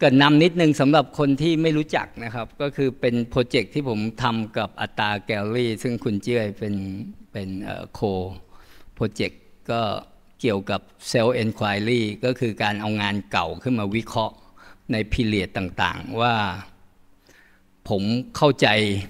เกิดนำนิดนึงสำหรับคนที่ไม่รู้จักนะครับก็คือเป็นโปรเจกต์ที่ผมทำกับอัตตาแกลเลอรี่ซึ่งคุณเจ้ยเป็นโคโปรเจกต์ก็เกี่ยวกับเซลล์เอนควายรี่ก็คือการเอางานเก่าขึ้นมาวิเคราะห์ในพีเรียดต่างๆว่าผมเข้าใจ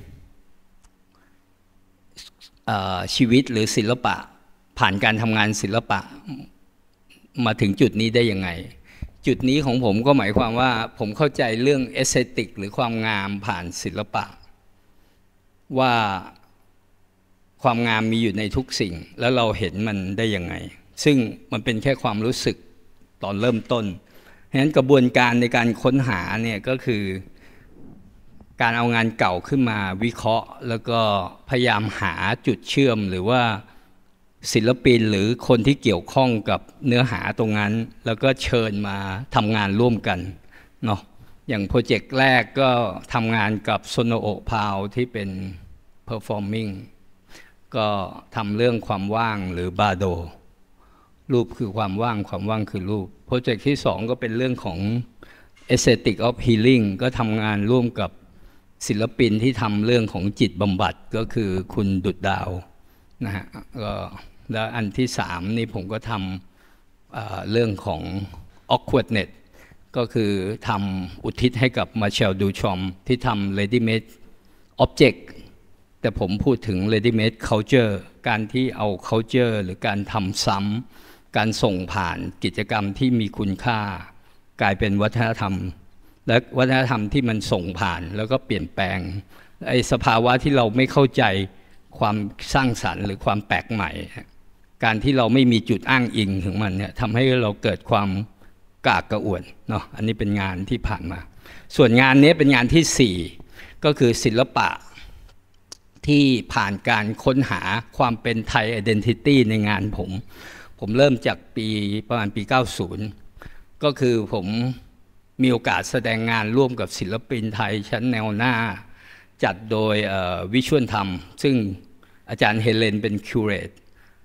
ชีวิตหรือศิลปะผ่านการทำงานศิลปะมาถึงจุดนี้ได้ยังไงจุดนี้ของผมก็หมายความว่าผมเข้าใจเรื่องเอสเธติกหรือความงามผ่านศิลปะว่าความงามมีอยู่ในทุกสิ่งแล้วเราเห็นมันได้ยังไงซึ่งมันเป็นแค่ความรู้สึกตอนเริ่มต้นฉะนั้นกระบวนการในการค้นหาเนี่ยก็คือการเอางานเก่าขึ้นมาวิเคราะห์แล้วก็พยายามหาจุดเชื่อมหรือว่าศิลปินหรือคนที่เกี่ยวข้องกับเนื้อหาตรงนั้นแล้วก็เชิญมาทำงานร่วมกันเนาะอย่างโปรเจกต์แรกก็ทำงานกับโซโนโอพาวที่เป็น performing ก็ทำเรื่องความว่างหรือบาโดรูปคือความว่างความว่างคือรูปโปรเจกต์ที่2ก็เป็นเรื่องของ aesthetic of healing ก็ทำงานร่วมกับศิลปินที่ทำเรื่องของจิตบำบัดก็คือคุณดุจดาวนะฮะแล้วอันที่3นี่ผมก็ทำเรื่องของ awkwardness ก็คือทำอุทิศให้กับมาเชลดูชอมที่ทำ ready made object แต่ผมพูดถึง ready made culture การที่เอา culture หรือการทำซ้ำการส่งผ่านกิจกรรมที่มีคุณค่ากลายเป็นวัฒนธรรมและวัฒนธรรมที่มันส่งผ่านแล้วก็เปลี่ยนแปลงไอ้สภาวะที่เราไม่เข้าใจความสร้างสรรค์หรือความแปลกใหม่การที่เราไม่มีจุดอ้างอิงถึงมันเนี่ยทำให้เราเกิดความกากกระอ่วนเนาะอันนี้เป็นงานที่ผ่านมาส่วนงานนี้เป็นงานที่4ก็คือศิลปะที่ผ่านการค้นหาความเป็นไทย identity ในงานผมเริ่มจากประมาณปี 90ก็คือผมมีโอกาสแสดงงานร่วมกับศิลปินไทยชั้นแนวหน้าจัดโดยวิชวลธรรมซึ่งอาจารย์เฮเลนเป็นคิวเรต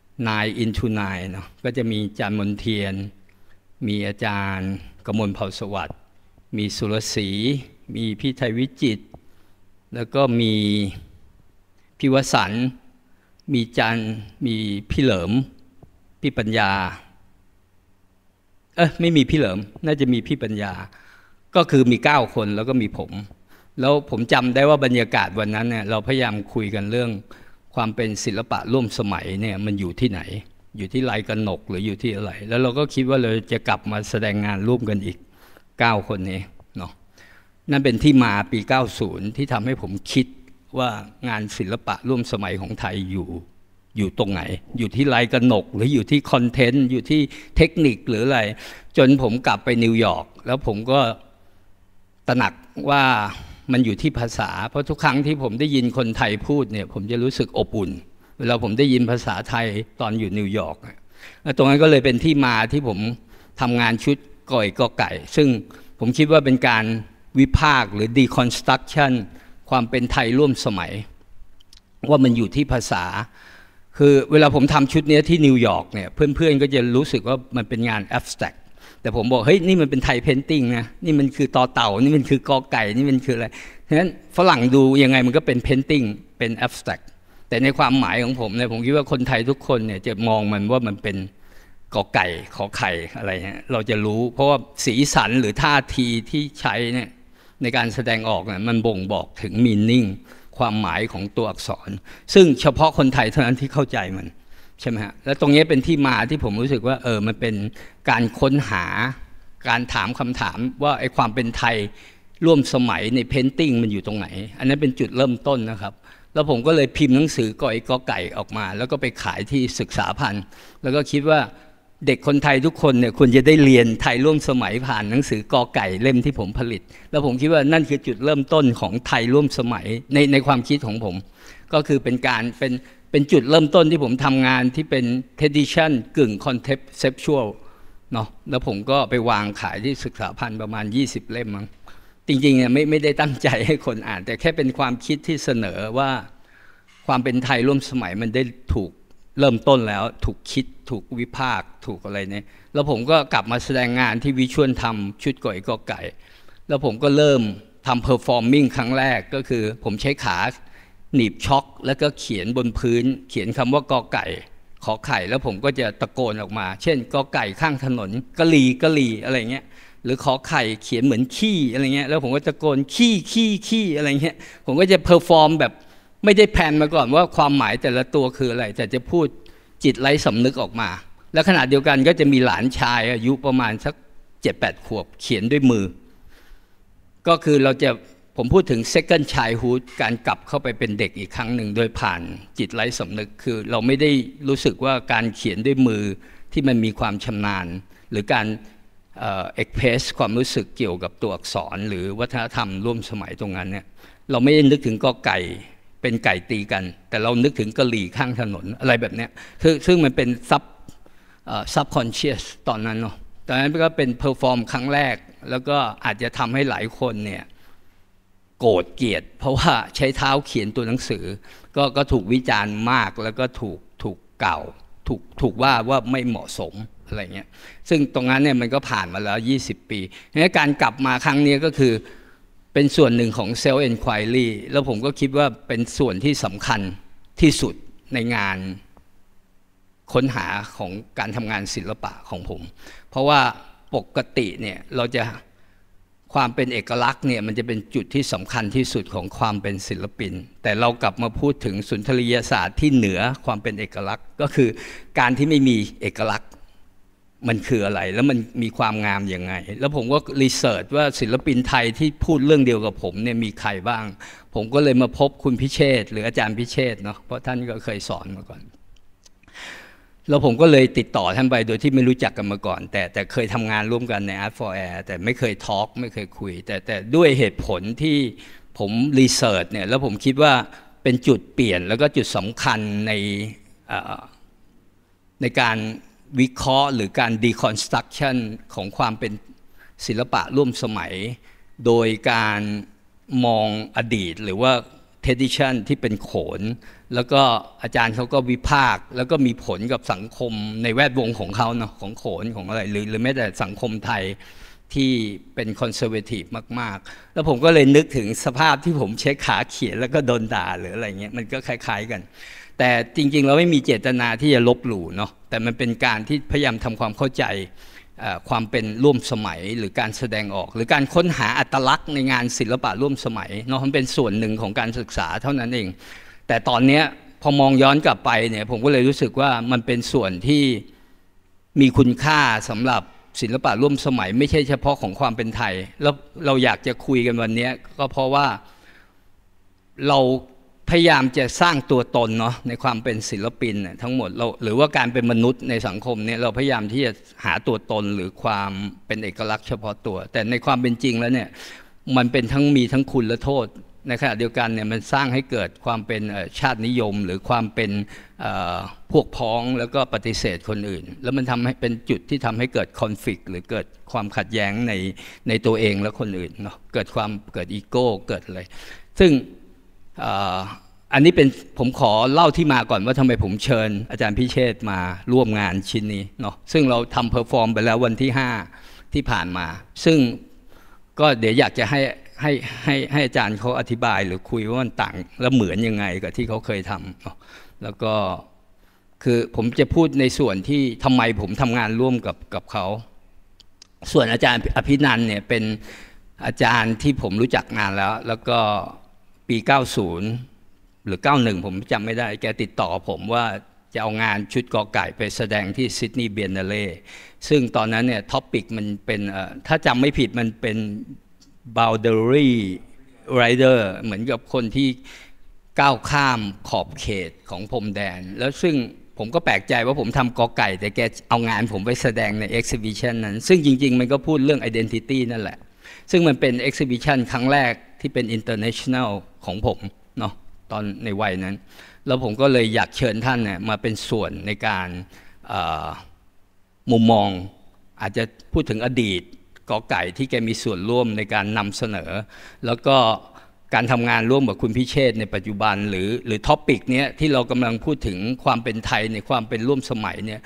9 into 9เนาะก็จะมีอาจารย์มนเทียนมีอาจารย์กมลเผ่าสวัสดิ์มีสุรศรีมีพี่ไทยวิจิตรแล้วก็มีพี่วสันต์มีจันมีพี่เหลิมพี่ปัญญาไม่มีพี่เหลิมน่าจะมีพี่ปัญญาก็คือมี9คนแล้วก็มีผมแล้วผมจำได้ว่าบรรยากาศวันนั้นเนี่ยเราพยายามคุยกันเรื่องความเป็นศิลปะร่วมสมัยเนี่ยมันอยู่ที่ไหนอยู่ที่ลายกนกหรืออยู่ที่อะไรแล้วเราก็คิดว่าเราจะกลับมาแสดงงานร่วมกันอีก9คนนี้เนาะนั่นเป็นที่มาปี90ที่ทำให้ผมคิดว่างานศิลปะร่วมสมัยของไทยอยู่ตรงไหนอยู่ที่ลายกนกหรืออยู่ที่คอนเทนต์อยู่ที่เทคนิคหรืออะไรจนผมกลับไปนิวยอร์กแล้วผมก็ตระหนักว่ามันอยู่ที่ภาษาเพราะทุกครั้งที่ผมได้ยินคนไทยพูดเนี่ยผมจะรู้สึกอบอุ่นเวลาผมได้ยินภาษาไทยตอนอยู่นิวยอร์กตรงนั้นก็เลยเป็นที่มาที่ผมทำงานชุดก่อยกอไก่ซึ่งผมคิดว่าเป็นการวิพากษ์หรือ deconstruction ความเป็นไทยร่วมสมัยว่ามันอยู่ที่ภาษาคือเวลาผมทำชุดนี้ที่นิวยอร์กเนี่ยเพื่อนๆก็จะรู้สึกว่ามันเป็นงาน abstract แต่ผมบอกเฮ้ยนี่มันเป็นไทยเพนติ้งนะนี่มันคือต่อเต่านี่มันคือกอไก่นี่มันคืออะไรฉะนั้นฝรั่งดูยังไงมันก็เป็นเพนติ้งเป็น abstract แต่ในความหมายของผมเนี่ยผมคิดว่าคนไทยทุกคนเนี่ยจะมองมันว่ามันเป็นกอไก่ขอไข่อะไรเงี้ยเราจะรู้เพราะว่าสีสันหรือท่าทีที่ใช้เนี่ยในการแสดงออกเนี่ยมันบ่งบอกถึง meaning ความหมายของตัวอักษรซึ่งเฉพาะคนไทยเท่านั้นที่เข้าใจมันใช่ไหมฮะแล้วตรงนี้เป็นที่มาที่ผมรู้สึกว่ามันเป็นการค้นหาการถามคำถามว่าไอ้ความเป็นไทยร่วมสมัยในเพนติ้งมันอยู่ตรงไหนอันนั้นเป็นจุดเริ่มต้นนะครับแล้วผมก็เลยพิมพ์หนังสือกอไก่ออกมาแล้วก็ไปขายที่ศึกษาพันธ์แล้วก็คิดว่าเด็กคนไทยทุกคนเนี่ยควรจะได้เรียนไทยร่วมสมัยผ่านหนังสือกอไก่เล่มที่ผมผลิตแล้วผมคิดว่านั่นคือจุดเริ่มต้นของไทยร่วมสมัยในความคิดของผมก็คือเป็นการเป็นจุดเริ่มต้นที่ผมทำงานที่เป็น tradition กึ่ง conceptual เนาะแล้วผมก็ไปวางขายที่ศึกษาพันธ์ประมาณ20 เล่มมั้งจริงๆเนี่ยไม่ได้ตั้งใจให้คนอ่านแต่แค่เป็นความคิดที่เสนอว่าความเป็นไทยร่วมสมัยมันได้ถูกเริ่มต้นแล้วถูกคิดถูกวิพากษ์ถูกอะไรเนี่ยแล้วผมก็กลับมาแสดงงานที่วิชวลทำชุดก่อยกอไก่แล้วผมก็เริ่มทำ performing ครั้งแรกก็คือผมใช้ขาหนีบช็อคแล้วก็เขียนบนพื้นเขียนคำว่ากอไก่ขอไข่แล้วผมก็จะตะโกนออกมาเช่นกอไก่ข้างถนนกะลีกะลีอะไรเงี้ยหรือขอไข่เขียนเหมือนขี้อะไรเงี้ยแล้วผมก็ตะโกนขี้อะไรเงี้ยผมก็จะเพอร์ฟอร์มแบบไม่ได้แพลนมาก่อนว่าความหมายแต่ละตัวคืออะไรแต่จะพูดจิตไร้สำนึกออกมาแล้วขณะเดียวกันก็จะมีหลานชายอายุประมาณสัก 7-8 ขวบเขียนด้วยมือก็คือผมพูดถึง second childhood การกลับเข้าไปเป็นเด็กอีกครั้งหนึ่งโดยผ่านจิตไร้สำนึกคือเราไม่ได้รู้สึกว่าการเขียนด้วยมือที่มันมีความชำนาญหรือการexpress ความรู้สึกเกี่ยวกับตัวอักษรหรือวัฒนธรรมร่วมสมัยตรงนั้นเนี่ยเราไม่ได้นึกถึงกอไก่เป็นไก่ตีกันแต่เรานึกถึงกะหรี่ข้างถนนอะไรแบบเนี้ยซึ่งมันเป็นsubconscious ตอนนั้นเนาะตอนนั้นก็เป็น perform ครั้งแรกแล้วก็อาจจะทำให้หลายคนเนี่ยโกรธเกลียดเพราะว่าใช้เท้าเขียนตัวหนังสือก็ถูกวิจารณ์มากแล้วก็ถูกกล่าวถูกว่าไม่เหมาะสมอะไรเงี้ยซึ่งตรงนั้นเนี่ยมันก็ผ่านมาแล้ว20 ปีงั้นการกลับมาครั้งนี้ก็คือเป็นส่วนหนึ่งของ self inquiry แล้วผมก็คิดว่าเป็นส่วนที่สำคัญที่สุดในงานค้นหาของการทำงานศิลปะของผมเพราะว่าปกติเนี่ยเราจะความเป็นเอกลักษณ์เนี่ยมันจะเป็นจุดที่สำคัญที่สุดของความเป็นศิลปินแต่เรากลับมาพูดถึงสุนทรียศาสตร์ที่เหนือความเป็นเอกลักษณ์ก็คือการที่ไม่มีเอกลักษณ์มันคืออะไรแล้วมันมีความงามยังไงแล้วผมก็รีเสิร์ชว่าศิลปินไทยที่พูดเรื่องเดียวกับผมเนี่ยมีใครบ้างผมก็เลยมาพบคุณพิเชษฐ์หรืออาจารย์พิเชษฐ์เนาะเพราะท่านก็เคยสอนมาก่อนแล้วผมก็เลยติดต่อท่านไปโดยที่ไม่รู้จักกันมาก่อนแต่เคยทำงานร่วมกันใน Art for Air แต่ไม่เคยทอล์กไม่เคยคุยแต่ด้วยเหตุผลที่ผมรีเสิร์ชเนี่ยแล้วผมคิดว่าเป็นจุดเปลี่ยนแล้วก็จุดสำคัญในการวิเคราะห์หรือการ deconstruction ของความเป็นศิลปะร่วมสมัยโดยการมองอดีตหรือว่า tradition ที่เป็นโขนแล้วก็อาจารย์เขาก็วิพากษ์แล้วก็มีผลกับสังคมในแวดวงของเขาเนาะของโขนของอะไรหรือแม้แต่สังคมไทยที่เป็นคอนเซอร์เวทีฟมากๆแล้วผมก็เลยนึกถึงสภาพที่ผมใช้ขาเขียนแล้วก็โดนด่าหรืออะไรเงี้ยมันก็คล้ายๆกันแต่จริงๆเราไม่มีเจตนาที่จะลบหลู่เนาะแต่มันเป็นการที่พยายามทำความเข้าใจความเป็นร่วมสมัยหรือการแสดงออกหรือการค้นหาอัตลักษณ์ในงานศิลปะร่วมสมัยเนาะมันเป็นส่วนหนึ่งของการศึกษาเท่านั้นเองแต่ตอนนี้พอมองย้อนกลับไปเนี่ยผมก็เลยรู้สึกว่ามันเป็นส่วนที่มีคุณค่าสำหรับศิลปะร่วมสมัยไม่ใช่เฉพาะของความเป็นไทยแล้วเราอยากจะคุยกันวันนี้ก็เพราะว่าเราพยายามจะสร้างตัวตนเนาะในความเป็นศิลปินทั้งหมดเราหรือว่าการเป็นมนุษย์ในสังคมเนี่ยเราพยายามที่จะหาตัวตนหรือความเป็นเอกลักษณ์เฉพาะตัวแต่ในความเป็นจริงแล้วเนี่ยมันเป็นมีทั้งคุณและโทษในขณะเดียวกันเนี่ยมันสร้างให้เกิดความเป็นชาตินิยมหรือความเป็นพวกพ้องแล้วก็ปฏิเสธคนอื่นแล้วมันทำให้เป็นจุดที่ทำให้เกิดคอนฟลิกต์หรือเกิดความขัดแย้งในตัวเองและคนอื่นเนาะเกิดอีโก้เกิดอะไรซึ่งอันนี้เป็นผมขอเล่าที่มาก่อนว่าทำไมผมเชิญอาจารย์พิเชษฐ์มาร่วมงานชิ้นนี้เนาะซึ่งเราทำเพอร์ฟอร์มไปแล้ววันที่5ที่ผ่านมาซึ่งก็เดี๋ยวอยากจะให้อาจารย์เขาอธิบายหรือคุยว่ามันต่างและเหมือนยังไงกับที่เขาเคยทำแล้วก็คือผมจะพูดในส่วนที่ทำไมผมทำงานร่วมกับเขาส่วนอาจารย์อภินันท์เนี่ยเป็นอาจารย์ที่ผมรู้จักนานแล้วก็ปี90หรือ91ผมจำไม่ได้แกติดต่อผมว่าจะเอางานชุดกอไก่ไปแสดงที่ซิดนีย์เบียนนาเล่ซึ่งตอนนั้นเนี่ยท็อปิกมันเป็นถ้าจำไม่ผิดมันเป็น boundary rider เหมือนกับคนที่ก้าวข้ามขอบเขตของพรมแดนแล้วซึ่งผมก็แปลกใจว่าผมทำกอไก่แต่แกเอางานผมไปแสดงใน exhibition นั้นซึ่งจริงๆมันก็พูดเรื่อง identity นั่นแหละซึ่งมันเป็น exhibition ครั้งแรกที่เป็น international ของผมเนาะตอนในวัยนั้นแล้วผมก็เลยอยากเชิญท่านเนี่ยมาเป็นส่วนในการมุมมองอาจจะพูดถึงอดีตกอไก่ที่แกมีส่วนร่วมในการนำเสนอแล้วก็การทำงานร่วมกับคุณพิเชษฐ์ในปัจจุบันหรือท็อปิกนี้ที่เรากำลังพูดถึงความเป็นไทยในความเป็นร่วมสมัยเนี่ย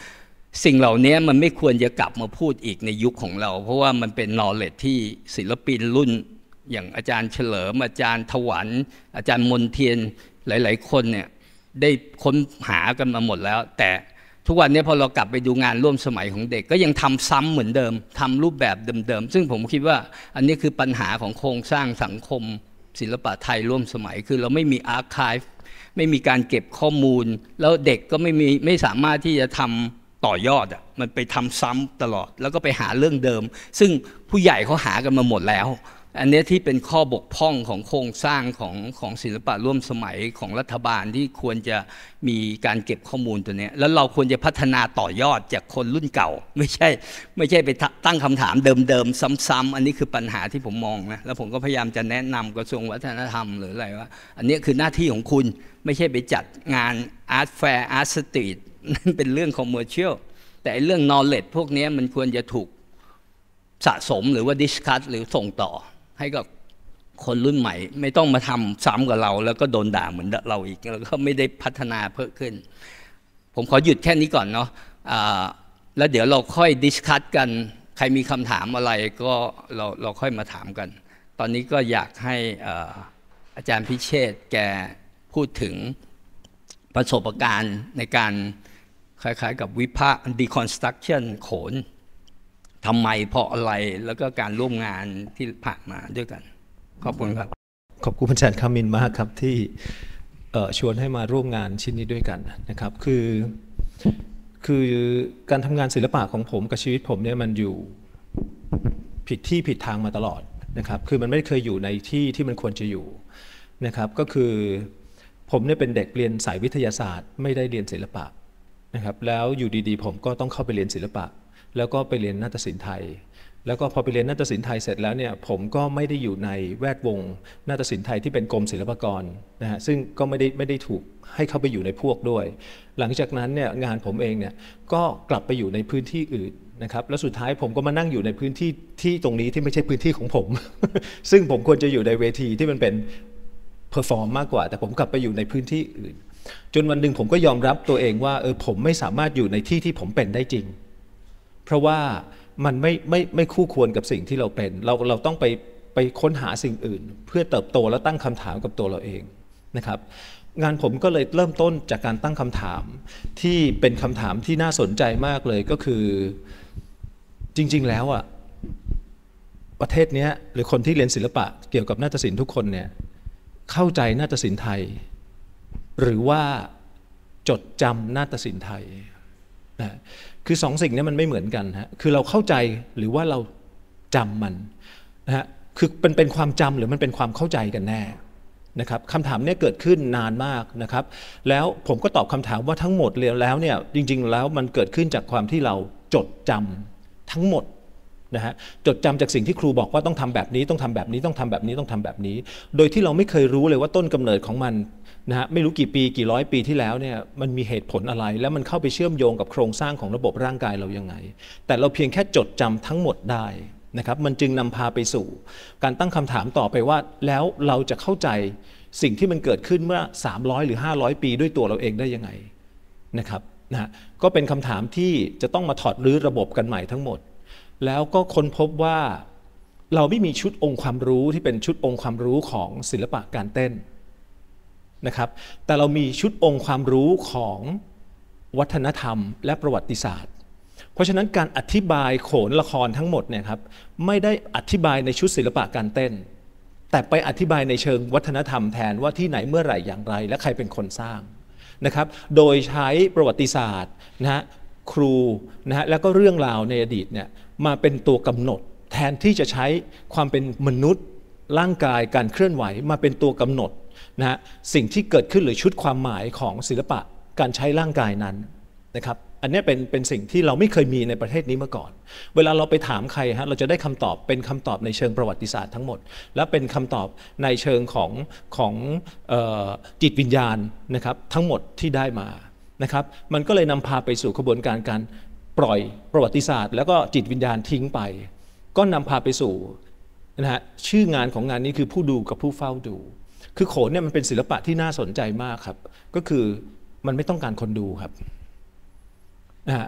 สิ่งเหล่านี้มันไม่ควรจะกลับมาพูดอีกในยุคของเราเพราะว่ามันเป็น knowledge ที่ศิลปินรุ่นอย่างอาจารย์เฉลิมอาจารย์ถวันอาจารย์มนเทียนหลายๆคนเนี่ยได้ค้นหากันมาหมดแล้วแต่ทุกวันนี้พอเรากลับไปดูงานร่วมสมัยของเด็กก็ยังทำซ้ำเหมือนเดิมทำรูปแบบเดิมๆซึ่งผมคิดว่าอันนี้คือปัญหาของโครงสร้างสังคมศิลปะไทยร่วมสมัยคือเราไม่มีอาร์ไคฟ์ไม่มีการเก็บข้อมูลแล้วเด็กก็ไม่สามารถที่จะทำต่อยอดอ่ะมันไปทำซ้ำตลอดแล้วก็ไปหาเรื่องเดิมซึ่งผู้ใหญ่เขาหากันมาหมดแล้วอันนี้ที่เป็นข้อบกพร่องของโครงสร้างของศิลปะร่วมสมัยของรัฐบาลที่ควรจะมีการเก็บข้อมูลตัวนี้แล้วเราควรจะพัฒนาต่อยอดจากคนรุ่นเก่าไม่ใช่ไปตั้งคำถามเดิมๆซ้ำๆอันนี้คือปัญหาที่ผมมองนะแล้วผมก็พยายามจะแนะนำกระทรวงวัฒนธรรมหรืออะไรว่าอันนี้คือหน้าที่ของคุณไม่ใช่ไปจัดงานอาร์ตแฟร์อาร์ตสตรีทนั่นเป็นเรื่องคอมเมอร์เชียลแต่เรื่อง knowledge พวกนี้มันควรจะถูกสะสมหรือว่าดิสคัสหรือส่งต่อให้กับคนรุ่นใหม่ไม่ต้องมาทำซ้ำกับเราแล้วก็โดนด่าเหมือนเราอีกแล้วก็ไม่ได้พัฒนาเพิ่มขึ้นผมขอหยุดแค่นี้ก่อนเนาะแล้วเดี๋ยวเราค่อยดิสคัสกันใครมีคำถามอะไรก็เราค่อยมาถามกันตอนนี้ก็อยากให้อาจารย์พิเชษฐ์แกพูดถึงประสบการณ์ในการคล้ายๆกับวิพากษ์ deconstruction โขนทำไมเพราะอะไรแล้วก็การร่วมงานที่ผ่านมาด้วยกันขอบคุณครับขอบคุณอาจารย์คามินมากครับที่ชวนให้มาร่วมงานชิ้นนี้ด้วยกันนะครับคือการทำงานศิลปะของผมกับชีวิตผมเนี่ยมันอยู่ผิดที่ผิดทางมาตลอดนะครับคือมันไม่เคยอยู่ในที่ที่มันควรจะอยู่นะครับก็คือผมเนี่ยเป็นเด็กเรียนสายวิทยาศาสตร์ไม่ได้เรียนศิลปะนะครับแล้วอยู่ดีๆผมก็ต้องเข้าไปเรียนศิลปะแล้วก็ไปเรียนนาฏศิลป์ไทยแล้วก็พอไปเรียนนาฏศิลป์ไทยเสร็จแล้วเนี่ยผมก็ไม่ได้อยู่ในแวดวงนาฏศิลป์ไทยที่เป็นกรมศิลปากรนะฮะซึ่งก็ไม่ได้ถูกให้เข้าไปอยู่ในพวกด้วยหลังจากนั้นเนี่ยงานผมเองเนี่ยก็กลับไปอยู่ในพื้นที่อื่นนะครับแล้วสุดท้ายผมก็มานั่งอยู่ในพื้นที่ที่ตรงนี้ที่ไม่ใช่พื้นที่ของผม ซึ่งผมควรจะอยู่ในเวทีที่มันเป็นเพอร์ฟอร์มมากกว่าแต่ผมกลับไปอยู่ในพื้นที่อื่นจนวันหนึ่งผมก็ยอมรับตัวเองว่าผมไม่สามารถอยู่ในที่ที่ผมเป็นได้จริงเพราะว่ามันไม่คู่ควรกับสิ่งที่เราเป็นเราต้องไปค้นหาสิ่งอื่นเพื่อเติบโตและตั้งคำถามกับตัวเราเองนะครับงานผมก็เลยเริ่มต้นจากการตั้งคำถามที่เป็นคำถามที่น่าสนใจมากเลยก็คือจริงๆแล้วประเทศนี้หรือคนที่เรียนศิลปะเกี่ยวกับนาฏศิลป์ทุกคนเนี่ยเข้าใจนาฏศิลป์ไทยหรือว่าจดจำนาฏศิลป์ไทยนะคือสองสิ่งนี้มันไม่เหมือนกันฮะคือเราเข้าใจหรือว่าเราจำมันนะฮะคือเป็นความจำหรือมันเป็นความเข้าใจกันแน่นะครับคำถามนี้เกิดขึ้นนานมากนะครับแล้วผมก็ตอบคำถามว่าทั้งหมดแล้วเนี่ยจริงๆแล้วมันเกิดขึ้นจากความที่เราจดจำทั้งหมดนะฮะจดจำจากสิ่งที่ครูบอกว่าต้องทำแบบนี้ต้องทำแบบนี้ต้องทำแบบนี้ต้องทำแบบนี้โดยที่เราไม่เคยรู้เลยว่าต้นกำเนิดของมันนะฮะไม่รู้กี่ปีกี่ร้อยปีที่แล้วเนี่ยมันมีเหตุผลอะไรแล้วมันเข้าไปเชื่อมโยงกับโครงสร้างของระบบร่างกายเรายังไงแต่เราเพียงแค่จดจำทั้งหมดได้นะครับมันจึงนำพาไปสู่การตั้งคำถามต่อไปว่าแล้วเราจะเข้าใจสิ่งที่มันเกิดขึ้นเมื่อ300หรือ500ปีด้วยตัวเราเองได้ยังไงนะครับนะฮะก็เป็นคำถามที่จะต้องมาถอดรื้อระบบกันใหม่ทั้งหมดแล้วก็ค้นพบว่าเราไม่มีชุดองค์ความรู้ที่เป็นชุดองค์ความรู้ของศิลปะการเต้นนะครับแต่เรามีชุดองค์ความรู้ของวัฒนธรรมและประวัติศาสตร์เพราะฉะนั้นการอธิบายโขนละครทั้งหมดเนี่ยครับไม่ได้อธิบายในชุดศิลปะการเต้นแต่ไปอธิบายในเชิงวัฒนธรรมแทนว่าที่ไหนเมื่อไหร่อย่างไรและใครเป็นคนสร้างนะครับโดยใช้ประวัติศาสตร์นะฮะครูนะฮะแล้วก็เรื่องราวในอดีตเนี่ยมาเป็นตัวกำหนดแทนที่จะใช้ความเป็นมนุษย์ร่างกายการเคลื่อนไหวมาเป็นตัวกำหนดนะฮะสิ่งที่เกิดขึ้นหรือชุดความหมายของศิลปะการใช้ร่างกายนั้นนะครับอันนี้เป็นสิ่งที่เราไม่เคยมีในประเทศนี้มาก่อนเวลาเราไปถามใครฮะเราจะได้คำตอบเป็นคำตอบในเชิงประวัติศาสตร์ทั้งหมดและเป็นคำตอบในเชิงของจิตวิญญาณนะครับทั้งหมดที่ได้มานะครับมันก็เลยนำพาไปสู่กระบวนการปล่อยประวัติศาสตร์แล้วก็จิตวิญญาณทิ้งไปก็นำพาไปสู่นะฮะชื่องานของงานนี้คือผู้ดูกับผู้เฝ้าดูคือโขนเนี่ยมันเป็นศิลปะที่น่าสนใจมากครับก็คือมันไม่ต้องการคนดูครับนะฮะเพ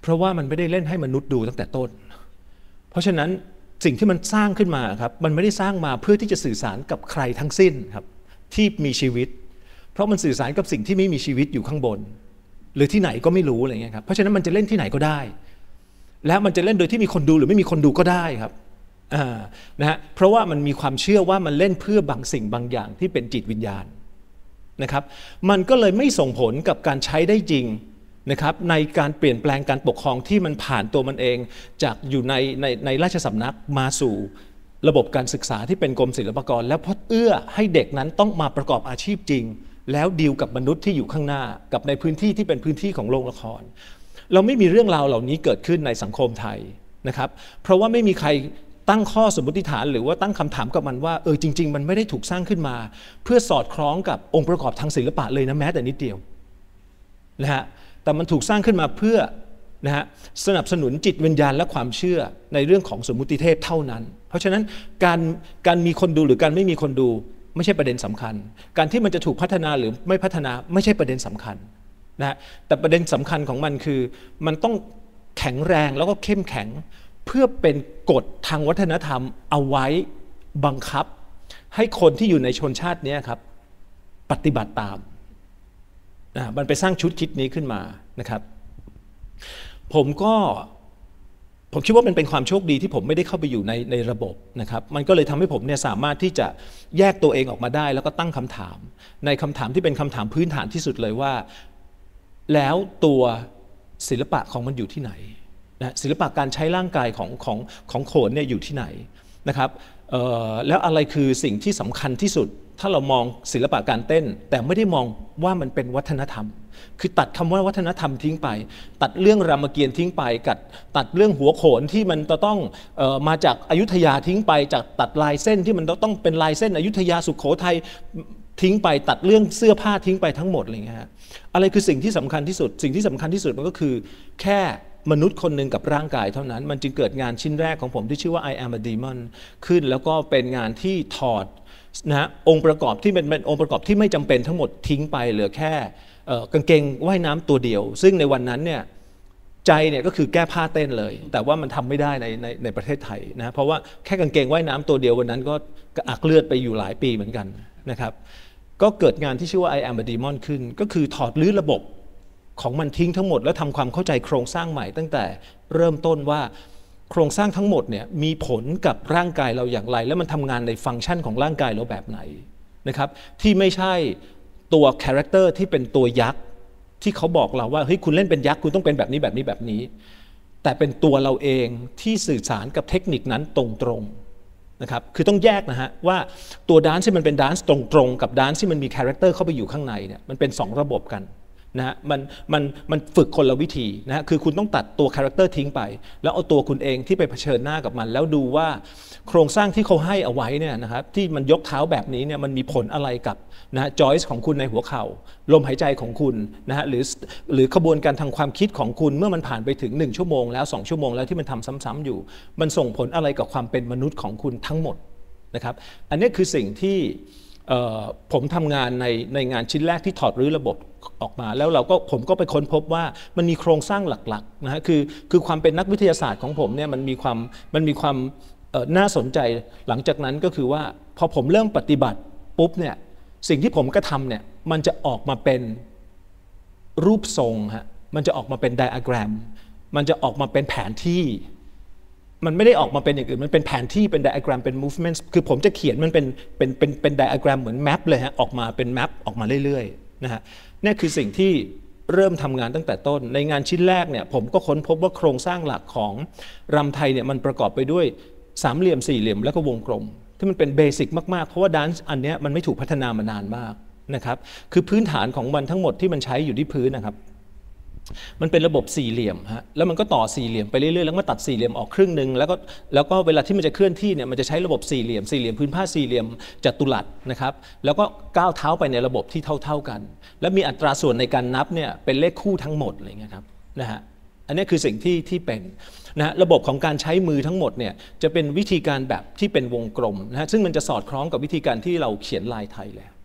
ราะว่ามันไม่ได้เล่นให้มนุษย์ดูตั้งแต่ต้นเพราะฉะนั้นสิ่งที่มันสร้างขึ้นมาครับมันไม่ได้สร้างมาเพื่อที่จะสื่อสารกับใครทั้งสิ้นครับที่มีชีวิตเพราะมันสื่อสารกับสิ่งที่ไม่มีชีวิตอยู่ข้างบนหรือที่ไหนก็ไม่รู้อะไรเงี้ยครับเพราะฉะนั้นมันจะเล่นที่ไหนก็ได้และมันจะเล่นโดยที่มีคนดูหรือไม่มีคนดูก็ได้ครับนะฮะเพราะว่ามันมีความเชื่อว่ามันเล่นเพื่อบางสิ่งบางอย่างที่เป็นจิตวิญญาณนะครับมันก็เลยไม่ส่งผลกับการใช้ได้จริงนะครับในการเปลี่ยนแปลงการปกครองที่มันผ่านตัวมันเองจากอยู่ในราชสำนักมาสู่ระบบการศึกษาที่เป็นกรมศิลปากรแล้วพอเอื้อให้เด็กนั้นต้องมาประกอบอาชีพจริงแล้วดีลกับมนุษย์ที่อยู่ข้างหน้ากับในพื้นที่ที่เป็นพื้นที่ของโรงละครเราไม่มีเรื่องราวเหล่านี้เกิดขึ้นในสังคมไทยนะครับเพราะว่าไม่มีใครตั้งข้อสมมติฐานหรือว่าตั้งคำถามกับมันว่าจริงๆมันไม่ได้ถูกสร้างขึ้นมาเพื่อสอดคล้องกับองค์ประกอบทางศิลปะเลยนะแม้แต่นิดเดียวนะฮะแต่มันถูกสร้างขึ้นมาเพื่อนะฮะสนับสนุนจิตวิญญาณและความเชื่อในเรื่องของสมมุติเทพเท่านั้นเพราะฉะนั้นการมีคนดูหรือการไม่มีคนดูไม่ใช่ประเด็นสำคัญการที่มันจะถูกพัฒนาหรือไม่พัฒนาไม่ใช่ประเด็นสำคัญนะแต่ประเด็นสำคัญของมันคือมันต้องแข็งแรงแล้วก็เข้มแข็งเพื่อเป็นกฎทางวัฒนธรรมเอาไว้บังคับให้คนที่อยู่ในชนชาตินี้ครับปฏิบัติตามมันไปสร้างชุดคิดนี้ขึ้นมานะครับผมคิดว่ามันเป็นความโชคดีที่ผมไม่ได้เข้าไปอยู่ในระบบนะครับมันก็เลยทำให้ผมเนี่ยสามารถที่จะแยกตัวเองออกมาได้แล้วก็ตั้งคำถามในคำถามที่เป็นคำถามพื้นฐานที่สุดเลยว่าแล้วตัวศิลปะของมันอยู่ที่ไหนนะศิลปะการใช้ร่างกายของโขนเนี่ยอยู่ที่ไหนนะครับแล้วอะไรคือสิ่งที่สำคัญที่สุดถ้าเรามองศิลปะการเต้นแต่ไม่ได้มองว่ามันเป็นวัฒนธรรมคือตัดคำว่าวัฒนธรรมทิ้งไปตัดเรื่องรามเกียรติ์ทิ้งไปตัดเรื่องหัวโขนที่มันจะต้องมาจากอยุธยาทิ้งไปจากตัดลายเส้นที่มันต้องเป็นลายเส้นอยุธยาสุโขทัยทิ้งไปตัดเรื่องเสื้อผ้าทิ้งไปทั้งหมดอะไรเงี้ยอะไรคือสิ่งที่สำคัญที่สุดสิ่งที่สำคัญที่สุดมันก็คือแค่มนุษย์คนหนึ่งกับร่างกายเท่านั้นมันจึงเกิดงานชิ้นแรกของผมที่ชื่อว่า I am a demon ขึ้นแล้วก็เป็นงานที่ถอดนะองค์ประกอบที่เป็นองค์ประกอบที่ไม่จำเป็นทั้งหมดทิ้งไปเหลือแค่กางเกงว่ายน้ำตัวเดียวซึ่งในวันนั้นเนี่ยใจเนี่ยก็คือแก้ผ้าเต้นเลยแต่ว่ามันทำไม่ได้ในประเทศไทยนะเพราะว่าแค่กางเกงว่ายน้ำตัวเดียววันนั้นก็อักเลือดไปอยู่หลายปีเหมือนกันนะครับก็เกิดงานที่ชื่อว่า I am a demon ขึ้นก็คือถอดรื้อระบบของมันทิ้งทั้งหมดแล้วทำความเข้าใจโครงสร้างใหม่ตั้งแต่เริ่มต้นว่าโครงสร้างทั้งหมดเนี่ยมีผลกับร่างกายเราอย่างไรและมันทำงานในฟังก์ชันของร่างกายเราแบบไหนนะครับที่ไม่ใช่ตัวคาแรคเตอร์ที่เป็นตัวยักษ์ที่เขาบอกเราว่าเฮ้ยคุณเล่นเป็นยักษ์คุณต้องเป็นแบบนี้แบบนี้แบบนี้แต่เป็นตัวเราเองที่สื่อสารกับเทคนิคนั้นตรงๆนะครับคือต้องแยกนะฮะว่าตัวดานซ์ที่มันเป็นดานซ์ตรงๆกับดานซ์ที่มันมีคาแรคเตอร์เข้าไปอยู่ข้างในเนี่ยมันเป็น2ระบบกันนะฮะมันฝึกคนละวิธีนะฮะคือคุณต้องตัดตัวคาแรคเตอร์ทิ้งไปแล้วเอาตัวคุณเองที่ไปเผชิญหน้ากับมันแล้วดูว่าโครงสร้างที่เขาให้เอาไว้เนี่ยนะครับที่มันยกเท้าแบบนี้เนี่ยมันมีผลอะไรกับนะฮะจอยส์ของคุณในหัวเข่าลมหายใจของคุณนะฮะหรือขบวนการทางความคิดของคุณเมื่อมันผ่านไปถึง1ชั่วโมงแล้ว2ชั่วโมงแล้วที่มันทำซ้ำๆอยู่มันส่งผลอะไรกับความเป็นมนุษย์ของคุณทั้งหมดนะครับอันนี้คือสิ่งที่ผมทำงานในงานชิ้นแรกที่ถอดรื้อระบบออกมาแล้วผมก็ไปค้นพบว่ามันมีโครงสร้างหลักๆนะฮะคือความเป็นนักวิทยาศาสตร์ของผมเนี่ยมันมีความน่าสนใจหลังจากนั้นก็คือว่าพอผมเริ่มปฏิบัติปุ๊บเนี่ยสิ่งที่ผมกระทำเนี่ยมันจะออกมาเป็นรูปทรงฮะมันจะออกมาเป็นไดอะแกรมมันจะออกมาเป็นแผนที่มันไม่ได้ออกมาเป็นอย่างอื่นมันเป็นแผนที่เป็นไดอะแกรมเป็น movement คือผมจะเขียนมันเป็นไดอะแกรมเหมือนแมปเลยฮะออกมาเป็นแมปออกมาเรื่อยๆนะฮะนี่คือสิ่งที่เริ่มทำงานตั้งแต่ต้นในงานชิ้นแรกเนี่ยผมก็ค้นพบว่าโครงสร้างหลักของรำไทยเนี่ยมันประกอบไปด้วยสามเหลี่ยมสี่เหลี่ยมแล้วก็วงกลมที่มันเป็นเบสิกมากๆเพราะว่าดานซ์อันนี้มันไม่ถูกพัฒนามานานมากนะครับคือพื้นฐานของมันทั้งหมดที่มันใช้อยู่ที่พื้นนะครับมันเป็นระบบสี่เหลี่ยมฮะแล้วมันก็ต่อสี่เหลี่ยมไปเรื่อยๆแล้วก็ตัดสี่เหลี่ยมออกครึ่งนึงแล้วก็เวลาที่มันจะเคลื่อนที่เนี่ยมันจะใช้ระบบสี่เหลี่ยมพื้นผ้าสี่เหลี่ยมจัตุรัสนะครับแล้วก็ก้าวเท้าไปในระบบที่เท่ากันและมีอัตราส่วนในการนับเนี่ยเป็นเลขคู่ทั้งหมดอะไรเงี้ยครับนะฮะอันนี้คือสิ่งที่เป็นนะระบบของการใช้มือทั้งหมดเนี่ยจะเป็นวิธีการแบบที่เป็นวงกลมนะฮะซึ่งมันจะสอดคล้องกับวิธีการที่เราเขียนลายไทยแล้ว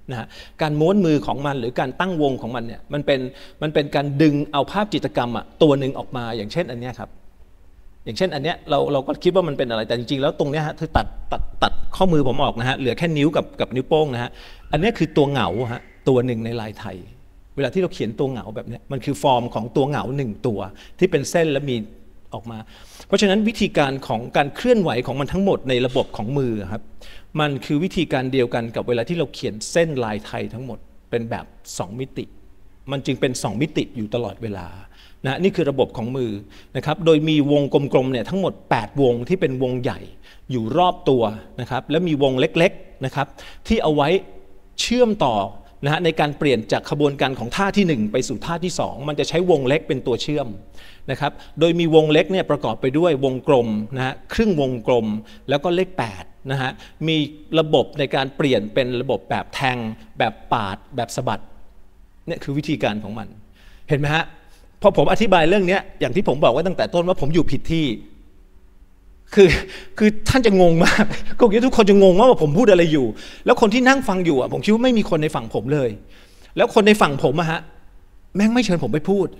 นะฮะการม้วนมือของมันหรือการตั้งวงของมันเนี่ยมันเป็นการดึงเอาภาพจิตรกรรมตัวหนึ่งออกมาอย่างเช่นอันเนี้ยครับอย่างเช่นอันเนี้ยเราก็คิดว่ามันเป็นอะไรแต่จริงๆแล้วตรงเนี้ยฮะคือตัดข้อมือผมออกนะฮะเหลือแค่นิ้วกับนิ้วโป้งนะฮะอันนี้คือตัวเหงาฮะตัวหนึ่งในลายไทยเวลาที่เราเขียนตัวเหงาแบบนี้มันคือฟอร์มของตัวเหงา1ตัวที่เป็นเส้นและมีออกมาเพราะฉะนั้นวิธีการของการเคลื่อนไหวของมันทั้งหมดในระบบของมือครับมันคือวิธีการเดียวกันกับเวลาที่เราเขียนเส้นลายไทยทั้งหมดเป็นแบบ2มิติมันจึงเป็น2มิติอยู่ตลอดเวลานะนี่คือระบบของมือนะครับโดยมีวงกลมๆเนี่ยทั้งหมด8วงที่เป็นวงใหญ่อยู่รอบตัวนะครับแล้วมีวงเล็กๆนะครับที่เอาไว้เชื่อมต่อนะฮะในการเปลี่ยนจากขบวนการของท่าที่1ไปสู่ท่าที่2มันจะใช้วงเล็กเป็นตัวเชื่อมนะครับโดยมีวงเล็กเนี่ยประกอบไปด้วยวงกลมนะฮะครึ่งวงกลมแล้วก็เลข8นะฮะมีระบบในการเปลี่ยนเป็นระบบแบบแทงแบบปาดแบบสะบัดเนี่ยคือวิธีการของมันเห็นไหมฮะพอผมอธิบายเรื่องนี้อย่างที่ผมบอกไว้ตั้งแต่ต้นว่าผมอยู่ผิดที่คือท่านจะงงมากก็คิดทุกคนจะงงว่าผมพูดอะไรอยู่แล้วคนที่นั่งฟังอยู่ผมคิดว่าไม่มีคนในฝั่งผมเลยแล้วคนในฝั่งผมฮะแม่งไม่เชิญผมไปพูด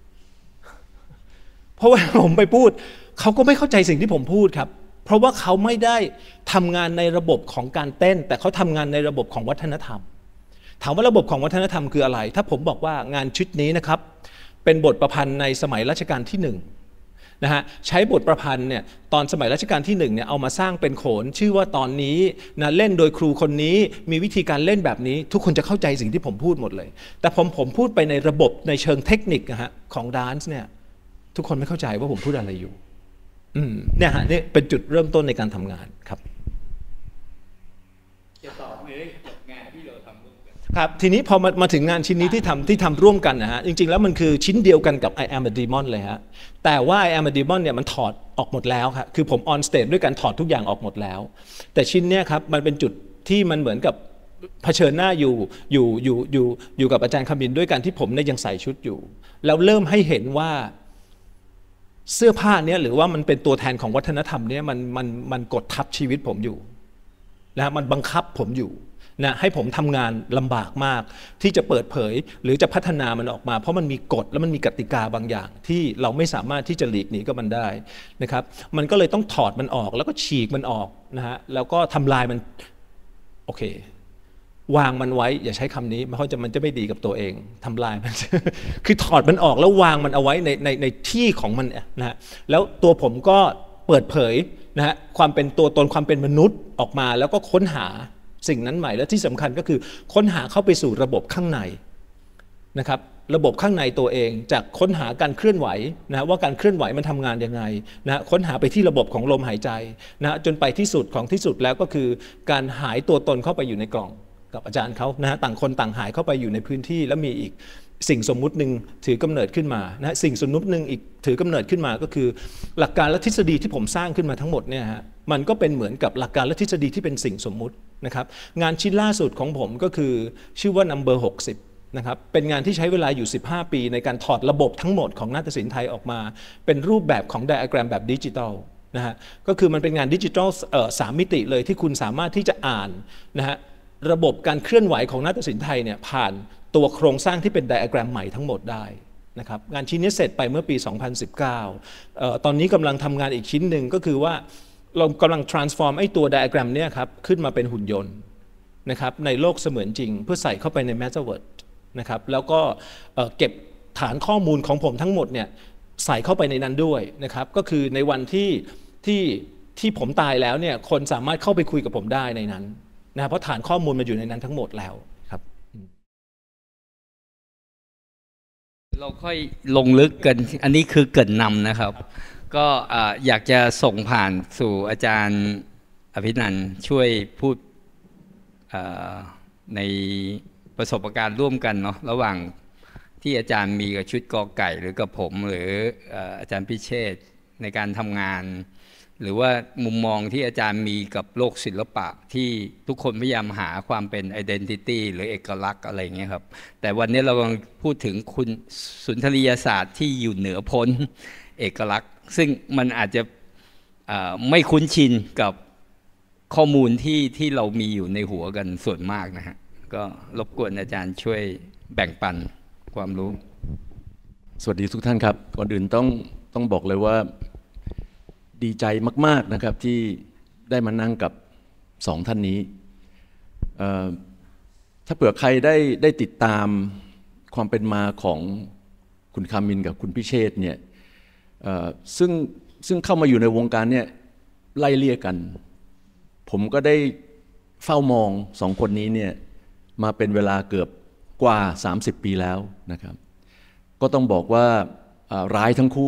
เพราะว่าผมไปพูดเขาก็ไม่เข้าใจสิ่งที่ผมพูดครับเพราะว่าเขาไม่ได้ทำงานในระบบของการเต้นแต่เขาทำงานในระบบของวัฒนธรรมถามว่าระบบของวัฒนธรรมคืออะไรถ้าผมบอกว่างานชุดนี้นะครับเป็นบทประพันธ์ในสมัยรัชกาลที่1นะฮะใช้บทประพันธ์เนี่ยตอนสมัยรัชกาลที่1เนี่ยเอามาสร้างเป็นโขนชื่อว่าตอนนี้นะเล่นโดยครูคนนี้มีวิธีการเล่นแบบนี้ทุกคนจะเข้าใจสิ่งที่ผมพูดหมดเลยแต่ผมพูดไปในระบบในเชิงเทคนิคนะฮะของดานซ์เนี่ยทุกคนไม่เข้าใจว่าผมพูดอะไรอยู่เนี่ยฮะนี่เป็นจุดเริ่มต้นในการทำงานครับจะตอบเลยงานที่เราทำร่วมกันครับทีนี้พอมาถึงงานชิ้นนี้ที่ทำร่วมกันนะฮะจริงๆแล้วมันคือชิ้นเดียวกันกับ I am a demon เลยฮะแต่ว่า I am a demon เนี่ยมันถอดออกหมดแล้วครับคือผม on stage ด้วยการถอดทุกอย่างออกหมดแล้วแต่ชิ้นเนี้ยครับมันเป็นจุดที่มันเหมือนกับเผชิญหน้าอยู่กับอาจารย์คำมินด้วยการที่ผมเนี่ยยังใส่ชุดอยู่แล้วเริ่มให้เห็นว่าเสื้อผ้าเนี้ยหรือว่ามันเป็นตัวแทนของวัฒนธรรมเนี้ยมันกดทับชีวิตผมอยู่นะมันบังคับผมอยู่นะให้ผมทำงานลำบากมากที่จะเปิดเผยหรือจะพัฒนามันออกมาเพราะมันมีกฎและมันมีกติกาบางอย่างที่เราไม่สามารถที่จะหลีกหนีกับมันได้นะครับมันก็เลยต้องถอดมันออกแล้วก็ฉีกมันออกนะฮะแล้วก็ทำลายมันโอเควางมันไว้อย่าใช้คำนี้เพราะมันจะไม่ดีกับตัวเองทำลายมัน คือถอดมันออกแล้ววางมันเอาไว้ในที่ของมันนะฮะแล้วตัวผมก็เปิดเผยนะฮะความเป็นตัวตนความเป็นมนุษย์ออกมาแล้วก็ค้นหาสิ่งนั้นใหม่และที่สำคัญก็คือค้นหาเข้าไปสู่ระบบข้างในนะครับระบบข้างในตัวเองจากค้นหาการเคลื่อนไหวนะว่าการเคลื่อนไหวมันทำงานยังไงนะค้นหาไปที่ระบบของลมหายใจนะจนไปที่สุดของที่สุดแล้วก็คือการหายตัวตนเข้าไปอยู่ในกล่องกับอาจารย์เขานะฮะต่างคนต่างหายเข้าไปอยู่ในพื้นที่แล้วมีอีกสิ่งสมมุติหนึ่งถือกำเนิดขึ้นมานะสิ่งสมมุติหนึ่งอีกถือกำเนิดขึ้นมาก็คือหลักการและทฤษฎีที่ผมสร้างขึ้นมาทั้งหมดเนี่ยฮะมันก็เป็นเหมือนกับหลักการและทฤษฎีที่เป็นสิ่งสมมุตินะครับงานชิ้นล่าสุดของผมก็คือชื่อว่า number 60นะครับเป็นงานที่ใช้เวลาอยู่15ปีในการถอดระบบทั้งหมดของนาฏศิลป์ไทยออกมาเป็นรูปแบบของไดอะแกรมแบบดิจิทัลนะฮะก็คือมันเป็นงานดิจิทัล3มิติเลยที่คุณสามารถที่จะอ่านนะฮะระบบการเคลื่อนไหวของนาฏศิลป์ไทยเนี่ยผ่านตัวโครงสร้างที่เป็นไดอะแกรมใหม่ทั้งหมดได้นะครับงานชิ้นนี้เสร็จไปเมื่อปี 2019 ตอนนี้กำลังทำงานอีกชิ้นหนึ่งก็คือว่าเรากำลัง transform ไอ้ตัวไดอะแกรมเนี่ยครับขึ้นมาเป็นหุ่นยนต์นะครับในโลกเสมือนจริงเพื่อใส่เข้าไปใน Metaverse นะครับแล้วก็เก็บฐานข้อมูลของผมทั้งหมดเนี่ยใส่เข้าไปในนั้นด้วยนะครับก็คือในวันที่ผมตายแล้วเนี่ยคนสามารถเข้าไปคุยกับผมได้ในนั้นนะเพราะฐานข้อมูลมันอยู่ในนั้นทั้งหมดแล้วครับเราค่อยลงลึกกันอันนี้คือเกริ่นนำนะครับก็อยากจะส่งผ่านสู่อาจารย์อภินันท์ช่วยพูดในประสบการณ์ร่วมกันเนาะระหว่างที่อาจารย์มีกับชุดกอไก่หรือกับผมหรืออาจารย์พิเชษฐ์ในการทำงานหรือว่ามุมมองที่อาจารย์มีกับโลกศิลปะที่ทุกคนพยายามหาความเป็น identity หรือเอกลักษณ์อะไรอย่างเงี้ยครับแต่วันนี้เรากำลังพูดถึงคุณสุนทรียศาสตร์ที่อยู่เหนือพ้นเอกลักษณ์ซึ่งมันอาจจะไม่คุ้นชินกับข้อมูลที่เรามีอยู่ในหัวกันส่วนมากนะฮะก็รบกวนอาจารย์ช่วยแบ่งปันความรู้สวัสดีทุกท่านครับก่อนอื่นต้องบอกเลยว่าดีใจมากๆนะครับที่ได้มานั่งกับสองท่านนี้ถ้าเผื่อใครได้ติดตามความเป็นมาของคุณคามินกับคุณพิเชษฐ์เนี่ยซึ่งเข้ามาอยู่ในวงการเนี่ยไล่เลี่ยกันผมก็ได้เฝ้ามองสองคนนี้เนี่ยมาเป็นเวลาเกือบกว่า30 ปีแล้วนะครับก็ต้องบอกว่าร้ายทั้งคู่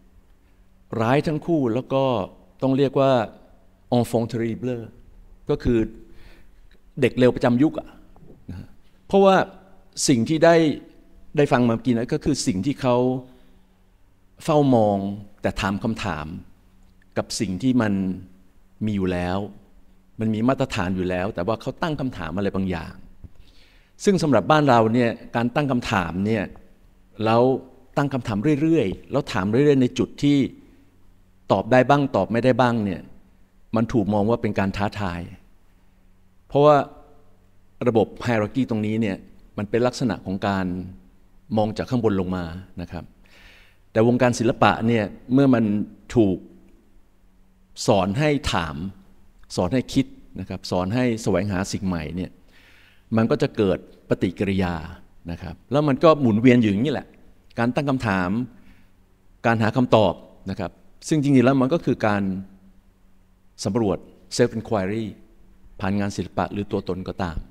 แล้วก็ต้องเรียกว่า enfant terrible ก็คือเด็กเร็วประจำยุคนะเพราะว่าสิ่งที่ได้ฟังมาเมื่อกี้นะก็คือสิ่งที่เขาเฝ้ามองแต่ถามคำถามกับสิ่งที่มันมีอยู่แล้วมันมีมาตรฐานอยู่แล้วแต่ว่าเขาตั้งคำถามอะไรบางอย่างซึ่งสำหรับบ้านเราเนี่ยการตั้งคำถามเนี่ยแล้วตั้งคำถามเรื่อยๆแล้วถามเรื่อยๆในจุดที่ตอบได้บ้างตอบไม่ได้บ้างเนี่ยมันถูกมองว่าเป็นการท้าทายเพราะว่าระบบไฮรักีตรงนี้เนี่ยมันเป็นลักษณะของการมองจากข้างบนลงมานะครับแต่วงการศิลปะเนี่ยเมื่อมันถูกสอนให้ถามสอนให้คิดนะครับสอนให้แสวงหาสิ่งใหม่เนี่ยมันก็จะเกิดปฏิกิริยานะครับแล้วมันก็หมุนเวียนอยู่อย่างนี้แหละการตั้งคำถามการหาคำตอบนะครับซึ่งจริงๆแล้วมันก็คือการสำรวจ self inquiry ผ่านงานศิลปะหรือตัวตนก็ตาม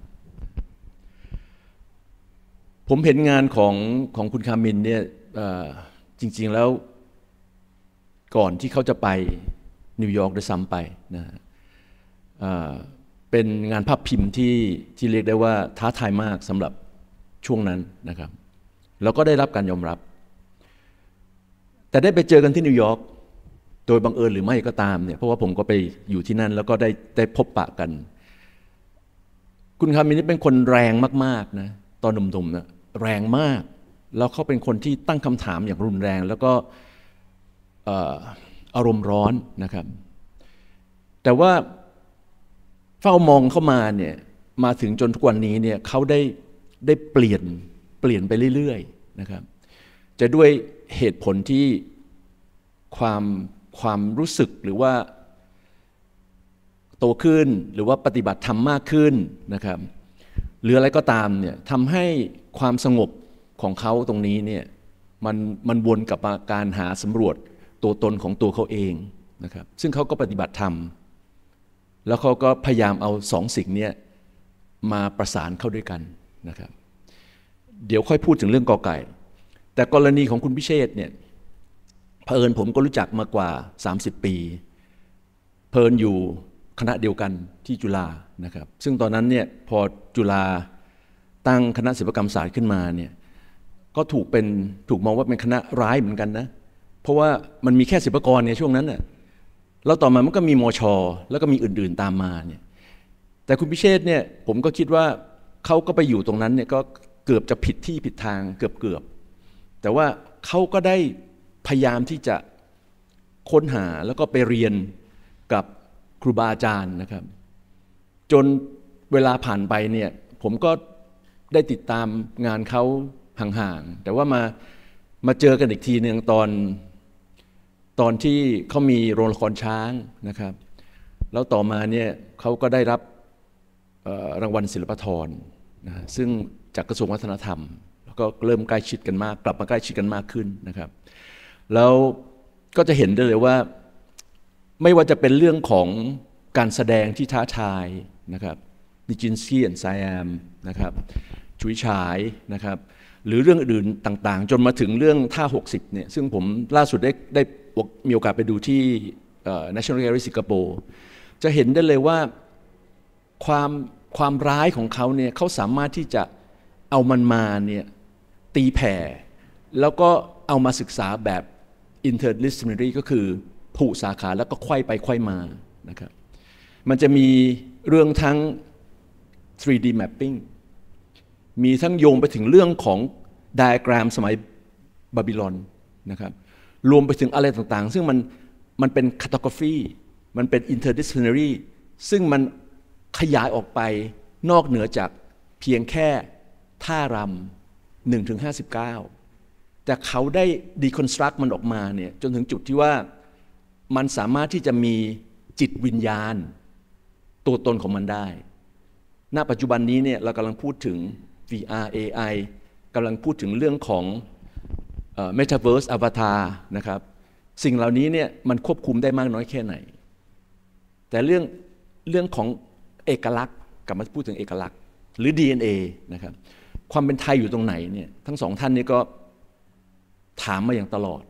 ผมเห็นงานของคุณคามินเนี่ยจริงๆแล้วก่อนที่เขาจะไปนิวยอร์กด้วยซ้ำไปนะเป็นงานภาพพิมพ์ที่เรียกได้ว่าท้าทายมากสำหรับช่วงนั้นนะครับแล้วก็ได้รับการยอมรับแต่ได้ไปเจอกันที่นิวยอร์กโดยบังเอิญหรือไม่ก็ตามเนี่ยเพราะว่าผมก็ไปอยู่ที่นั่นแล้วก็ได้พบปะกันคุณคามินนี่เป็นคนแรงมากๆนะตอนหนุ่มๆนะแรงมากแล้วเขาเป็นคนที่ตั้งคำถามอย่างรุนแรงแล้วก็อารมณ์ร้อนนะครับแต่ว่าเฝ้ามองเข้ามาเนี่ยมาถึงจนทุกวันนี้เนี่ยเขาได้เปลี่ยนไปเรื่อยๆนะครับจะด้วยเหตุผลที่ความรู้สึกหรือว่าโตขึ้นหรือว่าปฏิบัติธรรมมากขึ้นนะครับหรืออะไรก็ตามเนี่ยทำให้ความสงบของเขาตรงนี้เนี่ยมันวนกลับมาการหาสำรวจตัวตนของตัวเขาเองนะครับซึ่งเขาก็ปฏิบัติธรรมแล้วเขาก็พยายามเอาสองสิ่งนี้มาประสานเข้าด้วยกันนะครับเดี๋ยวค่อยพูดถึงเรื่องกอไก่แต่กรณีของคุณพิเชษฐ์เนี่ยเผอิญผมก็รู้จักมากว่า30 ปีเผอิญอยู่คณะเดียวกันที่จุฬานะครับซึ่งตอนนั้นเนี่ยพอจุฬาตั้งคณะศิลปกรรมศาสตร์ขึ้นมาเนี่ยก็ถูกมองว่าเป็นคณะร้ายเหมือนกันนะเพราะว่ามันมีแค่ศิลปากรเนี่ยช่วงนั้นน่ะแล้วต่อมามันก็มีมช.แล้วก็มีอื่นๆตามมาเนี่ยแต่คุณพิเชษฐ์เนี่ยผมก็คิดว่าเขาก็ไปอยู่ตรงนั้นเนี่ยก็เกือบจะผิดที่ผิดทางเกือบแต่ว่าเขาก็ได้พยายามที่จะค้นหาแล้วก็ไปเรียนกับครูบาอาจารย์นะครับจนเวลาผ่านไปเนี่ยผมก็ได้ติดตามงานเขาห่างๆแต่ว่ามาเจอกันอีกทีหนึ่งตอนที่เขามีโรงละครช้างนะครับแล้วต่อมาเนี่ยเขาก็ได้รับรางวัลศิลปาภรณ์นะซึ่งจากกระทรวงวัฒนธรรมแล้วก็เริ่มใกล้ชิดกันมากกลับมาใกล้ชิดกันมากขึ้นนะครับแล้วก็จะเห็นได้เลยว่าไม่ว่าจะเป็นเรื่องของการแสดงที่ท้าทายนะครับนิจินสกี้และไซแอมนะครับฉุยฉายนะครับหรือเรื่องอื่นต่างๆจนมาถึงเรื่องท่า60เนี่ยซึ่งผมล่าสุดได้มีโอกาสไปดูที่ National Gallery สิงคโปร์จะเห็นได้เลยว่าความร้ายของเขาเนี่ยเขาสามารถที่จะเอามันมาเนี่ยตีแผ่แล้วก็เอามาศึกษาแบบ interdisciplinary ก็คือผูกสาขาแล้วก็ไขว้ไปไขว้มานะครับมันจะมีเรื่องทั้ง 3D mapping มีทั้งโยงไปถึงเรื่องของไดอะแกรมสมัยบาบิลอนนะครับรวมไปถึงอะไรต่างๆซึ่งมันเป็น cartography มันเป็น interdisciplinary ซึ่งมันขยายออกไปนอกเหนือจากเพียงแค่ท่ารำ1-59แต่เขาได้ deconstruct มันออกมาเนี่ยจนถึงจุดที่ว่ามันสามารถที่จะมีจิตวิญญาณตัวตนของมันได้ณปัจจุบันนี้เนี่ยเรากำลังพูดถึง VR AI กำลังพูดถึงเรื่องของMetaverse Avatar นะครับสิ่งเหล่านี้เนี่ยมันควบคุมได้มากน้อยแค่ไหนแต่เรื่องของเอกลักษณ์กลับมาพูดถึงเอกลักษณ์หรือ DNA นะครับความเป็นไทยอยู่ตรงไหนเนี่ยทั้งสองท่านนี้ก็ถามมาอย่างตลอด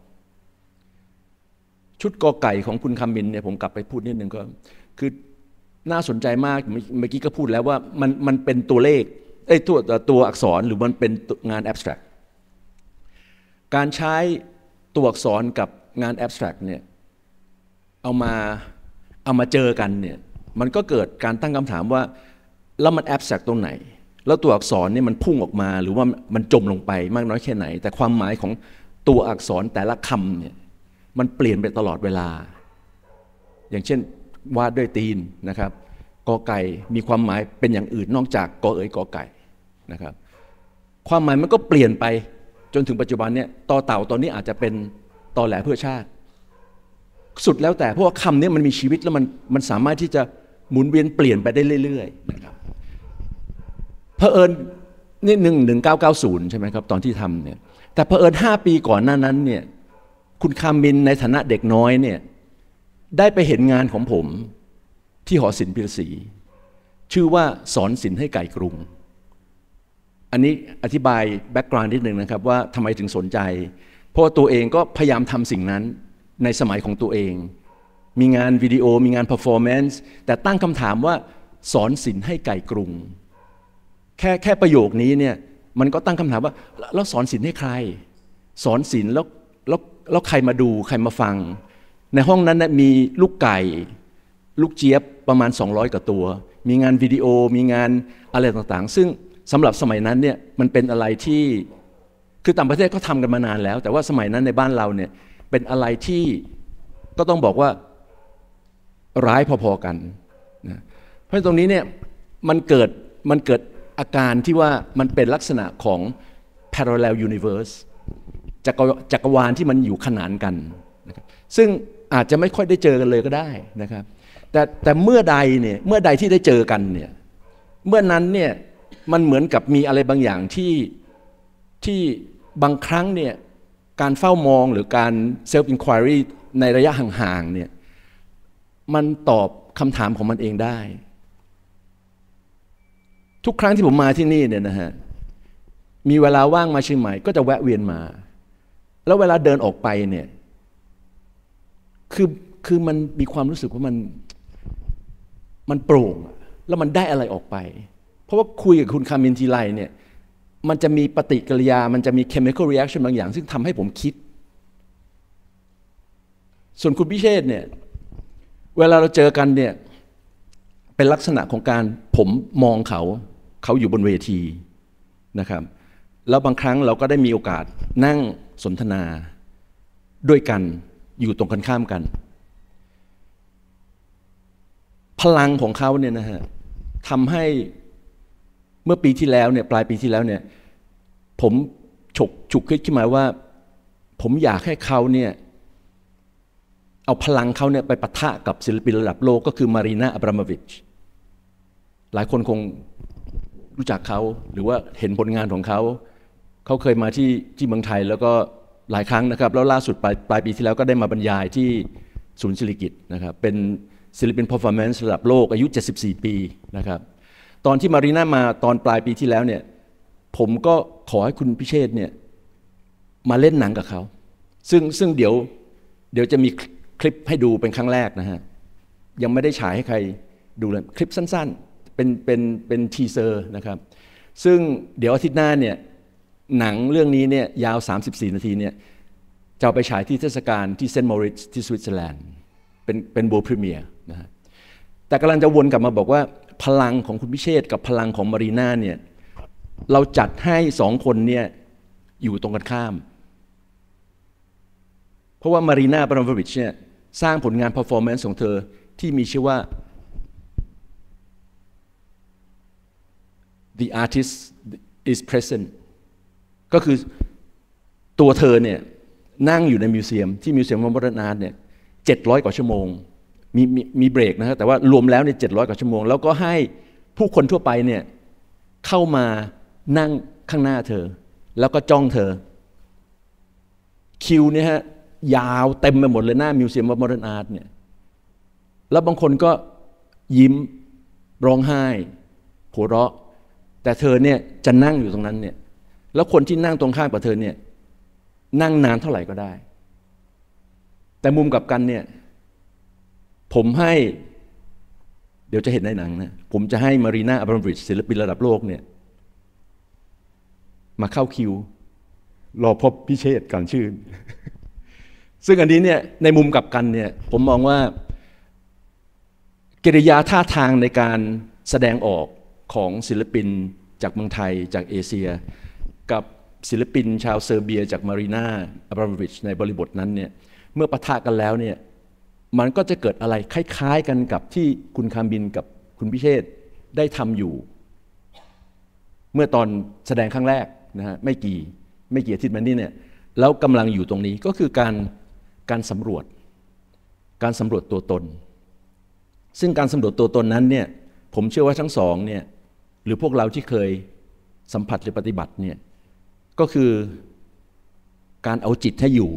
ชุดกอไก่ของคุณคำมินเนี่ยผมกลับไปพูดนิดนึงก็คือน่าสนใจมากเมื่อกี้ก็พูดแล้วว่ามันเป็นตัวเลขตัวอักษรหรือมันเป็นงาน abstract การใช้ตัวอักษรกับงาน abstract เนี่ยเอามาเจอกันเนี่ยมันก็เกิดการตั้งคำถามว่าแล้วมัน abstract ตรงไหนแล้วตัวอักษรเนี่ยมันพุ่งออกมาหรือว่ามันจมลงไปมากน้อยแค่ไหนแต่ความหมายของตัวอักษรแต่ละคำเนี่ยมันเปลี่ยนไปตลอดเวลาอย่างเช่นวาดด้วยตีนนะครับกอไก่มีความหมายเป็นอย่างอื่นนอกจากกอเอ๋ยกอไก่นะครับความหมายมันก็เปลี่ยนไปจนถึงปัจจุบันเนี่ยต่อเต่าตอนนี้อาจจะเป็นตอแหลเพื่อชาติสุดแล้วแต่เพราะว่าคำนี้มันมีชีวิตแล้วมันสามารถที่จะหมุนเวียนเปลี่ยนไปได้เรื่อยๆนะครับเผอิญนี่1990ใช่ไหมครับตอนที่ทำเนี่ยแต่เผอิญ5 ปีก่อนหน้านั้นเนี่ยคุณคามินในฐานะเด็กน้อยเนี่ยได้ไปเห็นงานของผมที่หอศิลป์พิรศรีชื่อว่าสอนศิลป์ให้ไก่กรุงอันนี้อธิบายแบ็กกราวด์นิดนึงนะครับว่าทำไมถึงสนใจเพราะตัวเองก็พยายามทำสิ่งนั้นในสมัยของตัวเองมีงานวิดีโอมีงานเพอร์ฟอร์แมนซ์แต่ตั้งคำถามว่าสอนศิลป์ให้ไก่กรุงแค่ประโยคนี้เนี่ยมันก็ตั้งคำถามว่าแล้วสอนศิลป์ให้ใครสอนศิลป์แล้วใครมาดูใครมาฟังในห้องนั้นนะมีลูกไก่ลูกเจี๊ยบประมาณ200 กว่าตัวมีงานวิดีโอมีงานอะไรต่างๆซึ่งสำหรับสมัยนั้นเนี่ยมันเป็นอะไรที่คือต่างประเทศเขาทำกันมานานแล้วแต่ว่าสมัยนั้นในบ้านเราเนี่ยเป็นอะไรที่ก็ต้องบอกว่าร้ายพอๆกันนะเพราะตรงนี้เนี่ยมันเกิดอาการที่ว่ามันเป็นลักษณะของ parallel universe จักรวาลที่มันอยู่ขนานกันนะครับซึ่งอาจจะไม่ค่อยได้เจอกันเลยก็ได้นะครับแต่เมื่อใดที่ได้เจอกันเนี่ยเมื่อนั้นเนี่ยมันเหมือนกับมีอะไรบางอย่างที่บางครั้งเนี่ยการเฝ้ามองหรือการ self inquiry ในระยะห่างๆเนี่ยมันตอบคำถามของมันเองได้ทุกครั้งที่ผมมาที่นี่เนี่ยนะฮะมีเวลาว่างมาเชียงใหม่ก็จะแวะเวียนมาแล้วเวลาเดินออกไปเนี่ยคือมันมีความรู้สึกว่ามันโปร่งแล้วมันได้อะไรออกไปเพราะว่าคุยกับคุณคามินทีไรเนี่ยมันจะมีปฏิกิริยามันจะมี chemical reaction บางอย่างซึ่งทำให้ผมคิดส่วนคุณพิเชษเนี่ยเวลาเราเจอกันเนี่ยเป็นลักษณะของการผมมองเขาอยู่บนเวทีนะครับแล้วบางครั้งเราก็ได้มีโอกาสนั่งสนทนาด้วยกันอยู่ตรงกันข้ามกันพลังของเขาเนี่ยนะฮะทำให้เมื่อปีที่แล้วเนี่ยปลายปีที่แล้วเนี่ยผมฉุกคิดขึ้นมาว่าผมอยากให้เขาเนี่ยเอาพลังเขาเนี่ยไปปะทะกับศิลปินระดับโลกก็คือมารีนา อับราโมวิชหลายคนคงรู้จักเขาหรือว่าเห็นผลงานของเขาเคยมาที่เมืองไทยแล้วก็หลายครั้งนะครับแล้วล่าสุดปลายปีที่แล้วก็ได้มาบรรยายที่ศูนย์ศิริกิติ์นะครับเป็นศิลปินเพอร์ฟอร์แมนซ์ระดับโลกอายุ74 ปีนะครับตอนที่มารีน่ามาตอนปลายปีที่แล้วเนี่ยผมก็ขอให้คุณพิเชษเนี่ยมาเล่นหนังกับเขาซึ่งเดี๋ยวจะมีคลิปให้ดูเป็นครั้งแรกนะฮะยังไม่ได้ฉายให้ใครดูเลยคลิปสั้นๆเป็นทีเซอร์นะครับซึ่งเดี๋ยวอาทิตย์หน้าเนี่ยหนังเรื่องนี้เนี่ยยาว34 นาทีเนี่ยจะเอาไปฉายที่เทศกาลที่เซนต์มอริทซ์ที่สวิตเซอร์แลนด์เป็นโบว์พรีเมียร์นะฮะแต่กำลังจะวนกลับมาบอกว่าพลังของคุณพิเชษกับพลังของมารีน่าเนี่ยเราจัดให้2 คนเนี่ยอยู่ตรงกันข้ามเพราะว่ามารีน่า อับราโมวิชเนี่ยสร้างผลงานเพอร์ฟอร์แมนซ์ของเธอที่มีชื่อว่า the artist is present ก็คือตัวเธอเนี่ยนั่งอยู่ในมิวเซียมที่มิวเซียมโมเดิร์นอาร์ตเนี่ย700 กว่าชั่วโมงมีเบรกนะครับแต่ว่ารวมแล้วเนี่ย700 กว่าชั่วโมงแล้วก็ให้ผู้คนทั่วไปเนี่ยเข้ามานั่งข้างหน้าเธอแล้วก็จ้องเธอคิวเนี่ยฮะยาวเต็มไปหมดเลยหน้ามิวเซียมโมเดิร์นอาร์ตเนี่ยแล้วบางคนก็ยิ้มร้องไห้หัวเราะแต่เธอเนี่ยจะนั่งอยู่ตรงนั้นเนี่ยแล้วคนที่นั่งตรงข้ามกับเธอเนี่ยนั่งนานเท่าไหร่ก็ได้แต่มุมกลับกันเนี่ยผมให้เดี๋ยวจะเห็นในหนังนะผมจะให้มารีนา อับราโมวิชศิลปินระดับโลกเนี่ยมาเข้าคิวรอพบพิเชษฐ์การชื่น ซึ่งอันนี้เนี่ยในมุมกลับกันเนี่ยผมมองว่ากิริยาท่าทางในการแสดงออกของศิลปินจากเมืองไทยจากเอเชียกับศิลปินชาวเซอร์เบียจากมารีนา อับราโมวิชในบริบทนั้นเนี่ยเมื่อปะทะกันแล้วเนี่ยมันก็จะเกิดอะไรคล้ายๆกันกับที่คุณคามบินกับคุณพิเชษฐ์ได้ทำอยู่เมื่อตอนแสดงครั้งแรกนะฮะไม่กี่อาทิตย์มานี้เนี่ยแล้วกำลังอยู่ตรงนี้ก็คือการสำรวจตัวตนซึ่งการสำรวจตัวตนนั้นเนี่ยผมเชื่อว่าทั้งสองเนี่ยหรือพวกเราที่เคยสัมผัสหรือปฏิบัติเนี่ยก็คือการเอาจิตให้อยู่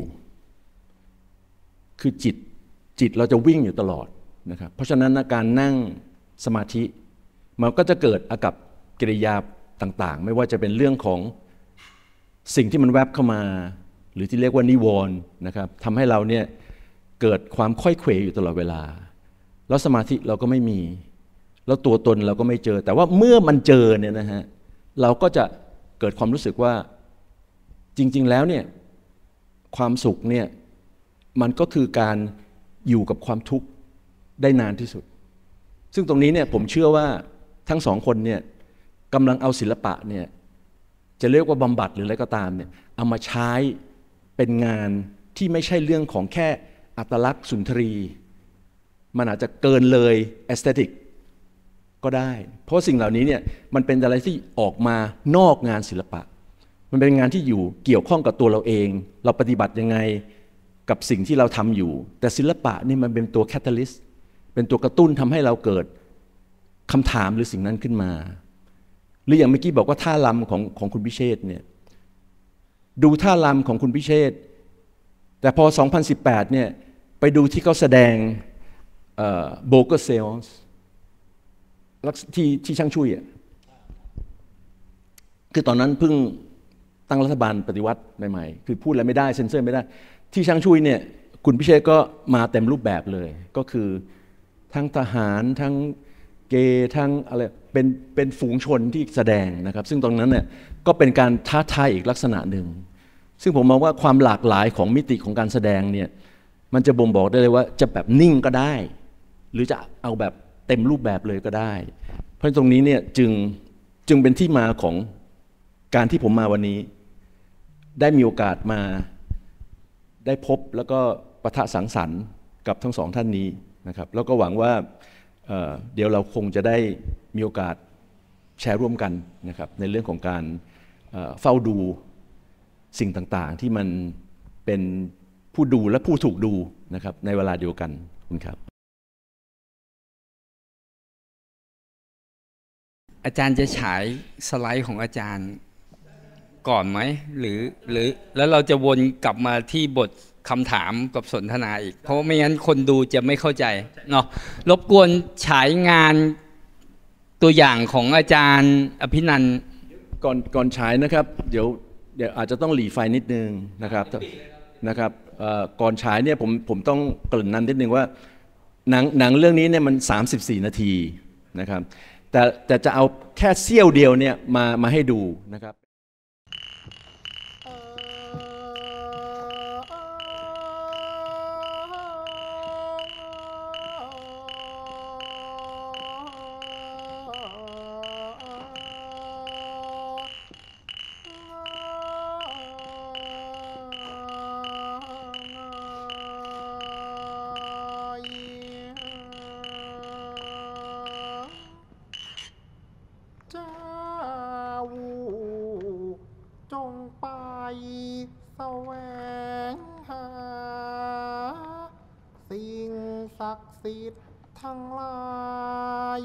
คือจิตเราจะวิ่งอยู่ตลอดนะครับเพราะฉะนั้นการนั่งสมาธิมันก็จะเกิดอากับกิริยาต่างๆไม่ว่าจะเป็นเรื่องของสิ่งที่มันแวบเข้ามาหรือที่เรียกว่านิวรณ์นะครับทำให้เราเนี่ยเกิดความค่อยเขวอยู่ตลอดเวลาแล้วสมาธิเราก็ไม่มีแล้วตัวตนเราก็ไม่เจอแต่ว่าเมื่อมันเจอเนี่ยนะฮะเราก็จะเกิดความรู้สึกว่าจริงๆแล้วเนี่ยความสุขเนี่ยมันก็คือการอยู่กับความทุกข์ได้นานที่สุดซึ่งตรงนี้เนี่ยผมเชื่อว่าทั้งสองคนเนี่ยกำลังเอาศิลปะเนี่ยจะเรียกว่าบำบัดหรืออะไรก็ตามเนี่ยเอามาใช้เป็นงานที่ไม่ใช่เรื่องของแค่อัตลักษณ์สุนทรีมันอาจจะเกินเลยแอสเธติกก็ได้เพราะสิ่งเหล่านี้เนี่ยมันเป็นอะไรที่ออกมานอกงานศิลปะมันเป็นงานที่อยู่เกี่ยวข้องกับตัวเราเองเราปฏิบัติยังไงกับสิ่งที่เราทำอยู่แต่ศิลปะนี่มันเป็นตัวแคตาลิสต์เป็นตัวกระตุ้นทำให้เราเกิดคำถามหรือสิ่งนั้นขึ้นมาหรืออย่างเมื่อกี้บอกว่าท่ารำของคุณพิเชษฐ์เนี่ยดูท่ารำของคุณพิเชษฐ์แต่พอ 2018 เนี่ยไปดูที่เขาแสดงโบเกอร์เซลส์ที่ช่างชุยอ่ะคือตอนนั้นเพิ่งตั้งรัฐบาลปฏิวัติใหม่ๆคือพูดอะไรไม่ได้เซ็นเซอร์ไม่ได้ที่ช่างชุยเนี่ยคุณพิเชษก็มาเต็มรูปแบบเลยก็คือทั้งทหารทั้งเกย์ทั้งอะไรเป็นฝูงชนที่แสดงนะครับซึ่งตรงนั้นเนี่ยก็เป็นการท้าทายอีกลักษณะหนึ่งซึ่งผมมองว่าความหลากหลายของมิติของการแสดงเนี่ยมันจะบ่งบอกได้เลยว่าจะแบบนิ่งก็ได้หรือจะเอาแบบเต็มรูปแบบเลยก็ได้เพราะตรงนี้เนี่ยจึงเป็นที่มาของการที่ผมมาวันนี้ได้มีโอกาสมาได้พบแล้วก็ปะทะสังสรรค์กับทั้งสองท่านนี้นะครับแล้วก็หวังว่าเดี๋ยวเราคงจะได้มีโอกาสแชร์ร่วมกันนะครับในเรื่องของการเฝ้าดูสิ่งต่างๆที่มันเป็นผู้ดูและผู้ถูกดูนะครับในเวลาเดียวกันขอบคุณครับอาจารย์จะฉายสไลด์ของอาจารย์ก่อนไหมหรือแล้วเราจะวนกลับมาที่บทคำถามกับสนทนาอีกเพราะไม่งั้นคนดูจะไม่เข้าใจเนาะรบกวนฉายงานตัวอย่างของอาจารย์อภินันท์ก่อนฉายนะครับเดี๋ยวอาจจะต้องหลีไฟนิดนึงนะครับก่อนฉายเนี่ยผมต้องเกริ่นนำนิดนึงว่าหนังเรื่องนี้เนี่ยมัน34 นาทีนะครับแต่จะเอาแค่เสี้ยวเดียวเนี่ยมาให้ดูนะครับกดิ์สิทธิ์ทั้งหลาย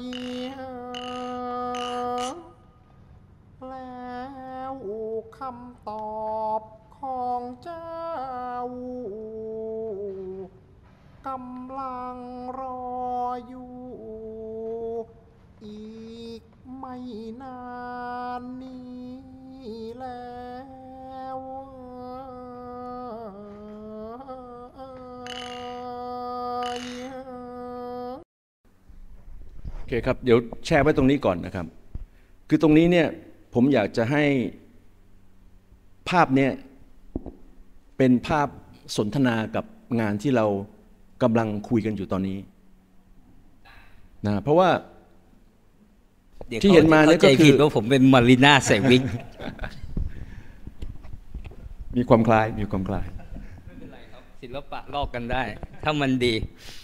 แล้วคำตอบของเจ้ากำลังรออยู่อีกไม่นานนี้แล้วโอเคครับเดี๋ยวแชร์ไว้ตรงนี้ก่อนนะครับคือตรงนี้เนี่ยผมอยากจะให้ภาพเนี่ยเป็นภาพสนทนากับงานที่เรากำลังคุยกันอยู่ตอนนี้นะเพราะว่าที่เห็นมาเนี่ยก็คือว่าผมเป็นมารีนาใส่วิกมีความคล้ายไม่เป็นไรครับศิลปะลอกกันได้ถ้ามันดี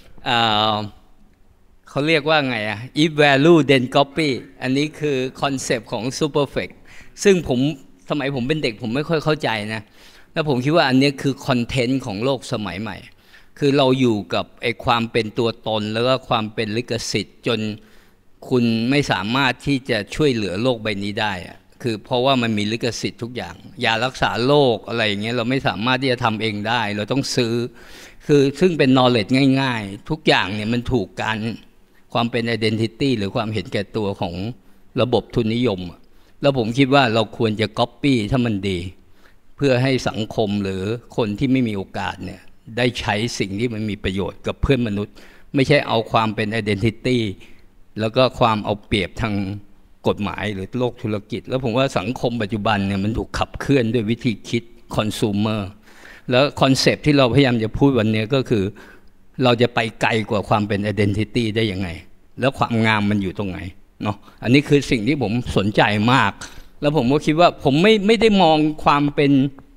เขาเรียกว่าไงอ่ะ if value then copy อันนี้คือคอนเซปต์ของ Superfect ซึ่งสมัยผมเป็นเด็กผมไม่ค่อยเข้าใจนะแล้วผมคิดว่าอันนี้คือคอนเทนต์ของโลกสมัยใหม่คือเราอยู่กับไอ้ความเป็นตัวตนแล้วก็ความเป็นลิขสิทธิ์จนคุณไม่สามารถที่จะช่วยเหลือโลกใบนี้ได้อะคือเพราะว่ามันมีลิขสิทธิ์ทุกอย่างยารักษาโรคอะไรอย่างเงี้ยเราไม่สามารถที่จะทำเองได้เราต้องซื้อคือซึ่งเป็น knowledge ง่ายๆทุกอย่างเนี่ยมันถูกการความเป็น identity หรือความเห็นแก่ตัวของระบบทุนนิยมแล้วผมคิดว่าเราควรจะ copy ถ้ามันดีเพื่อให้สังคมหรือคนที่ไม่มีโอกาสเนี่ยได้ใช้สิ่งที่มันมีประโยชน์กับเพื่อนมนุษย์ไม่ใช่เอาความเป็น identity แล้วก็ความเอาเปรียบทางกฎหมายหรือโลกธุรกิจแล้วผมว่าสังคมปัจจุบันเนี่ยมันถูกขับเคลื่อนด้วยวิธีคิด consumer แล้วคอนเซปต์ที่เราพยายามจะพูดวันนี้ก็คือเราจะไปไกลกว่าความเป็น identity ได้ยังไงแล้วความงามมันอยู่ตรงไหนเนาะอันนี้คือสิ่งที่ผมสนใจมากแล้วผมก็คิดว่าผมไม่ได้มองความเป็น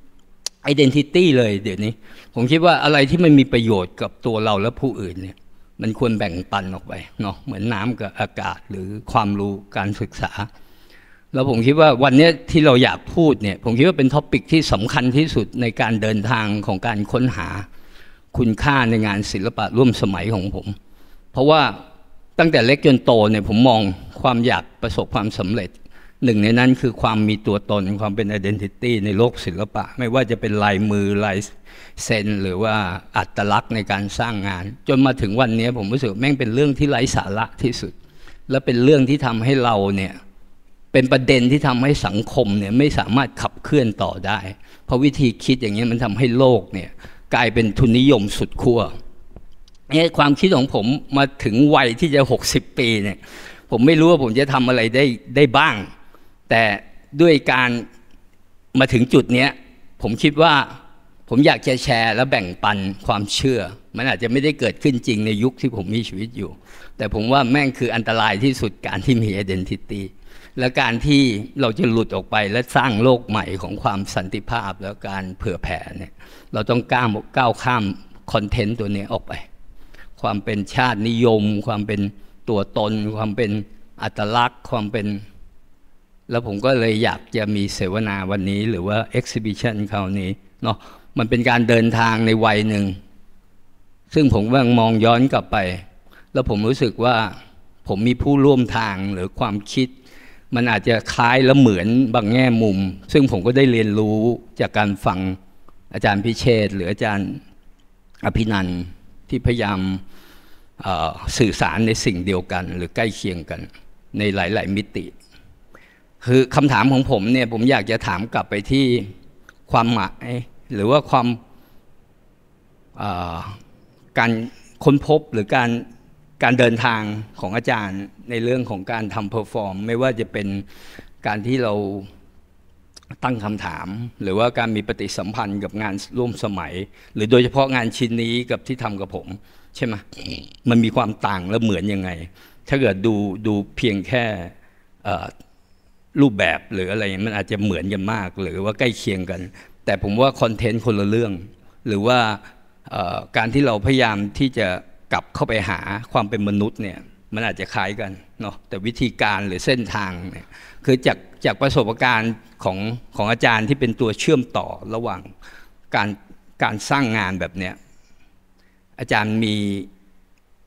identity เลยเดี๋ยวนี้ผมคิดว่าอะไรที่มันมีประโยชน์กับตัวเราและผู้อื่นเนี่ยมันควรแบ่งปันออกไปเนาะเหมือนน้ำกับอากาศหรือความรู้การศึกษาแล้วผมคิดว่าวันนี้ที่เราอยากพูดเนี่ยผมคิดว่าเป็นท็อปิกที่สำคัญที่สุดในการเดินทางของการค้นหาคุณค่าในงานศิลปะร่วมสมัยของผมเพราะว่าตั้งแต่เล็กจนโตเนี่ยผมมองความอยากประสบความสำเร็จหนึ่งในนั้นคือความมีตัวตนความเป็น identity ในโลกศิลปะไม่ว่าจะเป็นลายมือลายเซ็นหรือว่าอัตลักษณ์ในการสร้างงานจนมาถึงวันนี้ผมรู้สึกแม่งเป็นเรื่องที่ไร้สาระที่สุดและเป็นเรื่องที่ทำให้เราเนี่ยเป็นประเด็นที่ทำให้สังคมเนี่ยไม่สามารถขับเคลื่อนต่อได้เพราะวิธีคิดอย่างนี้มันทำให้โลกเนี่ยกลายเป็นทุนนิยมสุดขั้วเนี่ยความคิดของผมมาถึงวัยที่จะ60 ปีเนี่ยผมไม่รู้ว่าผมจะทำอะไรได้บ้างแต่ด้วยการมาถึงจุดนี้ผมคิดว่าผมอยากจะแชร์และแบ่งปันความเชื่อมันอาจจะไม่ได้เกิดขึ้นจริงในยุคที่ผมมีชีวิตอยู่แต่ผมว่าแม่งคืออันตรายที่สุดการที่มี identity และการที่เราจะหลุดออกไปและสร้างโลกใหม่ของความสันติภาพแล้วการเผื่อแผ่เนี่ยเราต้องก้าวข้ามคอนเทนต์ตัวนี้ออกไปความเป็นชาตินิยมความเป็นตัวตนความเป็นอัตลักษณ์ความเป็นแล้วผมก็เลยอยากจะมีเสวนาวันนี้หรือว่า exhibition คราวนี้เนาะมันเป็นการเดินทางในวัยหนึ่งซึ่งผมกำลังมองย้อนกลับไปแล้วผมรู้สึกว่าผมมีผู้ร่วมทางหรือความคิดมันอาจจะคล้ายและเหมือนบางแง่มุมซึ่งผมก็ได้เรียนรู้จากการฟังอาจารย์พิเชษฐ์หรืออาจารย์อภินันท์ที่พยายามสื่อสารในสิ่งเดียวกันหรือใกล้เคียงกันในหลายๆมิติคือคำถามของผมเนี่ยผมอยากจะถามกลับไปที่ความหมายหรือว่าการค้นพบหรือการเดินทางของอาจารย์ในเรื่องของการทำเพอร์ฟอร์มไม่ว่าจะเป็นการที่เราตั้งคำถามหรือว่าการมีปฏิสัมพันธ์กับงานร่วมสมัยหรือโดยเฉพาะงานชิ้นนี้กับที่ทำกับผมใช่ไหมมันมีความต่างและเหมือนยังไงถ้าเกิดดูเพียงแค่รูปแบบหรืออะไรมันอาจจะเหมือนกันมากหรือว่าใกล้เคียงกันแต่ผมว่าคอนเทนต์คนละเรื่องหรือว่าการที่เราพยายามที่จะกลับเข้าไปหาความเป็นมนุษย์เนี่ยมันอาจจะคล้ายกันเนาะแต่วิธีการหรือเส้นทางเนี่ยคือจากประสบการณ์ของอาจารย์ที่เป็นตัวเชื่อมต่อระหว่างการสร้างงานแบบเนี้ยอาจารย์มี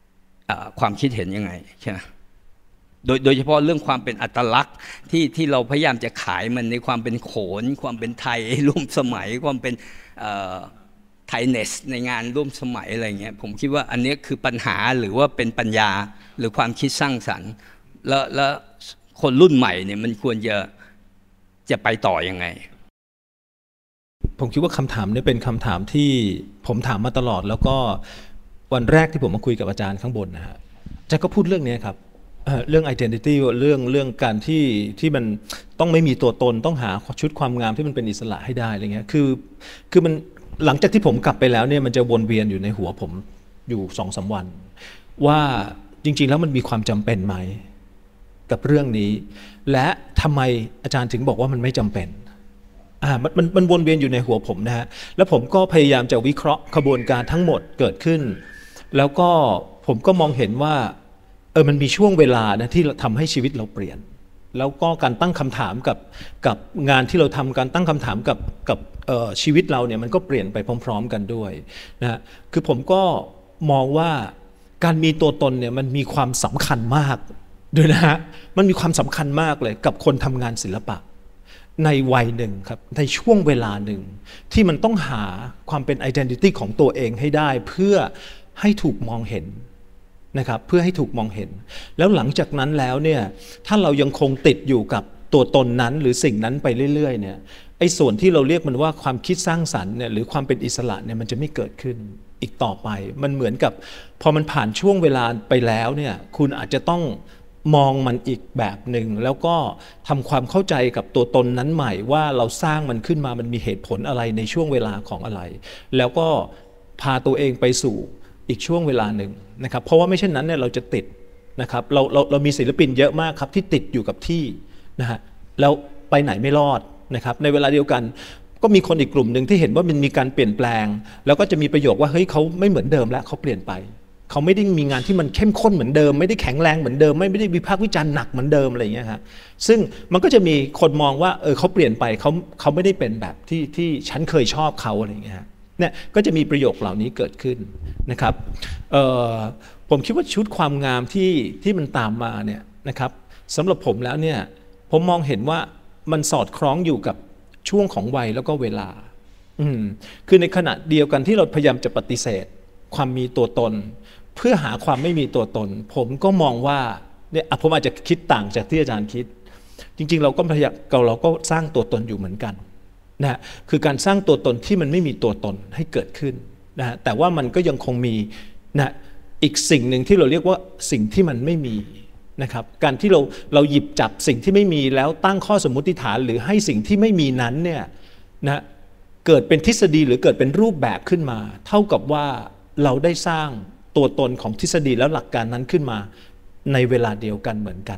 ความคิดเห็นยังไงใช่ไหมโดยเฉพาะเรื่องความเป็นอัตลักษณ์ที่เราพยายามจะขายมันในความเป็นโขนความเป็นไทยร่วมสมัยความเป็นไทยเนสในงานร่วมสมัยอะไรเงี้ยผมคิดว่าอันนี้คือปัญหาหรือว่าเป็นปัญญาหรือความคิดสร้างสรรค์แล้วคนรุ่นใหม่เนี่ยมันควรจะไปต่อยังไงผมคิดว่าคำถามนี้เป็นคำถามที่ผมถามมาตลอดแล้วก็วันแรกที่ผมมาคุยกับอาจารย์ข้างบนนะฮะอาจารย์ก็พูดเรื่องนี้ครับเรื่อง identity เรื่องการที่มันต้องไม่มีตัวตนต้องหาชุดความงามที่มันเป็นอิสระให้ได้อะไรเงี้ยคือมันหลังจากที่ผมกลับไปแล้วเนี่ยมันจะวนเวียนอยู่ในหัวผมอยู่ 2-3 วันว่าจริงๆแล้วมันมีความจำเป็นไหมกับเรื่องนี้และทำไมอาจารย์ถึงบอกว่ามันไม่จำเป็นมันวนเวียนอยู่ในหัวผมนะฮะแล้วผมก็พยายามจะวิเคราะห์ขบวนการทั้งหมดเกิดขึ้นแล้วก็ผมก็มองเห็นว่ามันมีช่วงเวลานะที่ทำให้ชีวิตเราเปลี่ยนแล้วก็การตั้งคำถามกับงานที่เราทำการตั้งคำถามกับชีวิตเราเนี่ยมันก็เปลี่ยนไปพร้อมๆกันด้วยนะฮะคือผมก็มองว่าการมีตัวตนเนี่ยมันมีความสำคัญมากด้วยนะฮะมันมีความสำคัญมากเลยกับคนทำงานศิลปะในวัยหนึ่งครับในช่วงเวลาหนึ่งที่มันต้องหาความเป็น identity ของตัวเองให้ได้เพื่อให้ถูกมองเห็นนะครับเพื่อให้ถูกมองเห็นแล้วหลังจากนั้นแล้วเนี่ยถ้าเรายังคงติดอยู่กับตัวตนนั้นหรือสิ่งนั้นไปเรื่อยๆเนี่ยไอ้ส่วนที่เราเรียกมันว่าความคิดสร้างสรรค์เนี่ยหรือความเป็นอิสระเนี่ยมันจะไม่เกิดขึ้นอีกต่อไปมันเหมือนกับพอมันผ่านช่วงเวลาไปแล้วเนี่ยคุณอาจจะต้องมองมันอีกแบบหนึ่งแล้วก็ทำความเข้าใจกับตัวตนนั้นใหม่ว่าเราสร้างมันขึ้นมามันมีเหตุผลอะไรในช่วงเวลาของอะไรแล้วก็พาตัวเองไปสู่อีกช่วงเวลาหนึ่งนะครับเพราะว่าไม่เช่นนั้นเนี่ยเราจะติดนะครับเรามีศิลปินเยอะมากครับที่ติดอยู่กับที่นะฮะแล้วไปไหนไม่รอดนะครับในเวลาเดียวกันก็มีคนอีกกลุ่มหนึ่งที่เห็นว่ามันมีการเปลี่ยนแปลงแล้วก็จะมีประโยคว่าเฮ้ยเขาไม่เหมือนเดิมแล้วเขาเปลี่ยนไปเขาไม่ได้มีงานที่มันเข้มข้นเหมือนเดิมไม่ได้แข็งแรงเหมือนเดิมไม่ได้วิพากษ์วิจารณ์หนักเหมือนเดิมอะไรอย่างเงี้ยครับซึ่งมันก็จะมีคนมองว่าเขาเปลี่ยนไปเขาไม่ได้เป็นแบบที่ฉันเคยชอบเขาอะไรอย่างเงี้ยเนี่ยก็จะมีประโยคเหล่านี้เกิดขึ้นนะครับผมคิดว่าชุดความงามที่มันตามมาเนี่ยนะครับสำหรับผมแล้วเนี่ยผมมองเห็นว่ามันสอดคล้องอยู่กับช่วงของวัยแล้วก็เวลาคือในขณะเดียวกันที่เราพยายามจะปฏิเสธความมีตัวตนเพื่อหาความไม่มีตัวตนผมก็มองว่าเนี่ยผมอาจจะคิดต่างจากที่อาจารย์คิดจริงๆเราก็พยายามเราก็สร้างตัวตนอยู่เหมือนกันนะคือการสร้างตัวตนที่มันไม่มีตัวตนให้เกิดขึ้นนะแต่ว่ามันก็ยังคงมีนะอีกสิ่งหนึ่งที่เราเรียกว่าสิ่งที่มันไม่มีนะครับการที่เราหยิบจับสิ่งที่ไม่มีแล้วตั้งข้อสมมุติฐานหรือให้สิ่งที่ไม่มีนั้นเนี่ยนะเกิดเป็นทฤษฎีหรือเกิดเป็นรูปแบบขึ้นมาเท่ากับว่าเราได้สร้างตัวตนของทฤษฎีแล้วหลักการนั้นขึ้นมาในเวลาเดียวกันเหมือนกัน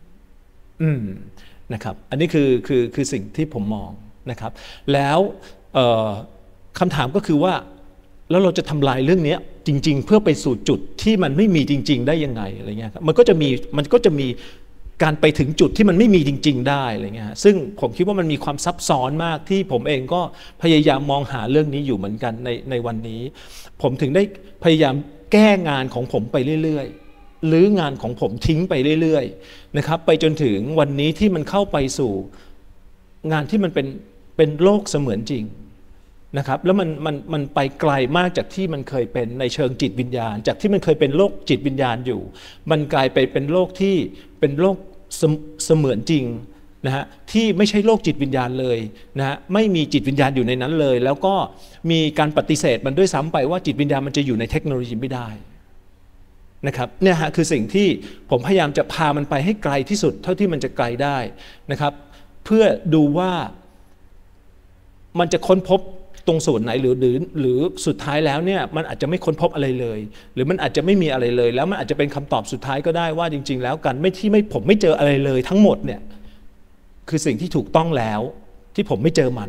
นะครับอันนี้คือสิ่งที่ผมมองนะครับแล้วคำถามก็คือว่าแล้วเราจะทำลายเรื่องนี้จริงๆเพื่อไปสู่จุดที่มันไม่มีจริงๆได้ยังไงอะไรเงี้ยครับมันก็จะมีการไปถึงจุดที่มันไม่มีจริงๆได้อะไรเงี้ยซึ่งผมคิดว่ามันมีความซับซ้อนมากที่ผมเองก็พยายามมองหาเรื่องนี้อยู่เหมือนกันในวันนี้ผมถึงได้พยายามแก้งานของผมไปเรื่อยๆหรืองานของผมทิ้งไปเรื่อยๆนะครับไปจนถึงวันนี้ที่มันเข้าไปสู่งานที่มันเป็นโลกเสมือนจริงนะครับแล้วมันไปไกลมากจากที่มันเคยเป็นในเชิงจิตวิญญาณจากที่มันเคยเป็นโลกจิตวิญญาณอยู่มันกลายไปเป็นโลกที่เป็นโลกเสมือนจริงนะฮะที่ไม่ใช่โลกจิตวิญญาณเลยนะฮะไม่มีจิตวิญญาณอยู่ในนั้นเลยแล้วก็มีการปฏิเสธมันด้วยซ้ำไปว่าจิตวิญญาณมันจะอยู่ในเทคโนโลยีไม่ได้นะครับเนี่ยฮะคือสิ่งที่ผมพยายามจะพามันไปให้ไกลที่สุดเท่าที่มันจะไกลได้นะครับเพื่อดูว่ามันจะค้นพบตรงส่วนไหนหรือสุดท้ายแล้วเนี่ยมันอาจจะไม่ค้นพบอะไรเลยหรือมันอาจจะไม่มีอะไรเลยแล้วมันอาจจะเป็นคำตอบสุดท้ายก็ได้ว่าจริงๆแล้วกันผมไม่เจออะไรเลยทั้งหมดเนี่ยคือสิ่งที่ถูกต้องแล้วที่ผมไม่เจอมัน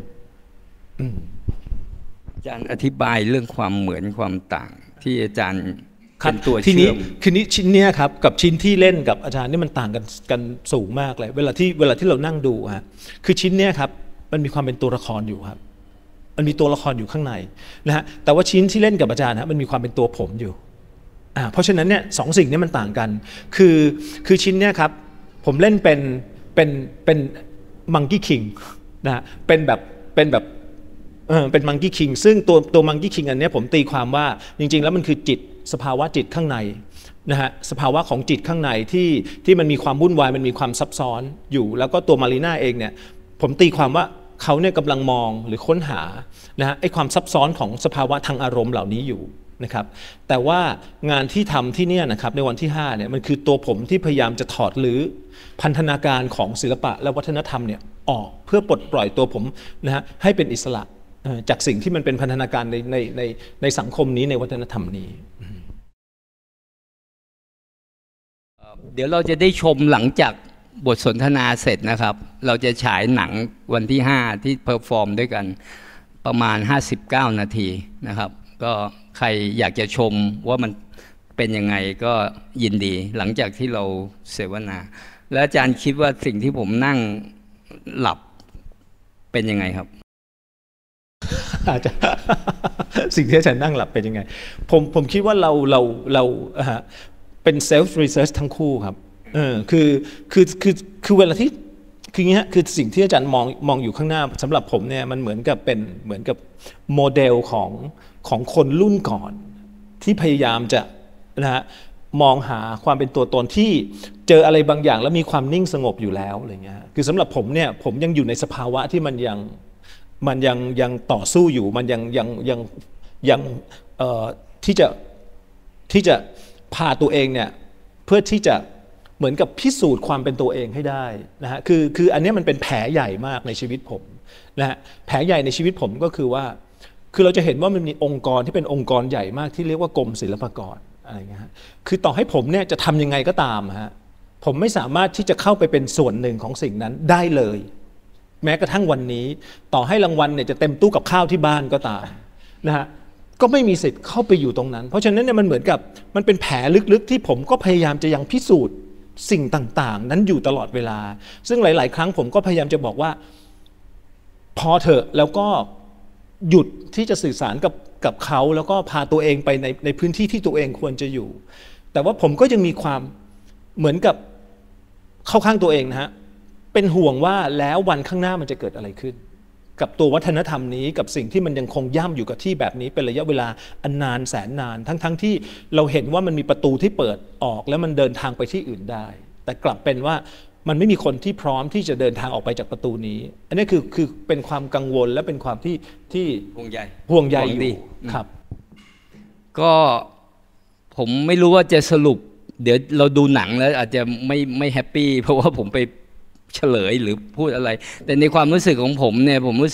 อาจารย์อธิบายเรื่องความเหมือนความต่างที่อาจารย์เป็นตัวเชื่อมทีนี้ชิ้นเนี้ยครับกับชิ้นที่เล่นกับอาจารย์นี่มันต่างกันสูงมากเลยเวลาที่เรานั่งดูฮะคือชิ้นเนี้ยครับมันมีความเป็นตัวละครอยู่ครับมันมีตัวละครอยู่ข้างในนะฮะแต่ว่าชิ้นที่เล่นกับอาจารย์ฮะมันมีความเป็นตัวผมอยู่เพราะฉะนั้นเนี่ยสองสิ่งนี้มันต่างกันคือชิ้นเนี่ยครับผมเล่นเป็นมังกี้คิงนะเป็นมังกี้คิงซึ่งตัวมังกี้คิงอันนี้ผมตีความว่าจริงๆแล้วมันคือจิตสภาวะจิตข้างในนะฮะสภาวะของจิตข้างในที่มันมีความวุ่นวายมันมีความซับซ้อนอยู่แล้วก็ตัวมารีน่าเองเนี่ยผมตีความว่าเขาเนี่ยกำลังมองหรือค้นหานะฮะไอ้ความซับซ้อนของสภาวะทางอารมณ์เหล่านี้อยู่นะครับแต่ว่างานที่ทำที่เนี่ยนะครับในวันที่5เนี่ยมันคือตัวผมที่พยายามจะถอดรื้อพันธนาการของศิลปะและวัฒนธรรมเนี่ยออกเพื่อปลดปล่อยตัวผมนะฮะให้เป็นอิสระจากสิ่งที่มันเป็นพันธนาการในสังคมนี้ในวัฒนธรรมนี้เดี๋ยวเราจะได้ชมหลังจากบทสนทนาเสร็จนะครับเราจะฉายหนังวันที่5ที่เพอร์ฟอร์มด้วยกันประมาณ59นาทีนะครับก็ใครอยากจะชมว่ามันเป็นยังไงก็ยินดีหลังจากที่เราเสวนาแล้วอาจารย์คิดว่าสิ่งที่ผมนั่งหลับเป็นยังไงครับอาจจะสิ่งที่อาจารย์นั่งหลับเป็นยังไงผมคิดว่าเราเป็นเซลฟ์รีเสิร์ชทั้งคู่ครับคือเวลาที่คืออย่างนี้ฮะคือสิ่งที่อาจารย์มองอยู่ข้างหน้าสำหรับผมเนี่ยมันเหมือนกับโมเดลของคนรุ่นก่อนที่พยายามจะนะฮะมองหาความเป็นตัวตนที่เจออะไรบางอย่างแล้วมีความนิ่งสงบอยู่แล้วอะไรเงี้ยคือสำหรับผมเนี่ยผมยังอยู่ในสภาวะที่มันยังต่อสู้อยู่มันยังที่จะพาตัวเองเนี่ยเพื่อที่จะเหมือนกับพิสูจน์ความเป็นตัวเองให้ได้นะฮะคืออันนี้มันเป็นแผลใหญ่มากในชีวิตผมนะฮะแผลใหญ่ในชีวิตผมก็คือว่าคือเราจะเห็นว่ามันมีองค์กรที่เป็นองค์กรใหญ่มากที่เรียกว่ากรมศิลปากรอะไรเงี้ยฮะคือต่อให้ผมเนี่ยจะทำยังไงก็ตามฮะผมไม่สามารถที่จะเข้าไปเป็นส่วนหนึ่งของสิ่งนั้นได้เลยแม้กระทั่งวันนี้ต่อให้รางวัลเนี่ยจะเต็มตู้กับข้าวที่บ้านก็ตามนะฮะก็ไม่มีสิทธิ์เข้าไปอยู่ตรงนั้นเพราะฉะนั้นเนี่ยมันเหมือนกับมันเป็นแผลลึกๆที่ผมก็พยายามจะยังพิสูจน์สิ่งต่างๆนั้นอยู่ตลอดเวลาซึ่งหลายๆครั้งผมก็พยายามจะบอกว่าพอเถอะแล้วก็หยุดที่จะสื่อสารกับเขาแล้วก็พาตัวเองไปในพื้นที่ที่ตัวเองควรจะอยู่แต่ว่าผมก็ยังมีความเหมือนกับเข้าข้างตัวเองนะฮะเป็นห่วงว่าแล้ววันข้างหน้ามันจะเกิดอะไรขึ้นกับตัววัฒนธรรมนี้กับสิ่งที่มันยังคงย่ำอยู่กับที่แบบนี้เป็นระยะเวลาอันนานแสนนานทั้งที่เราเห็นว่ามันมีประตูที่เปิดออกแล้วมันเดินทางไปที่อื่นได้แต่กลับเป็นว่ามันไม่มีคนที่พร้อมที่จะเดินทางออกไปจากประตูนี้อันนี้คือเป็นความกังวลและเป็นความที่ห่วงใยอยู่ครับก็ผมไม่รู้ว่าจะสรุปเดี๋ยวเราดูหนังแล้วอาจจะไม่แฮปปี้เพราะว่าผมไปเฉลยหรือพูดอะไรแต่ในความรู้สึกของผมเนี่ยผมรู้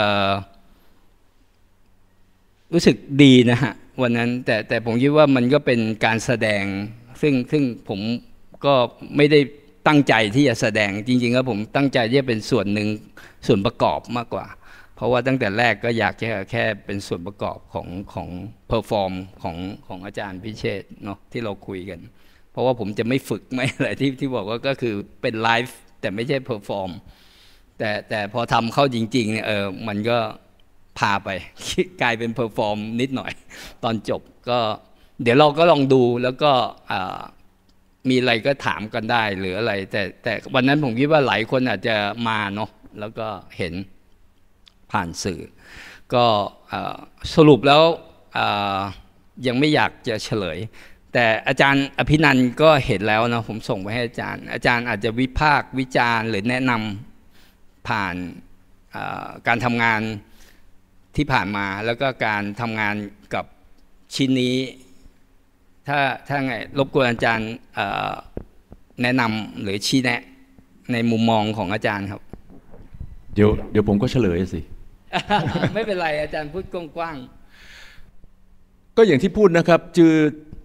สึกดีนะฮะวันนั้นแต่ผมคิดว่ามันก็เป็นการแสดงซึ่งผมก็ไม่ได้ตั้งใจที่จะแสดงจริงๆแล้วผมตั้งใจที่จะเป็นส่วนหนึ่งส่วนประกอบมากกว่าเพราะว่าตั้งแต่แรกก็อยากจะแค่เป็นส่วนประกอบของเพอร์ฟอร์มของอาจารย์พิเชษฐ์เนาะที่เราคุยกันเพราะว่าผมจะไม่ฝึกไม่อะไรที่บอกว่าก็คือเป็นไลฟ์แต่ไม่ใช่เพอร์ฟอร์มแต่พอทำเข้าจริงๆเนี่ยมันก็พาไปกลายเป็นเพอร์ฟอร์มนิดหน่อยตอนจบก็เดี๋ยวเราก็ลองดูแล้วก็มีอะไรก็ถามกันได้หรืออะไรแต่วันนั้นผมคิดว่าหลายคนอาจจะมาเนาะแล้วก็เห็นผ่านสื่อก็สรุปแล้วยังไม่อยากจะเฉลยแต่อาจารย์อภินันท์ก็เห็นแล้วนะผมส่งไปให้อาจารย์อาจจะวิพากษ์วิจารณ์หรือแนะนำผ่านการทำงานที่ผ่านมาแล้วก็การทำงานกับชิ้นนี้ถ้าไงรบกวนอาจารย์แนะนำหรือชี้แนะในมุมมองของอาจารย์ครับเดี๋ยวผมก็เฉลยสิไม่เป็นไรอาจารย์พูดกว้างๆก็อย่างที่พูดนะครับคือ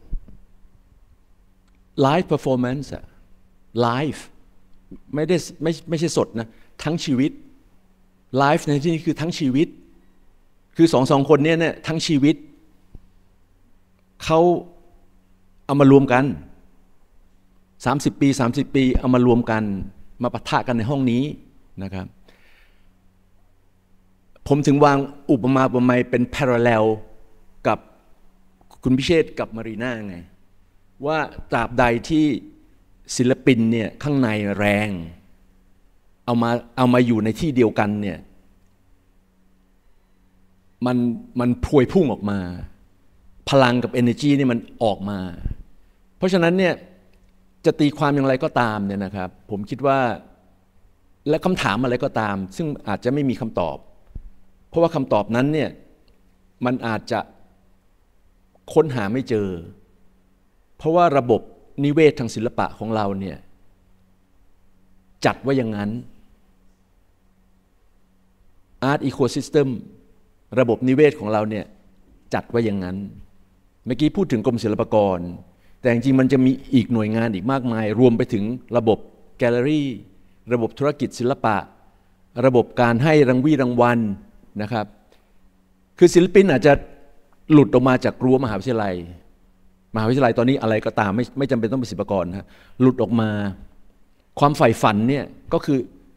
Live performance อะ Live ไม่ใช่สดนะทั้งชีวิต Live ในที่นี้คือทั้งชีวิตคือสองคนเนี่ยทั้งชีวิตเขาเอามารวมกัน30 ปีเอามารวมกันมาปะทะกันในห้องนี้นะครับผมถึงวางอุปมาอุปไมยเป็น parallel กับคุณพิเชษฐ์กับมารีน่าไงว่าตราบใดที่ศิลปินเนี่ยข้างในแรงเอามาอยู่ในที่เดียวกันเนี่ยมันพวยพุ่งออกมาพลังกับ energy นี่มันออกมาเพราะฉะนั้นเนี่ยจะตีความอย่างไรก็ตามเนี่ยนะครับผมคิดว่าและคำถามอะไรก็ตามซึ่งอาจจะไม่มีคำตอบเพราะว่าคำตอบนั้นเนี่ยมันอาจจะค้นหาไม่เจอเพราะว่าระบบนิเวศทางศิลปะของเราเนี่ยจัดว่าอย่างนั้น Art Ecosystem ระบบนิเวศของเราเนี่ยจัดว่าอย่างนั้นเมื่อกี้พูดถึงกรมศิลปากรแต่จริงๆมันจะมีอีกหน่วยงานอีกมากมายรวมไปถึงระบบแกลเลอรี่ระบบธุรกิจศิลปะระบบการให้รางวัลนะครับคือศิลปินอาจจะหลุดออกมาจากรั้วมหาวิทยาลัยตอนนี้อะไรก็ตามไม่จำเป็นต้องเป็นศิลปากรนะหลุดออกมาความใฝ่ฝันเนี่ยก็คือ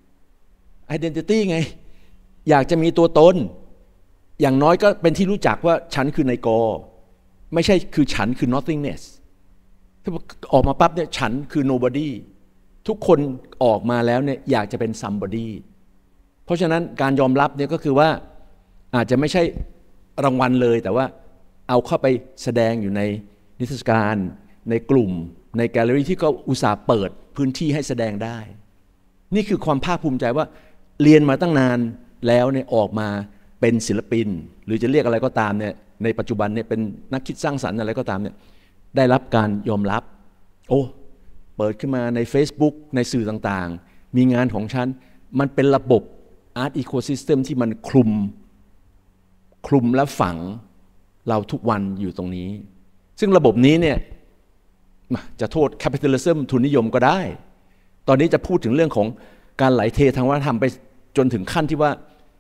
identity ไงอยากจะมีตัวตนอย่างน้อยก็เป็นที่รู้จักว่าฉันคือนายกไม่ใช่คือฉันคือ nothingness ถ้าออกมาปั๊บเนี่ยฉันคือ nobody ทุกคนออกมาแล้วเนี่ยอยากจะเป็น somebody เพราะฉะนั้นการยอมรับเนี่ยก็คือว่าอาจจะไม่ใช่รางวัลเลยแต่ว่าเอาเข้าไปแสดงอยู่ในนิทรรศการในกลุ่มในแกลเลอรี่ที่ก็อุตส่าห์เปิดพื้นที่ให้แสดงได้นี่คือความภาคภูมิใจว่าเรียนมาตั้งนานแล้วเนี่ยออกมาเป็นศิลปินหรือจะเรียกอะไรก็ตามเนี่ยในปัจจุบันเนี่ยเป็นนักคิดสร้างสรรค์อะไรก็ตามเนี่ยได้รับการยอมรับเปิดขึ้นมาใน Facebook ในสื่อต่างๆมีงานของฉันมันเป็นระบบ Art Ecosystem ที่มันคลุมและฝังเราทุกวันอยู่ตรงนี้ซึ่งระบบนี้เนี่ยจะโทษ Capitalism ทุนนิยมก็ได้ตอนนี้จะพูดถึงเรื่องของการไหลเททางวัฒนธรรมไปจนถึงขั้นที่ว่า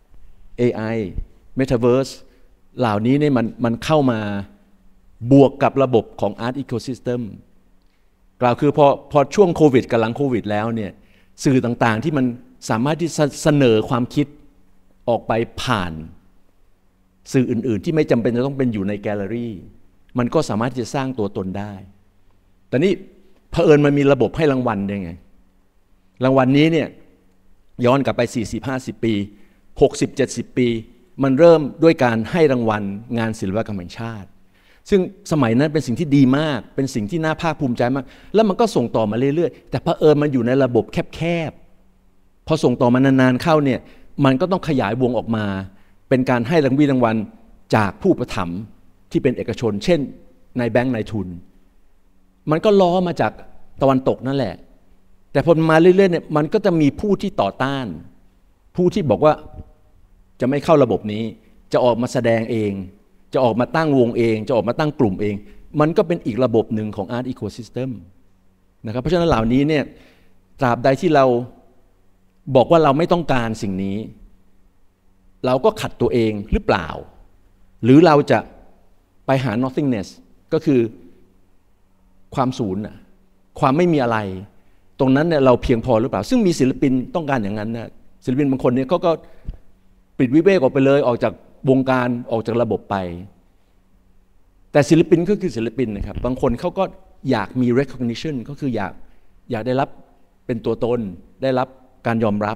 AI Metaverse เหล่านี้เนี่ยมันเข้ามาบวกกับระบบของ Art Ecosystem กล่าวคือพอช่วงโควิดกับหลังโควิดแล้วเนี่ยสื่อต่างๆที่มันสามารถที่เสนอความคิดออกไปผ่านสื่ออื่นๆที่ไม่จำเป็นจะต้องเป็นอยู่ในแกลเลอรี่มันก็สามารถที่จะสร้างตัวตนได้แต่นี่เผอิญมันมีระบบให้รางวัลได้ไงรางวัลนี้เนี่ยย้อนกลับไป 40-50 ปี 60-70 ปีมันเริ่มด้วยการให้รางวัลงานศิลปกรรมแห่งชาติซึ่งสมัยนั้นเป็นสิ่งที่ดีมากเป็นสิ่งที่น่าภาคภูมิใจมากแล้วมันก็ส่งต่อมาเรื่อยๆแต่เผอิญมันอยู่ในระบบแคบๆพอส่งต่อมานานๆเข้าเนี่ยมันก็ต้องขยายวงออกมาเป็นการให้รางวัลจากผู้อุปถัมภ์ที่เป็นเอกชนเช่นนายแบงค์นายทุนมันก็ล้อมาจากตะวันตกนั่นแหละแต่พอมาเรื่อยๆเนี่ยมันก็จะมีผู้ที่ต่อต้านผู้ที่บอกว่าจะไม่เข้าระบบนี้จะออกมาแสดงเองจะออกมาตั้งวงเองจะออกมาตั้งกลุ่มเองมันก็เป็นอีกระบบหนึ่งของ Art Ecosystem นะครับเพราะฉะนั้นเหล่านี้เนี่ยตราบใดที่เราบอกว่าเราไม่ต้องการสิ่งนี้เราก็ขัดตัวเองหรือเปล่าหรือเราจะไปหา nothingness ก็คือความศูนย์ความไม่มีอะไรตรงนั้นเนี่ยเราเพียงพอหรือเปล่าซึ่งมีศิลปินต้องการอย่างนั้นนะศิลปินบางคนเนี่ยเขาก็ปิดวิเวกออกไปเลยออกจากวงการออกจากระบบไปแต่ศิลปินก็คือศิลปินนะครับบางคนเขาก็อยากมี recognition ก็คืออยากได้รับเป็นตัวตนได้รับการยอมรับ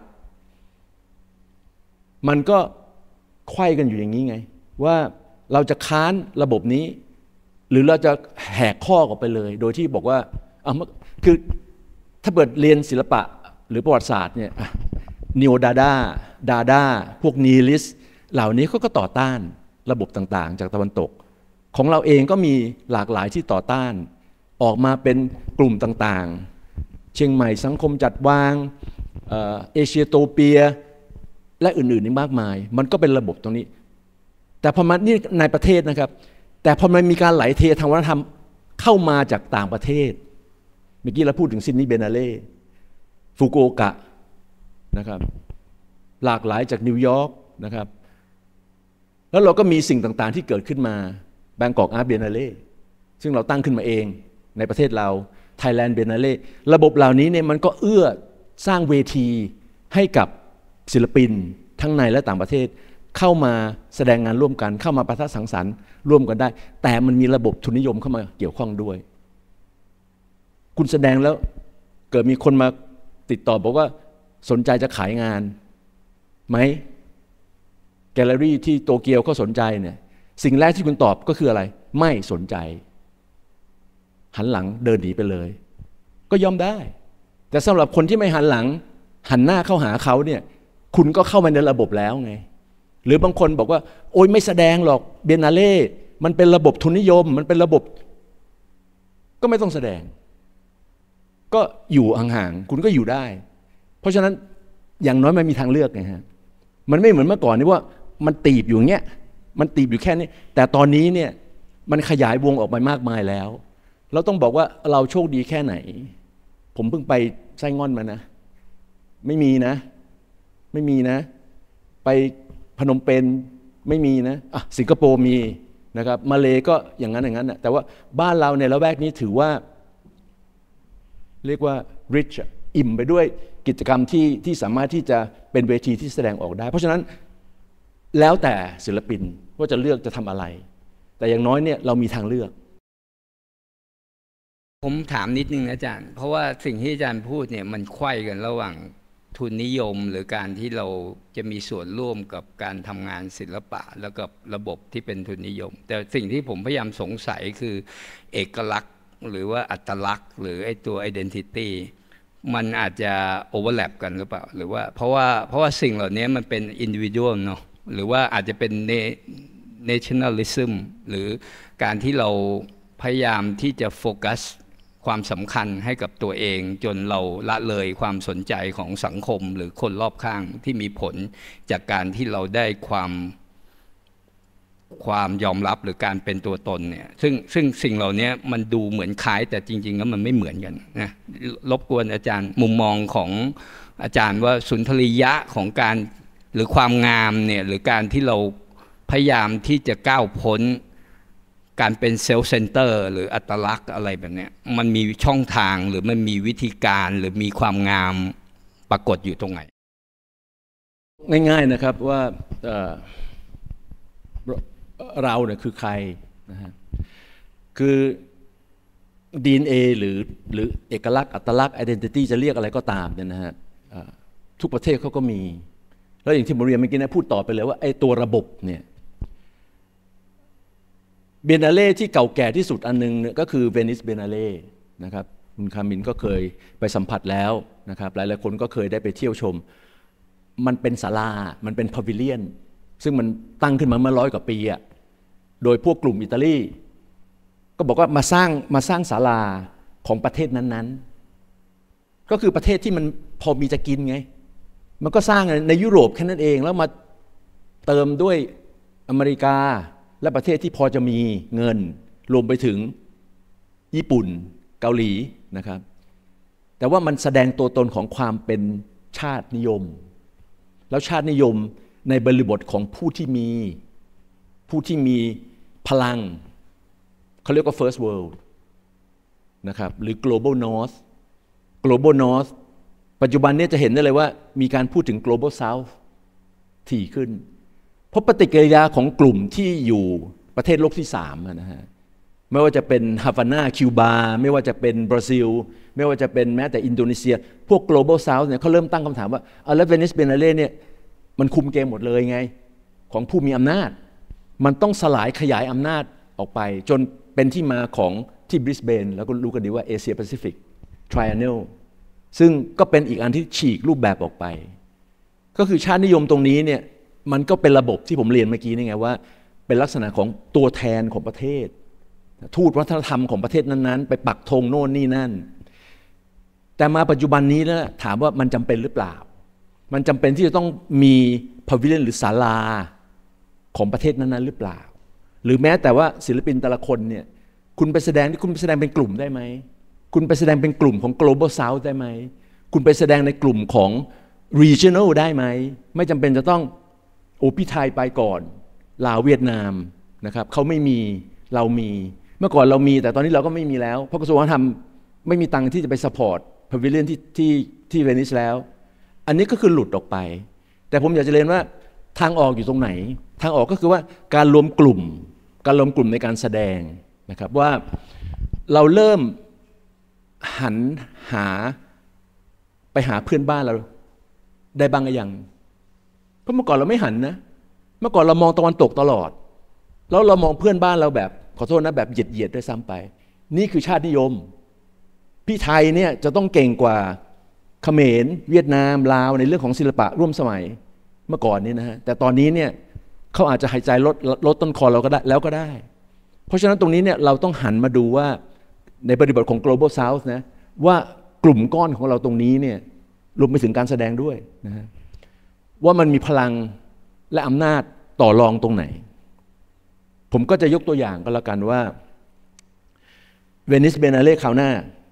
มันก็ไขว้กันอยู่อย่างนี้ไงว่าเราจะค้านระบบนี้หรือเราจะแหกข้อออกไปเลยโดยที่บอกว่าคือถ้าเปิดเรียนศิลปะหรือประวัติศาสตร์เนี่ยนิโอดาดาพวกนีลิสเหล่านี้เขาก็ต่อต้านระบบต่างๆจากตะวันตกของเราเองก็มีหลากหลายที่ต่อต้านออกมาเป็นกลุ่มต่างๆเชียงใหม่สังคมจัดวางเอเชียโตเปียและอื่นๆนี่มากมายมันก็เป็นระบบตรงนี้แต่พอมานี่ในประเทศนะครับแต่พอมันมีการไหลเททางวัฒนธรรมเข้ามาจากต่างประเทศเมื่อกี้เราพูดถึงซิดนีย์เบนาเล่ฟุกุโอกะนะครับหลากหลายจากนิวยอร์กนะครับแล้วเราก็มีสิ่งต่างๆที่เกิดขึ้นมาแบงกอกอาร์ตเบนาเล่ซึ่งเราตั้งขึ้นมาเองในประเทศเราไทยแลนด์เบนาเล่ระบบเหล่านี้เนี่ยมันก็เอื้อสร้างเวทีให้กับศิลปินทั้งในและต่างประเทศเข้ามาแสดงงานร่วมกันเข้ามาปะทะสังสรรค์ร่วมกันได้แต่มันมีระบบทุนนิยมเข้ามาเกี่ยวข้องด้วยคุณแสดงแล้วเกิดมีคนมาติดต่อบอกว่าสนใจจะขายงานไหมแกลเลอรี่ที่โตเกียวก็สนใจเนี่ยสิ่งแรกที่คุณตอบก็คืออะไรไม่สนใจหันหลังเดินหนีไปเลยก็ยอมได้แต่สำหรับคนที่ไม่หันหลังหันหน้าเข้าหาเขาเนี่ยคุณก็เข้ามาในระบบแล้วไงหรือบางคนบอกว่าโอ๊ยไม่แสดงหรอกเบียนนาเล่มันเป็นระบบทุนนิยมมันเป็นระบบก็ไม่ต้องแสดงก็อยู่ห่างๆคุณก็อยู่ได้เพราะฉะนั้นอย่างน้อยมันมีทางเลือกไงฮะมันไม่เหมือนเมื่อก่อนนี่ว่ามันตีบอยู่อย่างเงี้ยมันตีบอยู่แค่นี้แต่ตอนนี้เนี่ยมันขยายวงออกไปมากมายแล้วเราต้องบอกว่าเราโชคดีแค่ไหนผมเพิ่งไปไส้ง่อนมานะไม่มีนะไปพนมเปญไม่มีนะสิงคโปร์มีนะครับมาเลก็อย่างนั้นนะแต่ว่าบ้านเราในละแวกนี้ถือว่าเรียกว่า rich อิ่มไปด้วยกิจกรรมที่สามารถที่จะเป็นเวทีที่แสดงออกได้เพราะฉะนั้นแล้วแต่ศิลปินว่าจะเลือกจะทำอะไรแต่อย่างน้อยเนี่ยเรามีทางเลือกผมถามนิดนึงนะอาจารย์เพราะว่าสิ่งที่อาจารย์พูดเนี่ยมันไขว้กันระหว่างทุนนิยมหรือการที่เราจะมีส่วนร่วมกับการทำงานศิลปะแล้วกับระบบที่เป็นทุนนิยมแต่สิ่งที่ผมพยายามสงสัยคือเอกลักษณ์หรือว่าอัตลักษณ์หรือไอ้ตัว identity มันอาจจะ overlap กันหรือเปล่าหรือว่าเพราะว่าสิ่งเหล่านี้มันเป็น individual เนาะหรือว่าอาจจะเป็น nationalism หรือการที่เราพยายามที่จะโฟกัสความสำคัญให้กับตัวเองจนเราละเลยความสนใจของสังคมหรือคนรอบข้างที่มีผลจากการที่เราได้ความยอมรับหรือการเป็นตัวตนเนี่ยซึ่งสิ่งเหล่านี้มันดูเหมือนคล้ายแต่จริงๆแล้วมันไม่เหมือนกันนะรบกวนอาจารย์มุมมองของอาจารย์ว่าสุนทรียะของการหรือความงามเนี่ยหรือการที่เราพยายามที่จะก้าวพ้นการเป็นเซลฟ์เซนเตอร์หรืออัตลักษณ์อะไรแบบนี้มันมีช่องทางหรือมันมีวิธีการหรือมีความงามปรากฏอยู่ตรงไหนง่ายๆนะครับว่าเราเนี่ยคือใครนะฮะคือ DNA หรือเอกลักษณ์อัตลักษณ์ identity จะเรียกอะไรก็ตามเนี่ยนะฮะทุกประเทศเขาก็มีแล้วอย่างที่ผมเรียนเมื่อกี้นะพูดต่อไปเลยว่าไอ้ตัวระบบเนี่ยเบียนนาเล่ที่เก่าแก่ที่สุดอันนึงเนี่ยก็คือเวนิสเบียนนาเล่นะครับคุณคามินก็เคยไปสัมผัสแล้วนะครับหลายๆคนก็เคยได้ไปเที่ยวชมมันเป็นศาลามันเป็นพาวิเลียนซึ่งมันตั้งขึ้นมาเมื่อ100 กว่าปีอ่ะโดยพวกกลุ่มอิตาลีก็บอกว่ามาสร้างศาลาของประเทศนั้นๆก็คือประเทศที่มันพอมีจะกินไงมันก็สร้างในยุโรปแค่นั้นเองแล้วมาเติมด้วยอเมริกาและประเทศที่พอจะมีเงินรวมไปถึงญี่ปุ่นเกาหลีนะครับแต่ว่ามันแสดงตัวตนของความเป็นชาตินิยมแล้วชาตินิยมในบริบทของผู้ที่มีพลังเขาเรียกว่า first world นะครับหรือ global north ปัจจุบันนี้จะเห็นได้เลยว่ามีการพูดถึง global south ถี่ขึ้นเพราะปฏิกิริยาของกลุ่มที่อยู่ประเทศโลกที่3นะฮะไม่ว่าจะเป็นฮาวานาคิวบาไม่ว่าจะเป็นบราซิลไม่ว่าจะเป็นแม้แต่อินโดนีเซียพวก global south เนี่ยเขาเริ่มตั้งคำถามว่าแล้วเวนิสเบียนนาเล่เนี่ยมันคุมเกมหมดเลยไงของผู้มีอำนาจมันต้องสลายขยายอำนาจออกไปจนเป็นที่มาของที่บริสเบนแล้วก็รู้กันดีว่าเอเชียแปซิฟิกทริแองเกิลซึ่งก็เป็นอีกอันที่ฉีกรูปแบบออกไปก็คือชาตินิยมตรงนี้เนี่ยมันก็เป็นระบบที่ผมเรียนเมื่อกี้นี่ไงว่าเป็นลักษณะของตัวแทนของประเทศทูตวัฒนธรรมของประเทศนั้นๆไปปักธงโน่นนี่นั่นแต่มาปัจจุบันนี้แล้วถามว่ามันจำเป็นหรือเปล่ามันจำเป็นที่จะต้องมีพาวิเลียนหรือศาลาของประเทศนั้นๆหรือเปล่าหรือแม้แต่ว่าศิลปินแต่ละคนเนี่ยคุณไปแสดงเป็นกลุ่มได้ไหมคุณไปแสดงเป็นกลุ่มของ global south ได้ไหมคุณไปแสดงในกลุ่มของ regional ได้ไหมไม่จำเป็นจะต้องพี่ไทยไปก่อนลาวเวียดนามนะครับเขาไม่มีเรามีเมื่อก่อนเรามีแต่ตอนนี้เราก็ไม่มีแล้วเพราะกระทรวงวัฒนธรรมไม่มีตังค์ที่จะไปซัพพอร์ตพาวิเลียนที่เวนิสแล้วอันนี้ก็คือหลุดออกไปแต่ผมอยากจะเรียนว่าทางออกอยู่ตรงไหนทางออกก็คือว่าการรวมกลุ่มในการแสดงนะครับว่าเราเริ่มหันหาไปหาเพื่อนบ้านเราได้บ้างหรือยังเพราะเมื่อก่อนเราไม่หันนะเมื่อก่อนเรามองตะวันตกตลอดแล้วเรามองเพื่อนบ้านเราแบบขอโทษนะแบบเหยียดด้วยซ้ำไปนี่คือชาตินิยมพี่ไทยเนี่ยจะต้องเก่งกว่าเขมรเวียดนามลาวในเรื่องของศิลปะร่วมสมัยเมื่อก่อนนี้นะฮะแต่ตอนนี้เนี่ยเขาอาจจะหายใจลดต้นคอเราก็ได้แล้วก็ได้เพราะฉะนั้นตรงนี้เนี่ยเราต้องหันมาดูว่าในบริบทของ global south นะว่ากลุ่มก้อนของเราตรงนี้เนี่ยรวมไปถึงการแสดงด้วยนะฮะว่ามันมีพลังและอำนาจต่อรองตรงไหนผมก็จะยกตัวอย่างก็แล้วกันว่าเวนิสเบนาเล่คราวหน้า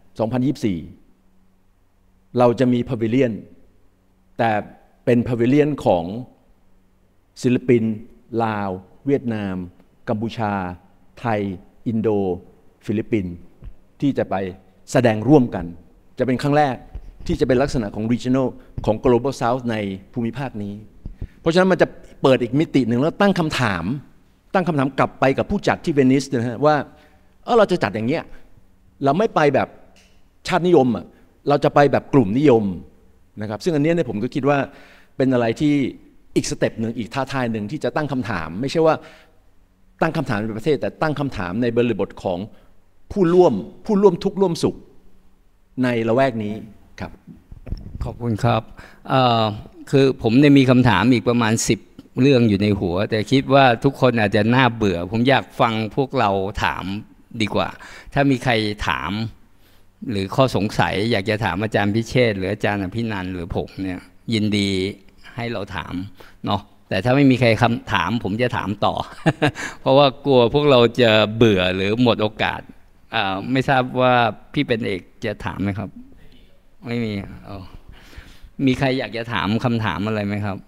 2024เราจะมีพาวิเลียนแต่เป็นพาวิเลียนของศิลปินลาวเวียดนามกัมพูชาไทยอินโดฟิลิปปินส์ที่จะไปแสดงร่วมกันจะเป็นครั้งแรกที่จะเป็นลักษณะของ regional ของ global south ในภูมิภาคนี้เพราะฉะนั้นมันจะเปิดอีกมิติหนึ่งแล้วตั้งคำถามกลับไปกับผู้จัดที่เวนิสนะฮะว่าเราจะจัดอย่างเงี้ยเราไม่ไปแบบชาตินิยมอ่ะเราจะไปแบบกลุ่มนิยมนะครับซึ่งอันนี้เนี่ยผมก็คิดว่าเป็นอะไรที่อีกสเต็ปหนึ่งอีกท้าทายหนึ่งที่จะตั้งคำถามไม่ใช่ว่าตั้งคำถามในประเทศแต่ตั้งคำถามในบริบทของผู้ร่วมทุกข์ร่วมสุขในละแวกนี้ครับขอบคุณครับคือผมเนี่ยมีคำถามอีกประมาณ10เรื่องอยู่ในหัวแต่คิดว่าทุกคนอาจจะน่าเบื่อผมอยากฟังพวกเราถามดีกว่าถ้ามีใครถามหรือข้อสงสัยอยากจะถามอาจารย์พิเชษฐ์หรืออาจารย์อภินันท์หรือผมเนี่ยยินดีให้เราถามเนาะแต่ถ้าไม่มีใครคำถามผมจะถามต่อ เพราะว่ากลัวพวกเราจะเบื่อหรือหมดโอกาสไม่ทราบว่าพี่เป็นเอกจะถามไหมครับไม่มีมีใครอยากจะถามคำถามอะไรไหมครับ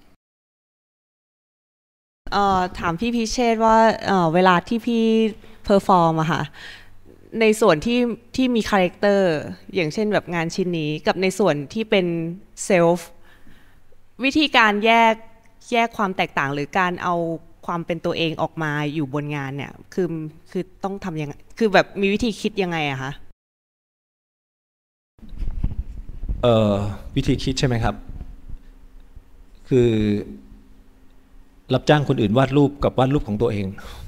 ถามพี่พิเชษฐ์ว่าเวลาที่พี่เพอร์ฟอร์มอะค่ะในส่วนที่มีคาแรคเตอร์อย่างเช่นแบบงานชิ้นนี้กับในส่วนที่เป็นเซลฟ์วิธีการแยกความแตกต่างหรือการเอาความเป็นตัวเองออกมาอยู่บนงานเนี่ยคือต้องทำยังไงคือแบบมีวิธีคิดยังไงอะคะวิธีคิดใช่ไหมครับคือรับจ้างคนอื่นวาดรูปกับวาดรูปของตัวเอง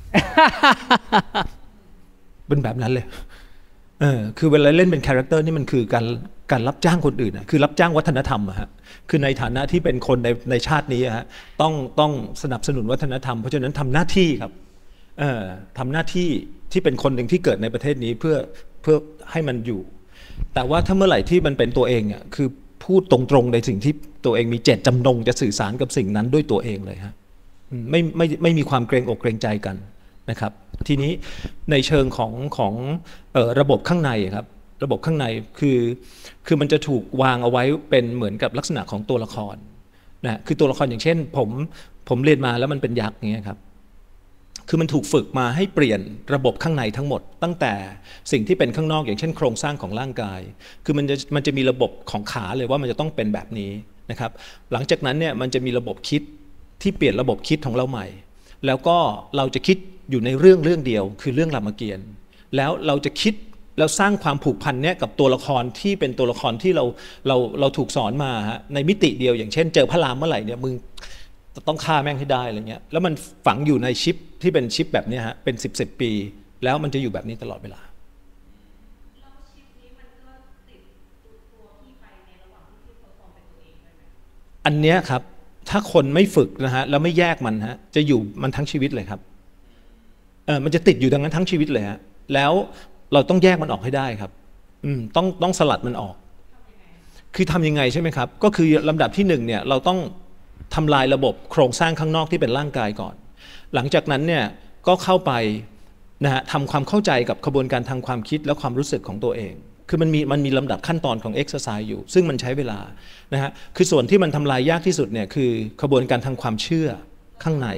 เป็นแบบนั้นเลยคือเวลาเล่นเป็นคาแรคเตอร์นี่มันคือการรับจ้างคนอื่นคือรับจ้างวัฒนธรรมอะฮะคือในฐานะที่เป็นคนในชาตินี้ฮะต้องสนับสนุนวัฒนธรรมเพราะฉะนั้นทำหน้าที่ครับทำหน้าที่ที่เป็นคนหนึ่งที่เกิดในประเทศนี้เพื่อให้มันอยู่แต่ว่าถ้าเมื่อไหร่ที่มันเป็นตัวเองอ่ะคือพูดตรงๆในสิ่งที่ตัวเองมีเจตจำนงจะสื่อสารกับสิ่งนั้นด้วยตัวเองเลยฮะไม่มีความเกรงอกเกรงใจกันนะครับทีนี้ในเชิงของระบบข้างในครับระบบข้างในคือมันจะถูกวางเอาไว้เป็นเหมือนกับลักษณะของตัวละครนะคือตัวละครอย่างเช่นผมเรียนมาแล้วมันเป็นยักษ์อย่างเงี้ยครับคือมันถูกฝึกมาให้เปลี่ยนระบบข้างในทั้งหมดตั้งแต่สิ่งที่เป็นข้างนอกอย่างเช่นโครงสร้างของร่างกายคือมันจะมีระบบของขาเลยว่ามันจะต้องเป็นแบบนี้นะครับหลังจากนั้นเนี่ยมันจะมีระบบคิดที่เปลี่ยนระบบคิดของเราใหม่แล้วก็เราจะคิดอยู่ในเรื่องเดียวคือเรื่องรามเกียรติ์แล้วเราจะคิดแล้วสร้างความผูกพันเนี่ยกับตัวละครที่เป็นตัวละครที่เราถูกสอนมาฮะในมิติเดียวอย่างเช่นเจอพระรามเมื่อไหร่เนี่ยมึงต้องฆ่าแม่งให้ได้อะไรเงี้ยแล้วมันฝังอยู่ในชิปที่เป็นชิปแบบนี้ฮะเป็น10 ปีแล้วมันจะอยู่แบบนี้ตลอดเวลาแล้วชิปนี้มันก็ติดตัวพี่ไปในระหว่างที่เพอร์ฟอร์มเป็นตัวเองได้ไหมอันเนี้ยครับถ้าคนไม่ฝึกนะฮะแล้วไม่แยกมันฮะจะอยู่มันทั้งชีวิตเลยครับมันจะติดอยู่ดังนั้นทั้งชีวิตเลยฮะแล้วเราต้องแยกมันออกให้ได้ครับต้องสลัดมันออกคือทำยังไงใช่ไหมครับก็คือลำดับที่1เนี่ยเราต้องทำลายระบบโครงสร้างข้างนอกที่เป็นร่างกายก่อนหลังจากนั้นเนี่ยก็เข้าไปนะฮะทำความเข้าใจกับกระบวนการทางความคิดและความรู้สึกของตัวเองคือมันมีลำดับขั้นตอนของ exercise อยู่ซึ่งมันใช้เวลานะฮะคือส่วนที่มันทำลายยากที่สุดเนี่ยคือกระบวนการทางความเชื่อข้างใน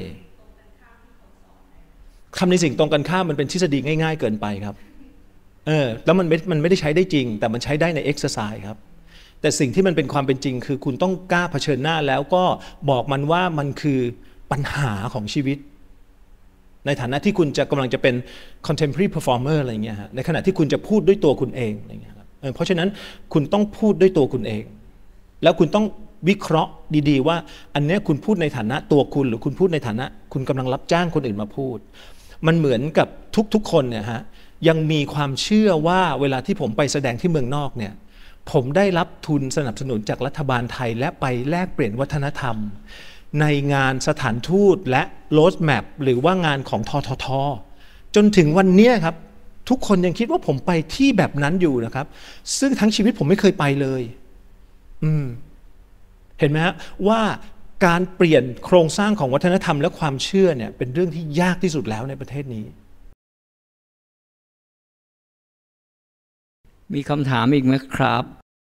คำในสิ่งตรงกันข้ามมันเป็นทฤษฎีง่ายๆเกินไปครับแล้วมันไม่ได้ใช้ได้จริงแต่มันใช้ได้ใน exercise ครับแต่สิ่งที่มันเป็นความเป็นจริงคือคุณต้องกล้าเผชิญหน้าแล้วก็บอกมันว่ามันคือปัญหาของชีวิตในฐานะที่คุณจะกำลังจะเป็น contemporary performer อะไรเงี้ยฮะในขณะที่คุณจะพูดด้วยตัวคุณเองอะไรเงี้ยครับเพราะฉะนั้นคุณต้องพูดด้วยตัวคุณเองแล้วคุณต้องวิเคราะห์ดีๆว่าอันนี้คุณพูดในฐานะตัวคุณหรือคุณพูดในฐานะคุณกำลังรับจ้างคนอื่นมาพูดมันเหมือนกับทุกๆคนเนี่ยฮะยังมีความเชื่อว่าเวลาที่ผมไปแสดงที่เมืองนอกเนี่ยผมได้รับทุนสนับสนุนจากรัฐบาลไทยและไปแลกเปลี่ยนวัฒนธรรมในงานสถานทูตและโรดแมปหรือว่างานของททท.จนถึงวันนี้ครับทุกคนยังคิดว่าผมไปที่แบบนั้นอยู่นะครับซึ่งทั้งชีวิตผมไม่เคยไปเลยเห็นไหมฮะว่าการเปลี่ยนโครงสร้างของวัฒนธรรมและความเชื่อเนี่ยเป็นเรื่องที่ยากที่สุดแล้วในประเทศนี้มีคำถามอีกไหมครับ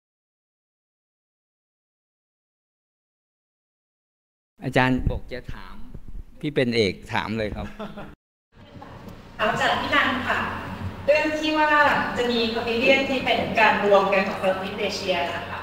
อาจารย์บอกจะถามพี่เป็นเอกถามเลยครับเอาจากพี่นันค่ะเรื่องที่ว่าจะมีคอมเมเดียนที่เป็นการรวมกันของเซาท์อีสต์เอเชียนะคะ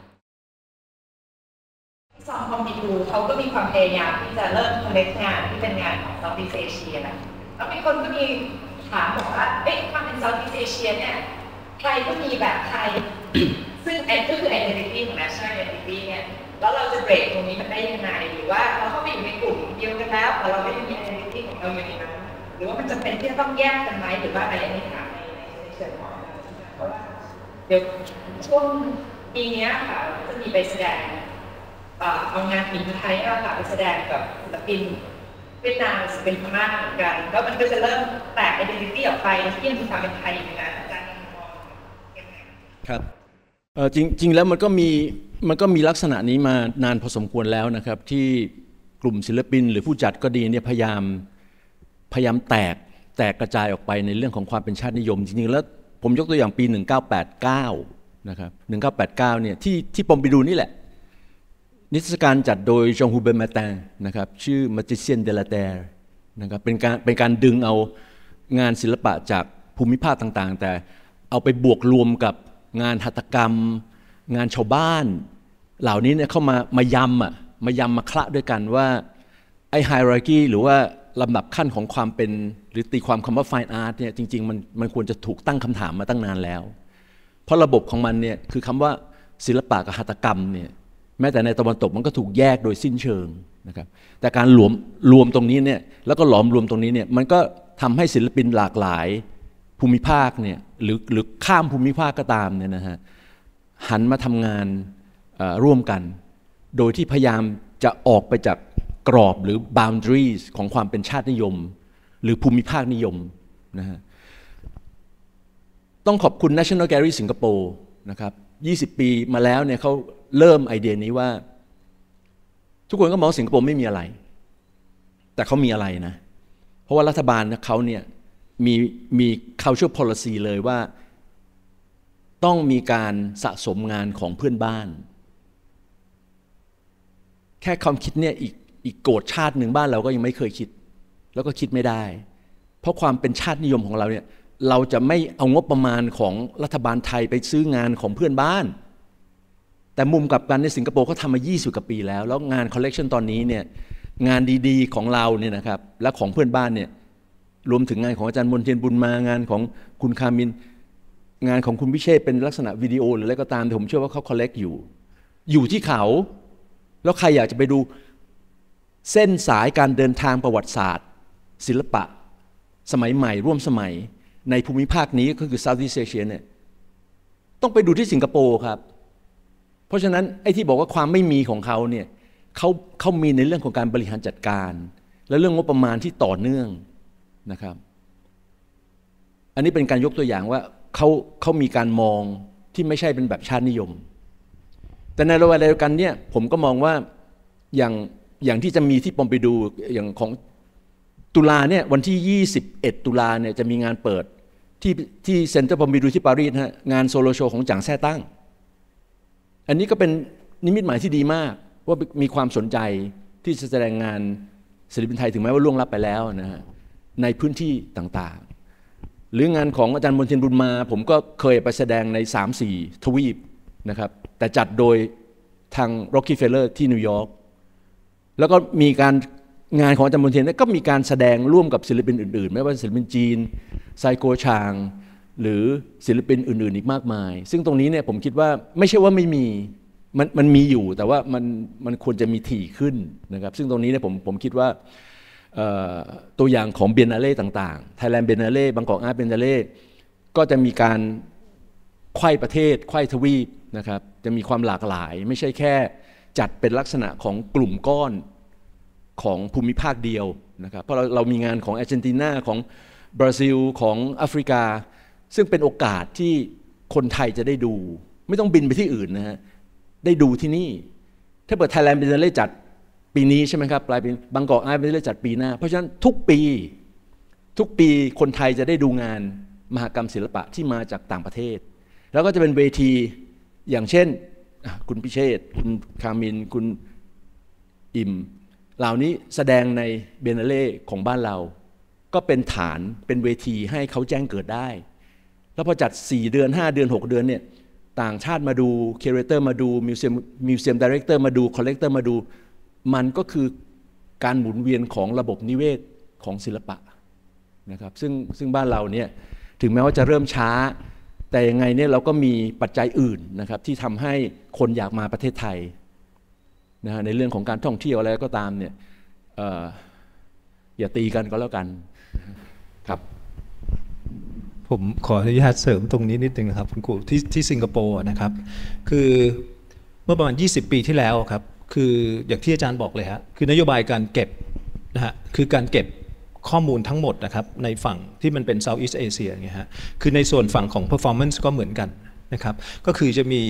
ซองคอมพิวเขาก็มีความพยายามที่จะเริ่มคอลเลกงานที่เป็นงานของเซาท์อีสต์เอเชียนะแล้วมีคนก็มีถามบอกว่าความเป็นเซาท์อีสต์เอเชียเนี่ยใครก็มีแบบไทย ซึ่งก็คือ identity ของ national identity เนี่ยแล้วเราจะเบรกตรงนี้มันได้ยังไงหรือว่าเราเข้าไปอยู่ในกลุ่มเดียวกันแล้วแต่เราไม่ได้มี identity ของเราอยู่ในนั้นหรือว่ามันจะเป็นที่จะต้องแยกกันไหมหรือว่าอะไรอย่างนี้ถามในเชิงของเพราะว่าเดี๋ยวช่วงปีนี้ค่ะจะมีไปแสดงเอางานฝีมือไทยค่ะไปแสดงกับศิลปินเวียดนามศิลปินพม่าเหมือนกันแล้วมันก็จะเริ่มแตก identity ออกไปที่ยังมีความเป็นไทยอยู่นะอาจารย์มองยังไงครับจริงแล้วมันก็มีลักษณะนี้มานานพอสมควรแล้วนะครับที่กลุ่มศิลปินหรือผู้จัดก็ดีเนี่ยพยายามแตกกระจายออกไปในเรื่องของความเป็นชาตินิยมจริงๆแล้วผมยกตัวอย่างปี1989นะครับ1989เนี่ยที่ผมไปดูนี่แหละนิทรรศการจัดโดยจองฮูเบอร์มาตังนะครับชื่อ Magicien de la Terre นะครับเป็นการดึงเอางานศิลปะจากภูมิภาคต่างๆแต่เอาไปบวกรวมกับงานหัตถกรรมงานชาวบ้านเหล่านี้เนี่ยเข้ามายำมาคละด้วยกันว่าไอ้ hierarchy หรือว่าลำดับขั้นของความเป็นหรือตีความคำว่า fine art เนี่ยจริงๆมันควรจะถูกตั้งคำถามมาตั้งนานแล้วเพราะระบบของมันเนี่ยคือคำว่าศิลปะกับหัตถกรรมเนี่ยแม้แต่ในตะวันตกมันก็ถูกแยกโดยสิ้นเชิงนะครับแต่การรวมตรงนี้เนี่ยแล้วก็หลอมรวมตรงนี้เนี่ยมันก็ทำให้ศิลปินหลากหลายภูมิภาคเนี่ยหรือข้ามภูมิภาคก็ตามเนี่ยนะฮะหันมาทำงานร่วมกันโดยที่พยายามจะออกไปจากกรอบหรือ boundaries ของความเป็นชาตินิยมหรือภูมิภาคนิยมนะฮะต้องขอบคุณ National Gallery สิงคโปร์นะครับ20 ปีมาแล้วเนี่ยเขาเริ่มไอเดียนี้ว่าทุกคนก็มองสิงคโปร์ไม่มีอะไรแต่เขามีอะไรนะเพราะว่ารัฐบาลเขาเนี่ยมี cultural policy เลยว่าต้องมีการสะสมงานของเพื่อนบ้านแค่ความคิดเนี่ยอีกโกรธชาติหนึ่งบ้านเราก็ยังไม่เคยคิดแล้วก็คิดไม่ได้เพราะความเป็นชาตินิยมของเราเนี่ยเราจะไม่เอางบประมาณของรัฐบาลไทยไปซื้องานของเพื่อนบ้านแต่มุมกลับกันในสิงคโปร์เขาทำมา20 กว่าปีแล้วงานคอลเลกชันตอนนี้เนี่ยงานดีๆของเราเนี่ยนะครับและของเพื่อนบ้านเนี่ยรวมถึงงานของอาจารย์มนเทียนบุญมางานของคุณคามินงานของคุณพิเชษเป็นลักษณะวิดีโอหรืออะไรก็ตามแต่ผมเชื่อว่าเขาคอลเลกอยู่ที่เขาแล้วใครอยากจะไปดูเส้นสายการเดินทางประวัติศาสตร์ศิลปะสมัยใหม่ร่วมสมัยในภูมิภาคนี้ก็คือ Southeast Asia เนี่ยต้องไปดูที่สิงคโปร์ครับเพราะฉะนั้นไอ้ที่บอกว่าความไม่มีของเขาเนี่ยเขามีในเรื่องของการบริหารจัดการและเรื่องงบประมาณที่ต่อเนื่องนะครับอันนี้เป็นการยกตัวอย่างว่าเขามีการมองที่ไม่ใช่เป็นแบบชาตินิยมแต่ในระหว่างเดียวกันเนี่ยผมก็มองว่าอย่างที่จะมีที่ผมไปดูอย่างของตุลาเนี่ยวันที่21 ตุลาเนี่ยจะมีงานเปิดที่เซ็นเตอร์ผมไปดูที่ปารีสฮะงานโซโลโชว์ของจ่างแซ่ตั้งอันนี้ก็เป็นนิมิตหมายที่ดีมากว่ามีความสนใจที่จะแสดงงานศิลปินไทยถึงแม้ว่าล่วงลับไปแล้วนะฮะในพื้นที่ต่างๆหรืองานของอาจารย์มนเทียนบุญมาผมก็เคยไปแสดงใน 3-4 ทวีปนะครับแต่จัดโดยทาง Rockefeller ที่นิวยอร์กแล้วก็มีการงานของอาจารย์มนเทียนก็มีการแสดงร่วมกับศิลปินอื่นๆไม่ว่าศิลปินจีนไซโกชางหรือศิลปินอื่นๆอีกมากมายซึ่งตรงนี้เนี่ยผมคิดว่าไม่ใช่ว่าไม่มีมันมีอยู่แต่ว่ามันควรจะมีถี่ขึ้นนะครับซึ่งตรงนี้เนี่ยผมคิดว่าตัวอย่างของเบียนนาเล่ต่างๆ Thailand Biennale Bangkok Art Biennale ก็จะมีการไขว้ประเทศไขว้ทวีปนะครับจะมีความหลากหลายไม่ใช่แค่จัดเป็นลักษณะของกลุ่มก้อนของภูมิภาคเดียวนะครับเพราะเรามีงานของอาร์เจนตินาของบราซิลของแอฟริกาซึ่งเป็นโอกาสที่คนไทยจะได้ดูไม่ต้องบินไปที่อื่นนะฮะได้ดูที่นี่ถ้าเปิด Thailand Biennale จัดปีนี้ใช่ไหมครับปลายปีบางกอกอาร์ตBiennaleจัดปีหน้าเพราะฉะนั้นทุกปีคนไทยจะได้ดูงานมหกรรมศิลปะที่มาจากต่างประเทศแล้วก็จะเป็นเวทีอย่างเช่นคุณพิเชษฐ์คุณคามินคุณอิมเหล่านี้แสดงในเบียนนาเล่ของบ้านเราก็เป็นฐานเป็นเวทีให้เขาแจ้งเกิดได้แล้วพอจัด4เดือน5เดือน6เดือนเนี่ยต่างชาติมาดูคิวเรเตอร์มาดูมิวเซียมไดเรคเตอร์มาดูคอลเลกเตอร์มาดูมันก็คือการหมุนเวียนของระบบนิเวศของศิลปะนะครับซึ่งบ้านเราเนี่ยถึงแม้ว่าจะเริ่มช้าแต่ยังไงเนี่ยเราก็มีปัจจัยอื่นนะครับที่ทำให้คนอยากมาประเทศไทยนะฮะในเรื่องของการท่องเที่ยวอะไรก็ตามเนี่ยอย่าตีกันก็แล้วกันครับผมขออนุญาตเสริมตรงนี้นิดนึงนะครับคุณครูที่สิงคโปร์นะครับคือเมื่อประมาณ20 ปีที่แล้วครับคืออย่างที่อาจารย์บอกเลยฮะคือนโยบายการเก็บนะฮะคือการเก็บข้อมูลทั้งหมดนะครับในฝั่งที่มันเป็น Southeast Asia เงี้ยฮะคือในส่วนฝั่งของ performance ก็เหมือนกันนะครับก็คือจะมี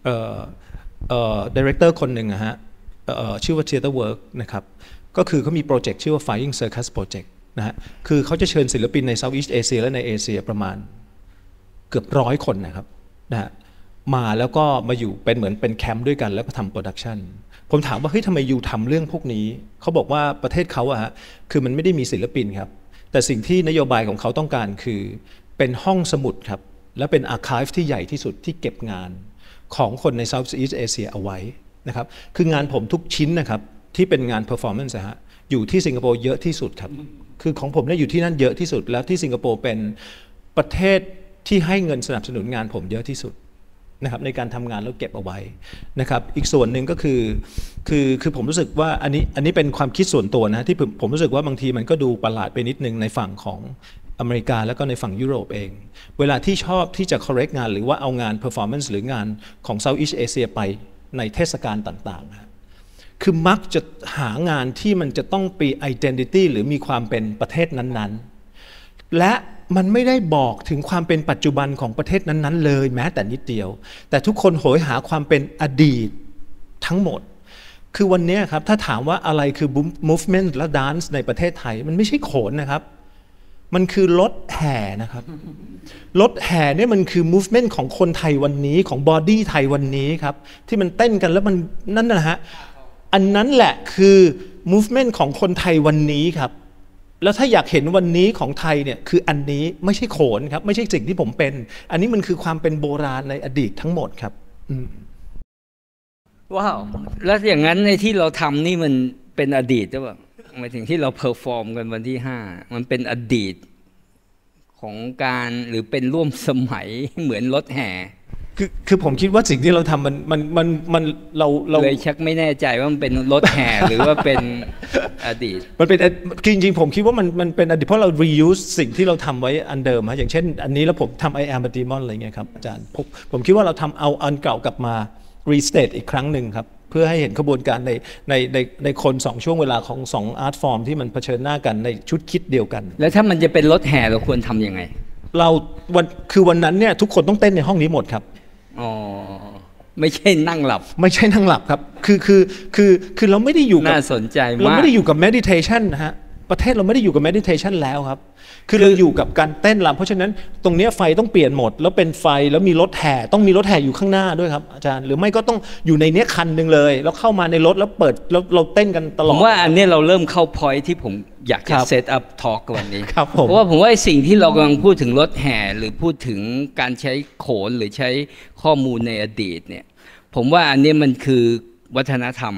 director คนหนึ่งนะฮะชื่อว่า Theater Work นะครับก็คือเขามีโปรเจกต์ชื่อว่า Flying Circus Project นะฮะคือเขาจะเชิญศิลปินใน Southeast Asia และในเอเชียประมาณเกือบ100 คนนะครับนะฮะมาแล้วก็มาอยู่เป็นเหมือนเป็นแคมป์ด้วยกันแล้วก็ทำโปรดักชันผมถามว่าเฮ้ยทำไมยูทำเรื่องพวกนี้เขาบอกว่าประเทศเขาอะฮะคือมันไม่ได้มีศิลปินครับแต่สิ่งที่นโยบายของเขาต้องการคือเป็นห้องสมุดครับและเป็นอาร์คีฟที่ใหญ่ที่สุดที่เก็บงานของคนใน Southeast Asia เอาไว้นะครับคืองานผมทุกชิ้นนะครับที่เป็นงาน performance ฮะอยู่ที่สิงคโปร์เยอะที่สุดครับคือของผมเนี่ยอยู่ที่นั่นเยอะที่สุดแล้วที่สิงคโปร์เป็นประเทศที่ให้เงินสนับสนุนงานผมเยอะที่สุดนะครับในการทำงานแล้วเก็บเอาไว้นะครับอีกส่วนหนึ่งก็คือผมรู้สึกว่าอันนี้เป็นความคิดส่วนตัวนะที่ผมรู้สึกว่าบางทีมันก็ดูประหลาดไปนิดนึงในฝั่งของอเมริกาแล้วก็ในฝั่งยุโรปเองเวลาที่ชอบที่จะ correct งานหรือว่าเอางาน performance หรืองานของ Southeast Asia ไปในเทศกาลต่างๆคือมักจะหางานที่มันจะต้องมี identity หรือมีความเป็นประเทศนั้นๆและมันไม่ได้บอกถึงความเป็นปัจจุบันของประเทศนั้นๆเลยแม้แต่นิดเดียวแต่ทุกคนโหยหาความเป็นอดีตทั้งหมดคือวันนี้ครับถ้าถามว่าอะไรคือ movement และ dance ในประเทศไทยมันไม่ใช่โขนนะครับมันคือรถแห่นะครับรถแห่เนี่ยมันคือ movement ของคนไทยวันนี้ของ body ไทยวันนี้ครับที่มันเต้นกันแล้วมันนั่นนะฮะอันนั้นแหละคือ movement ของคนไทยวันนี้ครับแล้วถ้าอยากเห็นวันนี้ของไทยเนี่ยคืออันนี้ไม่ใช่โขนครับไม่ใช่สิ่งที่ผมเป็นอันนี้มันคือความเป็นโบราณในอดีตทั้งหมดครับว้าวแล้วอย่างนั้นในที่เราทำนี่มันเป็นอดีตหรือเปล่าหมายถึงที่เราเพอร์ฟอร์มกันวันที่5มันเป็นอดีตของการหรือเป็นร่วมสมัยเหมือนรถแห่คือผมคิดว่าสิ่งที่เราทำมันเราเลยชักไม่แน่ใจว่ามันเป็นรถแห่หรือว่าเป็นอดีตมันเป็นจริงๆผมคิดว่ามันเป็นอดีตเพราะเรา reuse สิ่งที่เราทำไว้อันเดิมฮะอย่างเช่นอันนี้แล้วผมทำ I am a demon อะไรเงี้ยครับอาจารย์ผมคิดว่าเราทำเอาอันเก่ากลับมา restate อีกครั้งหนึ่งครับเพื่อให้เห็นขบวนการในคน2ช่วงเวลาของ2 art form ที่มันเผชิญหน้ากันในชุดคิดเดียวกันแล้วถ้ามันจะเป็นรถแห่เราควรทำยังไงคือวันนั้นเนี่ยทุกคนต้องเต้นในห้องนี้หมดครับอ๋อไม่ใช่นั่งหลับไม่ใช่นั่งหลับครับคือเราไม่ได้อยู่กับน่าสนใจมากเราไม่ได้อยู่กับ meditation นะฮะประเทศเราไม่ได้อยู่กับ meditation แล้วครับคือเราอยู่กับการเต้นรำเพราะฉะนั้นตรงนี้ไฟต้องเปลี่ยนหมดแล้วเป็นไฟแล้วมีรถแห่ต้องมีรถแห่อยู่ข้างหน้าด้วยครับอาจารย์หรือไม่ก็ต้องอยู่ในเนี้ยคันนึงเลยแล้วเข้ามาในรถแล้วเปิดแล้วเราเต้นกันตลอดผมว่าอันนี้เราเริ่มเข้า point ที่ผมอยากจะ set up talk วันนี้เพราะว่าผมว่าสิ่งที่เรากำลังพูดถึงรถแห่หรือพูดถึงการใช้โขนหรือใช้ข้อมูลในอดีตเนี่ยผมว่าอันนี้มันคือวัฒนธรรมเนาะ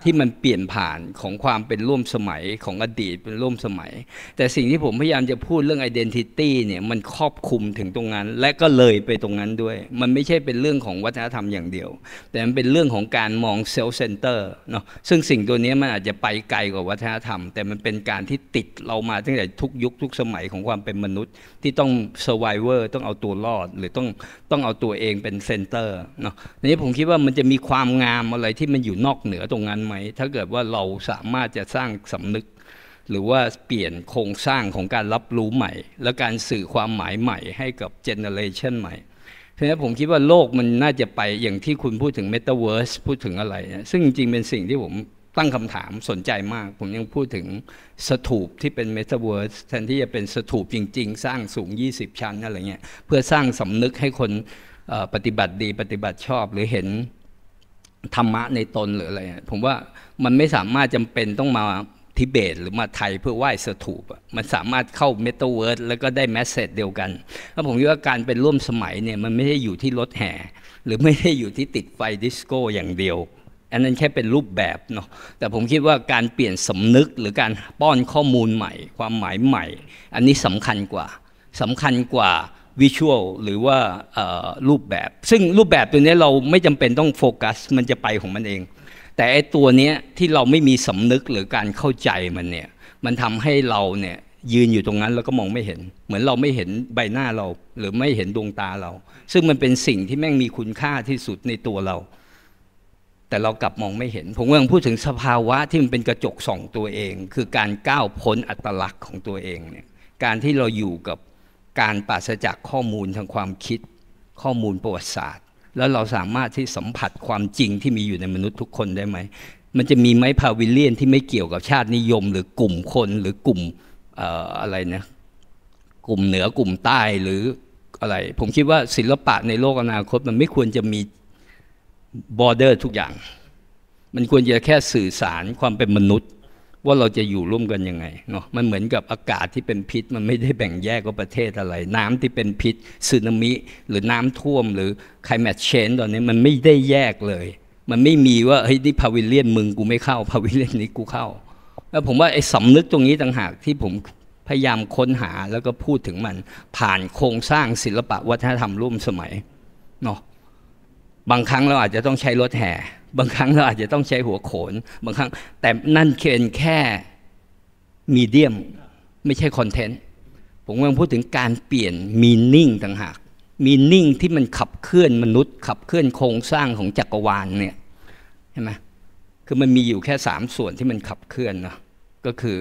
ที่มันเปลี่ยนผ่านของความเป็นร่วมสมัยของอดีตเป็นร่วมสมัยแต่สิ่งที่ผมพยายามจะพูดเรื่อง identity เนี่ยมันครอบคลุมถึงตรงนั้นและก็เลยไปตรงนั้นด้วยมันไม่ใช่เป็นเรื่องของวัฒนธรรมอย่างเดียวแต่มันเป็นเรื่องของการมอง self center เนาะซึ่งสิ่งตัวนี้มันอาจจะไปไกลกว่าวัฒนธรรมแต่มันเป็นการที่ติดเรามาตั้งแต่ทุกยุคทุกสมัยของความเป็นมนุษย์ที่ต้อง survivor ต้องเอาตัวรอดหรือต้องเอาตัวเองเป็นเซนเตอร์เนาะทีนี้ผมคิดว่ามันจะมีความงามอะไรที่มันอยู่นอกเหนือตรงนั้นไหมถ้าเกิดว่าเราสามารถจะสร้างสำนึกหรือว่าเปลี่ยนโครงสร้างของการรับรู้ใหม่และการสื่อความหมายใหม่ให้กับเจเนอเรชันใหม่เพราะฉะนั้นผมคิดว่าโลกมันน่าจะไปอย่างที่คุณพูดถึง Metaverse พูดถึงอะไรนะซึ่งจริงๆเป็นสิ่งที่ผมตั้งคำถามสนใจมากผมยังพูดถึงสถูปที่เป็น Metaverse แทนที่จะเป็นสถูปจริงๆสร้างสูง20ชั้นอะไรเงี้ยเพื่อสร้างสำนึกให้คนปฏิบัติดีปฏิบัติชอบหรือเห็นธรรมะในตนหรืออะไรผมว่ามันไม่สามารถจำเป็นต้องมาทิเบตหรือมาไทยเพื่อไหว้สถูปมันสามารถเข้าเมตาเวิร์สแล้วก็ได้แมสเซจเดียวกันแล้วผมคิดว่าการเป็นร่วมสมัยเนี่ยมันไม่ได้อยู่ที่รถแห่หรือไม่ได้อยู่ที่ติดไฟดิสโก้อย่างเดียวอันนั้นแค่เป็นรูปแบบเนาะแต่ผมคิดว่าการเปลี่ยนสำนึกหรือการป้อนข้อมูลใหม่ความหมายใหม่อันนี้สำคัญกว่าวิชวลหรือว่ารูปแบบซึ่งรูปแบบตัวนี้เราไม่จำเป็นต้องโฟกัสมันจะไปของมันเองแต่ไอ้ตัวนี้ที่เราไม่มีสำนึกหรือการเข้าใจมันเนี่ยมันทำให้เราเนี่ยยืนอยู่ตรงนั้นแล้วก็มองไม่เห็นเหมือนเราไม่เห็นใบหน้าเราหรือไม่เห็นดวงตาเราซึ่งมันเป็นสิ่งที่แม่งมีคุณค่าที่สุดในตัวเราแต่เรากลับมองไม่เห็นผมกำลังพูดถึงสภาวะที่มันเป็นกระจกส่องตัวเองคือการก้าวพ้นอัตลักษณ์ของตัวเองเนี่ยการที่เราอยู่กับการปราศจากข้อมูลทางความคิดข้อมูลประวัติศาสตร์แล้วเราสามารถที่สัมผัสความจริงที่มีอยู่ในมนุษย์ทุกคนได้ไหมมันจะมีไหมพาวิเลียนที่ไม่เกี่ยวกับชาตินิยมหรือกลุ่มคนหรือกลุ่มอะไรนะกลุ่มเหนือกลุ่มใต้หรืออะไรผมคิดว่าศิลปะในโลกอนาคตมันไม่ควรจะมีบอร์เดอร์ทุกอย่างมันควรจะแค่สื่อสารความเป็นมนุษย์ว่าเราจะอยู่ร่วมกันยังไงเนาะมันเหมือนกับอากาศที่เป็นพิษมันไม่ได้แบ่งแยกว่าประเทศอะไรน้ำที่เป็นพิษสึนามิหรือน้ำท่วมหรือ climate change ตอนนี้มันไม่ได้แยกเลยมันไม่มีว่าเฮ้ยนี่พาวิเลียนมึงกูไม่เข้าพาวิเลียนนี้กูเข้าแล้วผมว่าไอ้สำนึกตรงนี้ต่างหากที่ผมพยายามค้นหาแล้วก็พูดถึงมันผ่านโครงสร้างศิลปะวัฒนธรรมร่วมสมัยเนาะบางครั้งเราอาจจะต้องใช้รถแห่บางครั้งเราอาจจะต้องใช้หัวโขนบางครั้งแต่นั่นเป็นแค่มีเดียมไม่ใช่คอนเทนต์ผมกำลังพูดถึงการเปลี่ยนมีนิ่งต่างหากมีนิ่งที่มันขับเคลื่อนมนุษย์ขับเคลื่อนโครงสร้างของจักรวาลเนี่ยใช่ไหมคือมันมีอยู่แค่3ส่วนที่มันขับเคลื่อนนะก็คือ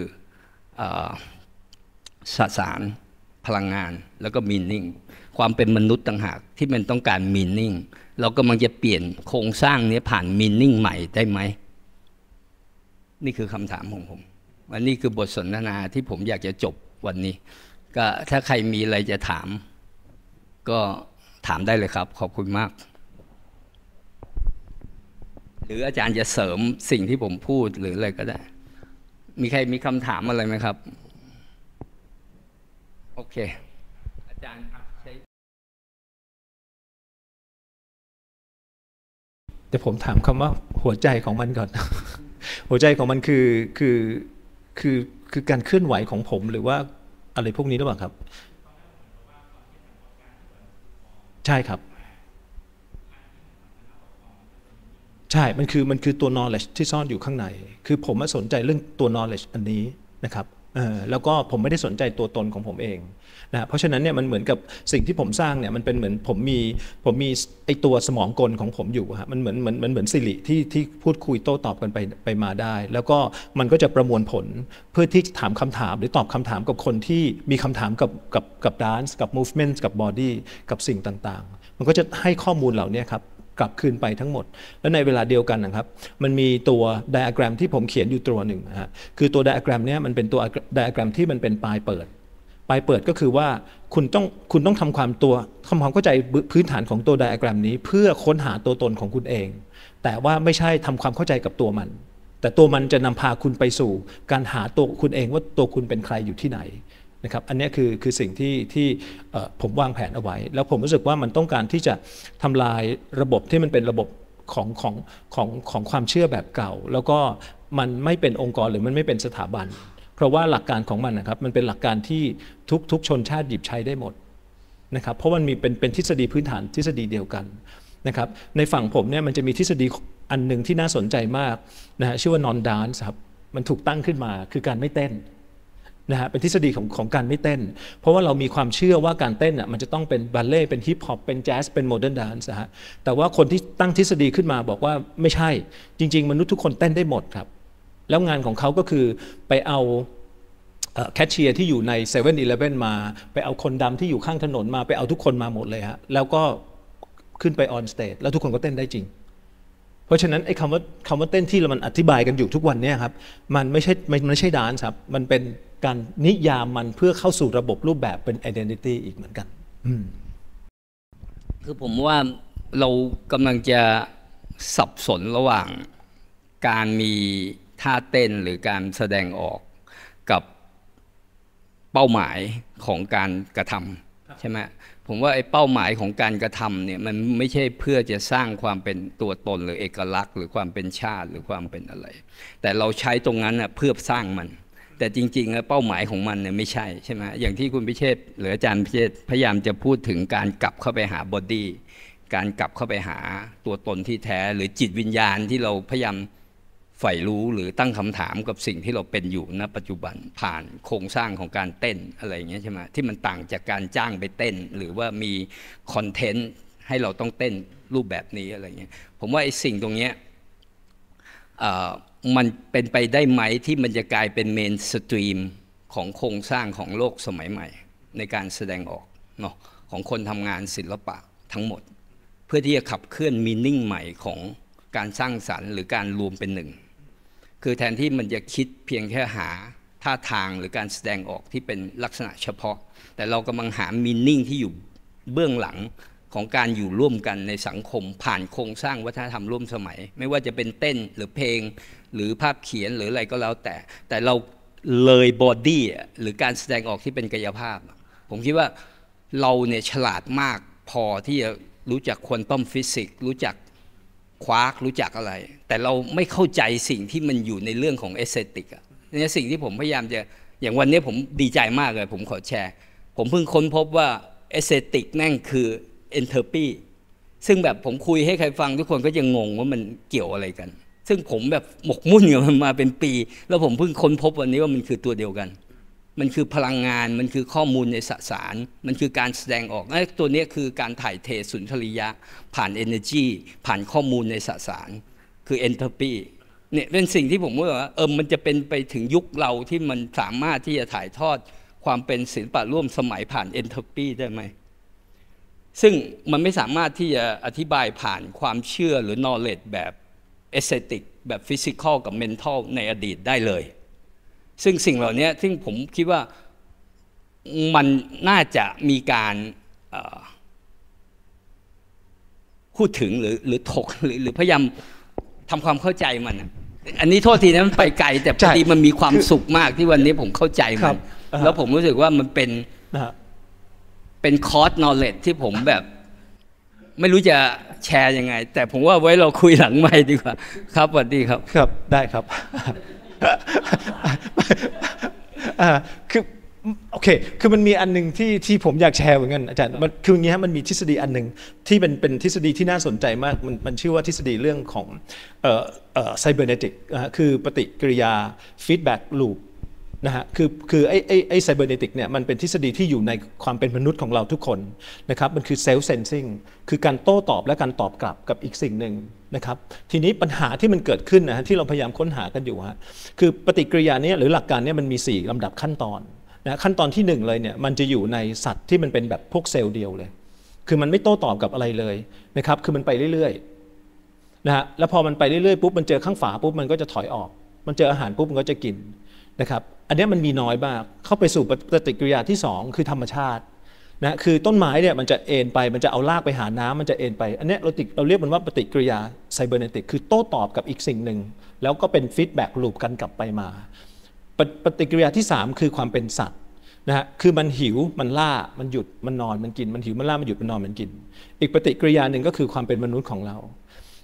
สสารพลังงานแล้วก็มีนิ่งความเป็นมนุษย์ต่างหากที่มันต้องการมีนิ่งเรากำลังจะเปลี่ยนโครงสร้างนี้ผ่านมีนิ่งใหม่ได้ไหมนี่คือคำถามของผมวันนี้คือบทสนทนาที่ผมอยากจะจบวันนี้ก็ถ้าใครมีอะไรจะถามก็ถามได้เลยครับขอบคุณมากหรืออาจารย์จะเสริมสิ่งที่ผมพูดหรืออะไรก็ได้มีใครมีคำถามอะไรไหมครับโอเคอาจารย์แต่ผมถามคำว่าหัวใจของมันก่อน หัวใจของมันคือการเคลื่อนไหวของผมหรือว่าอะไรพวกนี้หรือเปล่าครับใช่ครับใช่มันคือตัว knowledge ที่ซ่อนอยู่ข้างในคือผมสนใจเรื่องตัว knowledge อันนี้นะครับแล้วก็ผมไม่ได้สนใจตัวตนของผมเองนะเพราะฉะนั้นเนี่ยมันเหมือนกับสิ่งที่ผมสร้างเนี่ยมันเป็นเหมือนผมมีไอตัวสมองกลของผมอยู่ฮะมันเหมือนสิริที่พูดคุยโต้ตอบกันไปมาได้แล้วก็มันก็จะประมวลผลเพื่อที่จะถามคำถามหรือตอบคำถามกับคนที่มีคำถามกับดานซ์กับ movement กับบอดี้กับสิ่งต่างๆมันก็จะให้ข้อมูลเหล่านี้ครับกลับคืนไปทั้งหมดและในเวลาเดียวกันนะครับมันมีตัวไดอะแกรมที่ผมเขียนอยู่ตัวหนึ่งนะฮะคือตัวไดอะแกรมเนี้ยมันเป็นตัวไดอะแกรมที่มันเป็นปลายเปิดก็คือว่าคุณต้องทำความเข้าใจพื้นฐานของตัวไดอะแกรมนี้เพื่อค้นหาตัวตนของคุณเองแต่ว่าไม่ใช่ทำความเข้าใจกับตัวมันแต่ตัวมันจะนำพาคุณไปสู่การหาตัวคุณเองว่าตัวคุณเป็นใครอยู่ที่ไหนนะครับอันนี้คือสิ่งที่ผมวางแผนเอาไว้แล้วผมรู้สึกว่ามันต้องการที่จะทำลายระบบที่มันเป็นระบบของความเชื่อแบบเก่าแล้วก็มันไม่เป็นองค์กรหรือมันไม่เป็นสถาบันเพราะว่าหลักการของมันนะครับมันเป็นหลักการที่ทุกชนชาติหยิบใช้ได้หมดนะครับเพราะมันมีเป็นทฤษฎีพื้นฐานทฤษฎีเดียวกันนะครับในฝั่งผมเนี่ยมันจะมีทฤษฎีอันหนึ่งที่น่าสนใจมากนะฮะชื่อว่า non dance ครับมันถูกตั้งขึ้นมาคือการไม่เต้นนะฮะเป็นทฤษฎีของการไม่เต้นเพราะว่าเรามีความเชื่อว่าการเต้นอ่ะมันจะต้องเป็นบัลเล่ต์เป็นฮิปฮอปเป็นแจ๊สเป็นโมเดิร์นแดนซ์นะฮะแต่ว่าคนที่ตั้งทฤษฎีขึ้นมาบอกว่าไม่ใช่จริงๆมนุษย์ทุกคนเต้นได้หมดครับแล้วงานของเขาก็คือไปเอาแคชเชียร์ที่อยู่ใน7-11 มาไปเอาคนดำที่อยู่ข้างถนนมาไปเอาทุกคนมาหมดเลยฮะแล้วก็ขึ้นไปออนสเตจแล้วทุกคนก็เต้นได้จริงเพราะฉะนั้นไอ้คำว่าเต้นที่มันอธิบายกันอยู่ทุกวันนี้ครับมันไม่ใช่ดานซ์ครับมันเป็นการนิยามมันเพื่อเข้าสู่ระบบรูปแบบเป็น identity อีกเหมือนกันคือผมว่าเรากำลังจะสับสนระหว่างการมีท่าเต้นหรือการแสดงออกกับเป้าหมายของการกระทำใช่ไหมผมว่าไอ้เป้าหมายของการกระทำเนี่ยมันไม่ใช่เพื่อจะสร้างความเป็นตัวตนหรือเอกลักษณ์หรือความเป็นชาติหรือความเป็นอะไรแต่เราใช้ตรงนั้นเพื่อสร้างมันแต่จริงๆแล้วเป้าหมายของมันเนี่ยไม่ใช่ใช่ไหมอย่างที่คุณพิเชษฐ์หรืออาจารย์พิเชษฐ์พยายามจะพูดถึงการกลับเข้าไปหาบอดี้การกลับเข้าไปหาตัวตนที่แท้หรือจิตวิญญาณที่เราพยายามใฝ่รู้หรือตั้งคำถามกับสิ่งที่เราเป็นอยู่ณปัจจุบันผ่านโครงสร้างของการเต้นอะไรอย่างเงี้ยใช่ไหมที่มันต่างจากการจ้างไปเต้นหรือว่ามีคอนเทนต์ให้เราต้องเต้นรูปแบบนี้อะไรเงี้ยผมว่าไอ้สิ่งตรงเนี้ยมันเป็นไปได้ไหมที่มันจะกลายเป็นเมนสตรีมของโครงสร้างของโลกสมัยใหม่ในการแสดงออกเนาะของคนทำงานศิลปะทั้งหมดเพื่อที่จะขับเคลื่อนมีนิ่งใหม่ของการสร้างสรรค์หรือการรวมเป็นหนึ่งคือแทนที่มันจะคิดเพียงแค่หาท่าทางหรือการแสดงออกที่เป็นลักษณะเฉพาะแต่เรากำลังหามีนิ่งที่อยู่เบื้องหลังของการอยู่ร่วมกันในสังคมผ่านโครงสร้างวัฒนธรรมร่วมสมัยไม่ว่าจะเป็นเต้นหรือเพลงหรือภาพเขียนหรืออะไรก็แล้วแต่เราเลยบอดี้หรือการแสดงออกที่เป็นกายภาพผมคิดว่าเราเนี่ยฉลาดมากพอที่จะรู้จักควอนตัมฟิสิกส์รู้จักควาร์กรู้จักอะไรแต่เราไม่เข้าใจสิ่งที่มันอยู่ในเรื่องของเอสเธติกเนี่ยสิ่งที่ผมพยายามจะอย่างวันนี้ผมดีใจมากเลยผมขอแชร์ผมเพิ่งค้นพบว่าเอสเธติกนั่นคือเอนเทอร์ปีซึ่งแบบผมคุยให้ใครฟังทุกคนก็ยังงงว่ามันเกี่ยวอะไรกันซึ่งผมแบบหมกมุ่นกับมันมาเป็นปีแล้วผมเพิ่งค้นพบวันนี้ว่ามันคือตัวเดียวกันมันคือพลังงานมันคือข้อมูลในสสารมันคือการแสดงออกตัวนี้คือการถ่ายเทสุนทรียะผ่าน energy ผ่านข้อมูลในสสารคือ entropy เนี่ยเป็นสิ่งที่ผมว่ามันจะเป็นไปถึงยุคเราที่มันสามารถที่จะถ่ายทอดความเป็นศิลปะร่วมสมัยผ่าน entropy ได้ไหมซึ่งมันไม่สามารถที่จะอธิบายผ่านความเชื่อหรือ knowledge แบบ aesthetic แบบ physical กับ mental ในอดีตได้เลยซึ่งสิ่งเหล่านี้ซึ่งผมคิดว่ามันน่าจะมีการพูดถึงหรือถกหรือพยายามทำความเข้าใจมันอันนี้โทษทีนะมันไปไกลแต่พอดีมันมีความสุขมากที่วันนี้ผมเข้าใจมันแล้วผมรู้สึกว่ามันเป็นคอร์ส knowledge ที่ผมแบบไม่รู้จะแชร์ยังไงแต่ผมว่าไว้เราคุยหลังไมค์ดีกว่าครับสวัสดีครับครับได้ครับคือโอเคคือมันมีอันนึงที่ผมอยากแชร์เหมือนกันอาจารย์มันคืออย่างนี้ฮะมันมีทฤษฎีอันนึงที่เป็นทฤษฎีที่น่าสนใจมากมันชื่อว่าทฤษฎีเรื่องของไซเบอร์เนติกคือปฏิกิริยาฟีดแบ็กลูปนะฮะคือไอ้ไซเบอร์เนติกเนี่ยมันเป็นทฤษฎีที่อยู่ในความเป็นมนุษย์ของเราทุกคนนะครับมันคือเซลฟ์เซนซิงคือการโต้ตอบและการตอบกลับกับอีกสิ่งหนึ่งนะครับทีนี้ปัญหาที่มันเกิดขึ้นนะฮะที่เราพยายามค้นหากันอยู่ฮะคือปฏิกิริยานี้หรือหลักการนี้มันมี4ลำดับขั้นตอนนะขั้นตอนที่1เลยเนี่ยมันจะอยู่ในสัตว์ที่มันเป็นแบบพวกเซลล์เดียวเลยคือมันไม่โต้ตอบกับอะไรเลยนะครับคือมันไปเรื่อยๆนะฮะแล้วพอมันไปเรื่อยๆปุ๊บมันเจอข้างฝาปุ๊บมันก็จะถอยออกมันเจออาหารปุ๊บมันก็จะกินนะครับอันนี้มันมีน้อยมากเข้าไปสู่ปฏิกิริยาที่2คือธรรมชาตินะคือต้นไม้เนี่ยมันจะเอ็นไปมันจะเอารากไปหาน้ำมันจะเอ็นไปอันนี้เราเรียกมันว่าปฏิกิริยาไซเบอร์เนติกคือโต้ตอบกับอีกสิ่งหนึ่งแล้วก็เป็นฟีดแบ็กลูปกันกลับไปมาปฏิกิริยาที่3คือความเป็นสัตว์นะฮะคือมันหิวมันล่ามันหยุดมันนอนมันกินมันหิวมันล่ามันหยุดมันนอนมันกินอีกปฏิกิริยาหนึ่งก็คือความเป็นมนุษย์ของเรา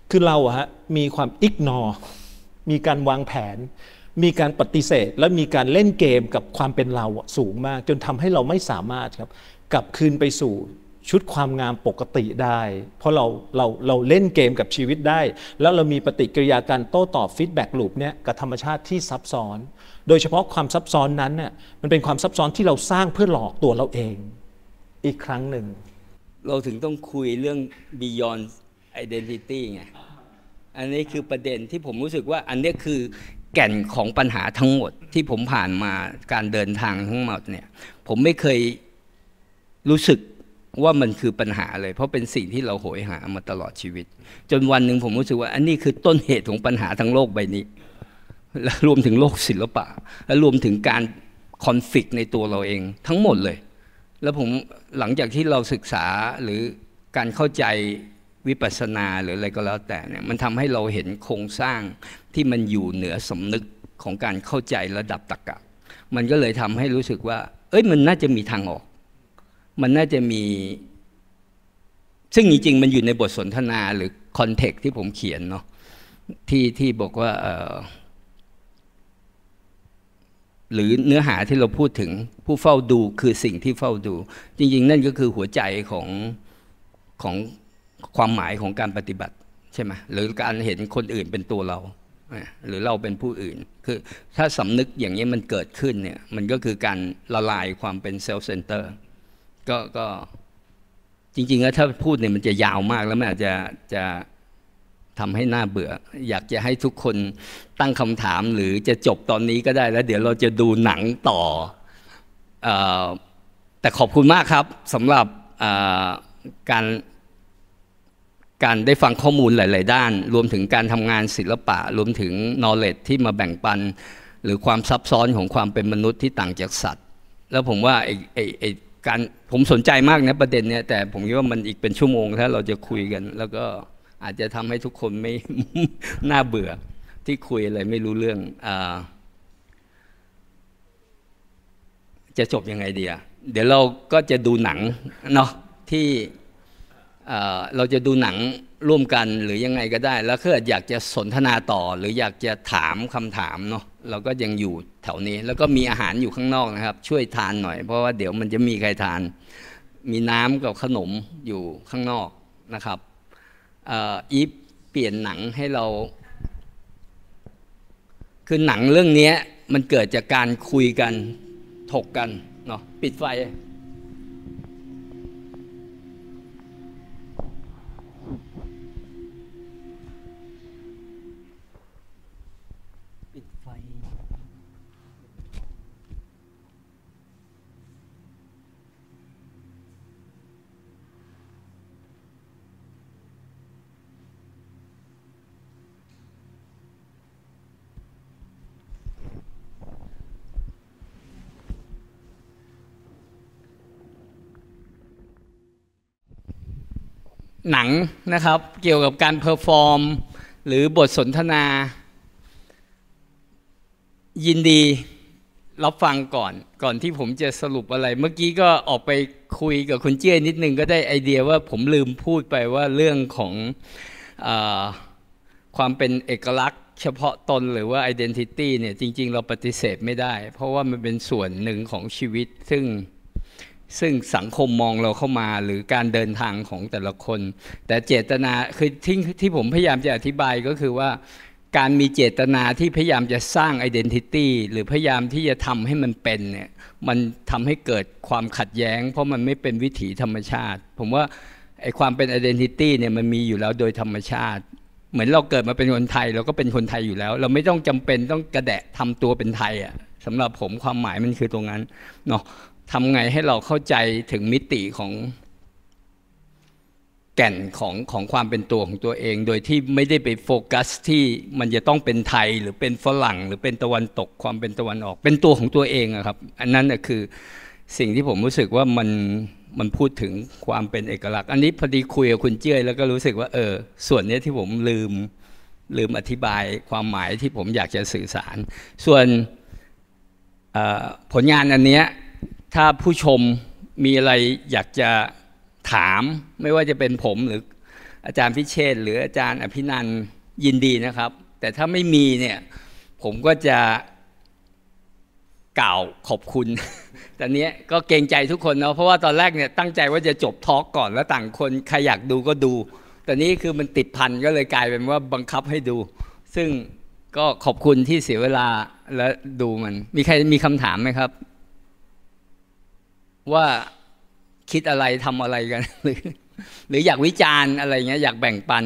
คือเราอะฮะมีความอิกนอมีการวางแผนมีการปฏิเสธและมีการเล่นเกมกับความเป็นเราสูงมากจนทำให้เราไม่สามารถครับกลับคืนไปสู่ชุดความงามปกติได้เพราะเราเล่นเกมกับชีวิตได้แล้วเรามีปฏิกิริยาการโต้ตอบฟีดแบ็กลูปเนี่ยกับธรรมชาติที่ซับซ้อนโดยเฉพาะความซับซ้อนนั้นเนี่ยมันเป็นความซับซ้อนที่เราสร้างเพื่อหลอกตัวเราเองอีกครั้งหนึ่งเราถึงต้องคุยเรื่อง beyond identity ไงอันนี้คือประเด็นที่ผมรู้สึกว่าอันนี้คือแก่นของปัญหาทั้งหมดที่ผมผ่านมาการเดินทางทั้งหมดเนี่ยผมไม่เคยรู้สึกว่ามันคือปัญหาเลยเพราะเป็นสิ่งที่เราโหยหามาตลอดชีวิตจนวันหนึ่งผมรู้สึกว่าอันนี้คือต้นเหตุของปัญหาทั้งโลกใบนี้และรวมถึงโลกศิลปะและรวมถึงการคอนฟลิกต์ในตัวเราเองทั้งหมดเลยแล้วผมหลังจากที่เราศึกษาหรือการเข้าใจวิปัสสนาหรืออะไรก็แล้วแต่เนี่ยมันทำให้เราเห็นโครงสร้างที่มันอยู่เหนือสำนึกของการเข้าใจระดับตรรกะมันก็เลยทำให้รู้สึกว่ามันน่าจะมีทางออกมันน่าจะมีซึ่งจริงๆมันอยู่ในบทสนทนาหรือคอนเทกต์ที่ผมเขียนเนาะที่บอกว่าหรือเนื้อหาที่เราพูดถึงผู้เฝ้าดูคือสิ่งที่เฝ้าดูจริงๆนั่นก็คือหัวใจของความหมายของการปฏิบัติใช่ไหมหรือการเห็นคนอื่นเป็นตัวเราหรือเราเป็นผู้อื่นคือถ้าสำนึกอย่างนี้มันเกิดขึ้นเนี่ยมันก็คือการละลายความเป็นเซลฟ์เซนเตอร์ก็จริงๆแล้วถ้าพูดเนี่ยมันจะยาวมากแล้วมันอาจจะทำให้น่าเบื่ออยากจะให้ทุกคนตั้งคำถามหรือจะจบตอนนี้ก็ได้แล้วเดี๋ยวเราจะดูหนังต่อแต่ขอบคุณมากครับสำหรับการได้ฟังข้อมูลหลายๆด้านรวมถึงการทำงานศิลปะรวมถึง knowledge ที่มาแบ่งปันหรือความซับซ้อนของความเป็นมนุษย์ที่ต่างจากสัตว์แล้วผมว่าผมสนใจมากนะประเด็นเนี้ยแต่ผมคิดว่ามันอีกเป็นชั่วโมงถ้าเราจะคุยกันแล้วก็อาจจะทำให้ทุกคนไม่ น่าเบื่อที่คุยอะไรไม่รู้เรื่องจะจบยังไงดีอ่ะเดี๋ยวเราก็จะดูหนังเนาะที่เราจะดูหนังร่วมกันหรือยังไงก็ได้แล้วถ้าอยากจะสนทนาต่อหรืออยากจะถามคำถามเนาะเราก็ยังอยู่แถวนี้แล้วก็มีอาหารอยู่ข้างนอกนะครับช่วยทานหน่อยเพราะว่าเดี๋ยวมันจะมีใครทานมีน้ำกับขนมอยู่ข้างนอกนะครับอีฟเปลี่ยนหนังให้เราคือหนังเรื่องนี้มันเกิดจากการคุยกันถกกันเนาะปิดไฟหนังนะครับเกี่ยวกับการเพอร์ฟอร์มหรือบทสนทนายินดีรับฟังก่อนที่ผมจะสรุปอะไรเมื่อกี้ก็ออกไปคุยกับคุณเจ้ยนิดนึงก็ได้ไอเดียว่าผมลืมพูดไปว่าเรื่องของความเป็นเอกลักษณ์เฉพาะตนหรือว่า identity เนี่ยจริงๆเราปฏิเสธไม่ได้เพราะว่ามันเป็นส่วนหนึ่งของชีวิตซึ่งสังคมมองเราเข้ามาหรือการเดินทางของแต่ละคนแต่เจตนาคือที่ผมพยายามจะอธิบายก็คือว่าการมีเจตนาที่พยายามจะสร้าง identity หรือพยายามที่จะทำให้มันเป็นเนี่ยมันทำให้เกิดความขัดแย้งเพราะมันไม่เป็นวิถีธรรมชาติผมว่าไอ้ความเป็น identity เนี่ยมันมีอยู่แล้วโดยธรรมชาติเหมือนเราเกิดมาเป็นคนไทยเราก็เป็นคนไทยอยู่แล้วเราไม่ต้องจำเป็นต้องกระแดะทำตัวเป็นไทยอ่ะสำหรับผมความหมายมันคือตรงนั้นเนาะทำไงให้เราเข้าใจถึงมิติของแก่นของความเป็นตัวของตัวเองโดยที่ไม่ได้ไปโฟกัสที่มันจะต้องเป็นไทยหรือเป็นฝรั่งหรือเป็นตะวันตกความเป็นตะวันออกเป็นตัวของตัวเองอะครับอันนั้นคือสิ่งที่ผมรู้สึกว่ามันพูดถึงความเป็นเอกลักษณ์อันนี้พอดีคุยกับคุณเจ้ยแล้วก็รู้สึกว่าส่วนนี้ที่ผมลืมอธิบายความหมายที่ผมอยากจะสื่อสารส่วนผลงานอันเนี้ยถ้าผู้ชมมีอะไรอยากจะถามไม่ว่าจะเป็นผมหรืออาจารย์พิเชษฐ์หรืออาจารย์อภินันท์ยินดีนะครับ แต่ถ้าไม่มีเนี่ยผมก็จะกล่าวขอบคุณ แต่เนี้ยก็เกรงใจทุกคนเนาะเพราะว่าตอนแรกเนี่ยตั้งใจว่าจะจบทอล์กก่อนแล้วต่างคนใครอยากดูก็ดูแต่นี้คือมันติดพันก็เลยกลายเป็นว่าบังคับให้ดูซึ่งก็ขอบคุณที่เสียเวลาและดูมันมีใครมีคำถามไหมครับว่าคิดอะไรทำอะไรกัน หรืออยากวิจารณ์อะไรเงี้ยอยากแบ่งปัน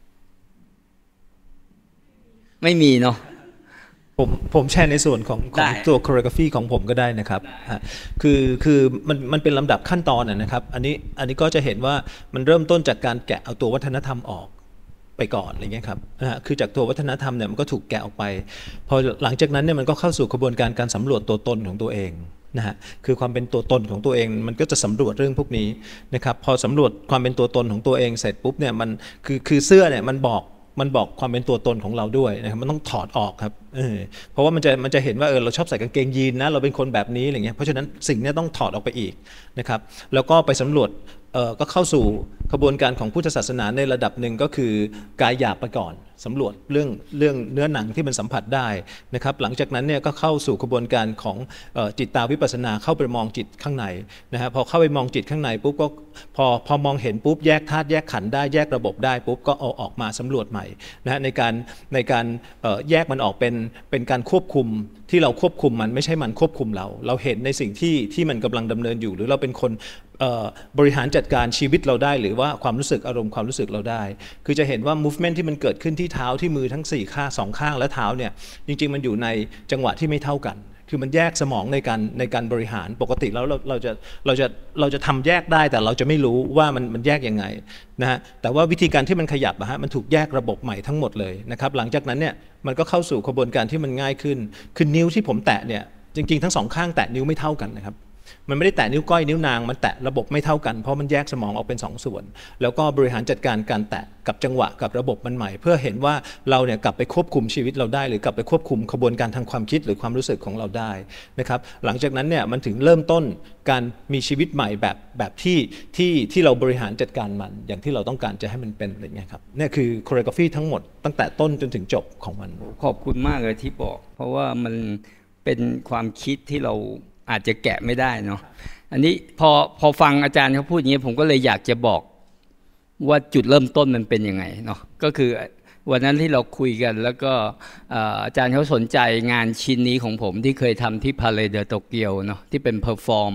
ไม่มีเนาะผมแชร์ในส่วนของตัว choreography ของผมก็ได้นะครับคือมันเป็นลำดับขั้นตอนนะครับอันนี้ก็จะเห็นว่ามันเริ่มต้นจากการแกะเอาตัววัฒนธรรมออกไปก่อนอะไรเงี้ยครับคือจากตัววัฒนธรรมเนี่ยมันก็ถูกแกะออกไปพอหลังจากนั้นเนี่ยมันก็เข้าสู่กระบวนการสำรวจตัวตนของตัวเองนะฮะคือความเป็นตัวตนของตัวเองมันก็จะสำรวจเรื่องพวกนี้นะครับพอสำรวจความเป็นตัวตนของตัวเองเสร็จปุ๊บเนี่ยมันคือเสื้อเนี่ยมันบอกความเป็นตัวตนของเราด้วยนะครับมันต้องถอดออกครับเพราะว่ามันจะเห็นว่าเราชอบใส่กางเกงยีนนะเราเป็นคนแบบนี้อะไรเงี้ยเพราะฉะนั้นสิ่งนี้ต้องถอดออกไปอีกนะครับแล้วก็ไปสำรวจก็เข้าสู่กระบวนการของพุทธศาสนาในระดับหนึ่งก็คือกายหยาบไปก่อนสำรวจเรื่องเนื้อหนังที่มันสัมผัสได้นะครับหลังจากนั้นเนี่ยก็เข้าสู่กระบวนการของจิตตาวิปัสสนาเข้าไปมองจิตข้างในนะฮะพอเข้าไปมองจิตข้างในปุ๊บก็พอมองเห็นปุ๊บแยกธาตุแยกขันธ์ได้แยกระบบได้ปุ๊บก็เอาออกมาสำรวจใหม่นะฮะในการแยกมันออกเป็นการควบคุมที่เราควบคุมมันไม่ใช่มันควบคุมเราเห็นในสิ่งที่มันกำลังดำเนินอยู่หรือเราเป็นคนบริหารจัดการชีวิตเราได้หรือว่าความรู้สึกอารมณ์ความรู้สึกเราได้คือจะเห็นว่า movement ที่มันเกิดขึ้นที่เท้าที่มือทั้ง4ข้าง2ข้างและเท้าเนี่ยจริงๆมันอยู่ในจังหวะที่ไม่เท่ากันคือมันแยกสมองในการบริหารปกติแล้วเราจะทำแยกได้แต่เราจะไม่รู้ว่ามันแยกยังไงนะฮะแต่ว่าวิธีการที่มันขยับมันถูกแยกระบบใหม่ทั้งหมดเลยนะครับหลังจากนั้นเนี่ยมันก็เข้าสู่กระบวนการที่มันง่ายขึ้นคือนิ้วที่ผมแตะเนี่ยจริงๆทั้ง2ข้างแตะนิ้วไม่เท่ากันนะครับมันไม่ได้แตะนิ้วก้อยนิ้วนางมันแตะระบบไม่เท่ากันเพราะมันแยกสมองออกเป็น2ส่วนแล้วก็บริหารจัดการการแตะกับจังหวะกับระบบมันใหม่เพื่อเห็นว่าเราเนี่ยกลับไปควบคุมชีวิตเราได้หรือกลับไปควบคุมกระบวนการทางความคิดหรือความรู้สึกของเราได้นะครับหลังจากนั้นเนี่ยมันถึงเริ่มต้นการมีชีวิตใหม่แบบที่เราบริหารจัดการมันอย่างที่เราต้องการจะให้มันเป็นอะไรเงี้ยครับนี่คือโคเรโกราฟีทั้งหมดตั้งแต่ต้นจนถึงจบของมันขอบคุณมากเลยที่บอกเพราะว่ามันเป็นความคิดที่เราอาจจะแกะไม่ได้เนาะอันนี้พอฟังอาจารย์เขาพูดอย่างนี้ผมก็เลยอยากจะบอกว่าจุดเริ่มต้นมันเป็นยังไงเนาะก็คือวันนั้นที่เราคุยกันแล้วก็อาจารย์เขาสนใจงานชิ้นนี้ของผมที่เคยทำที่พาเลเดอโตเกียวเนาะที่เป็นเพอร์ฟอร์ม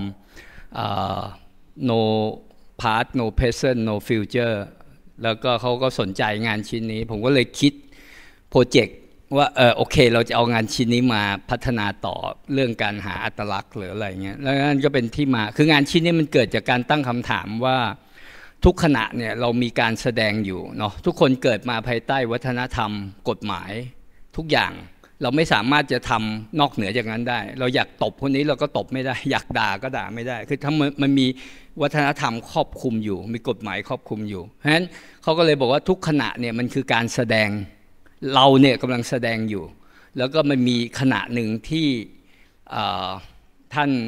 no past no present no future แล้วก็เขาก็สนใจงานชิ้นนี้ผมก็เลยคิดโปรเจกต์ว่าโอเคเราจะเอางานชิ้นนี้มาพัฒนาต่อเรื่องการหาอัตลักษณ์หรืออะไรเงี้ยแล้วนั่นก็เป็นที่มาคืองานชิ้นนี้มันเกิดจากการตั้งคำถามว่าทุกขณะเนี่ยเรามีการแสดงอยู่เนาะทุกคนเกิดมาภายใต้วัฒนธรรมกฎหมายทุกอย่างเราไม่สามารถจะทำนอกเหนือจากนั้นได้เราอยากตบคนนี้เราก็ตบไม่ได้อยากด่าก็ด่าไม่ได้คือถ้ามันมีวัฒนธรรมครอบคลุมอยู่มีกฎหมายครอบคลุมอยู่เพราะฉะนั้นเขาก็เลยบอกว่าทุกขณะเนี่ยมันคือการแสดงเราเนี่ยกำลังแสดงอยู่แล้วก็มันมีขณะหนึ่งที่ท่าน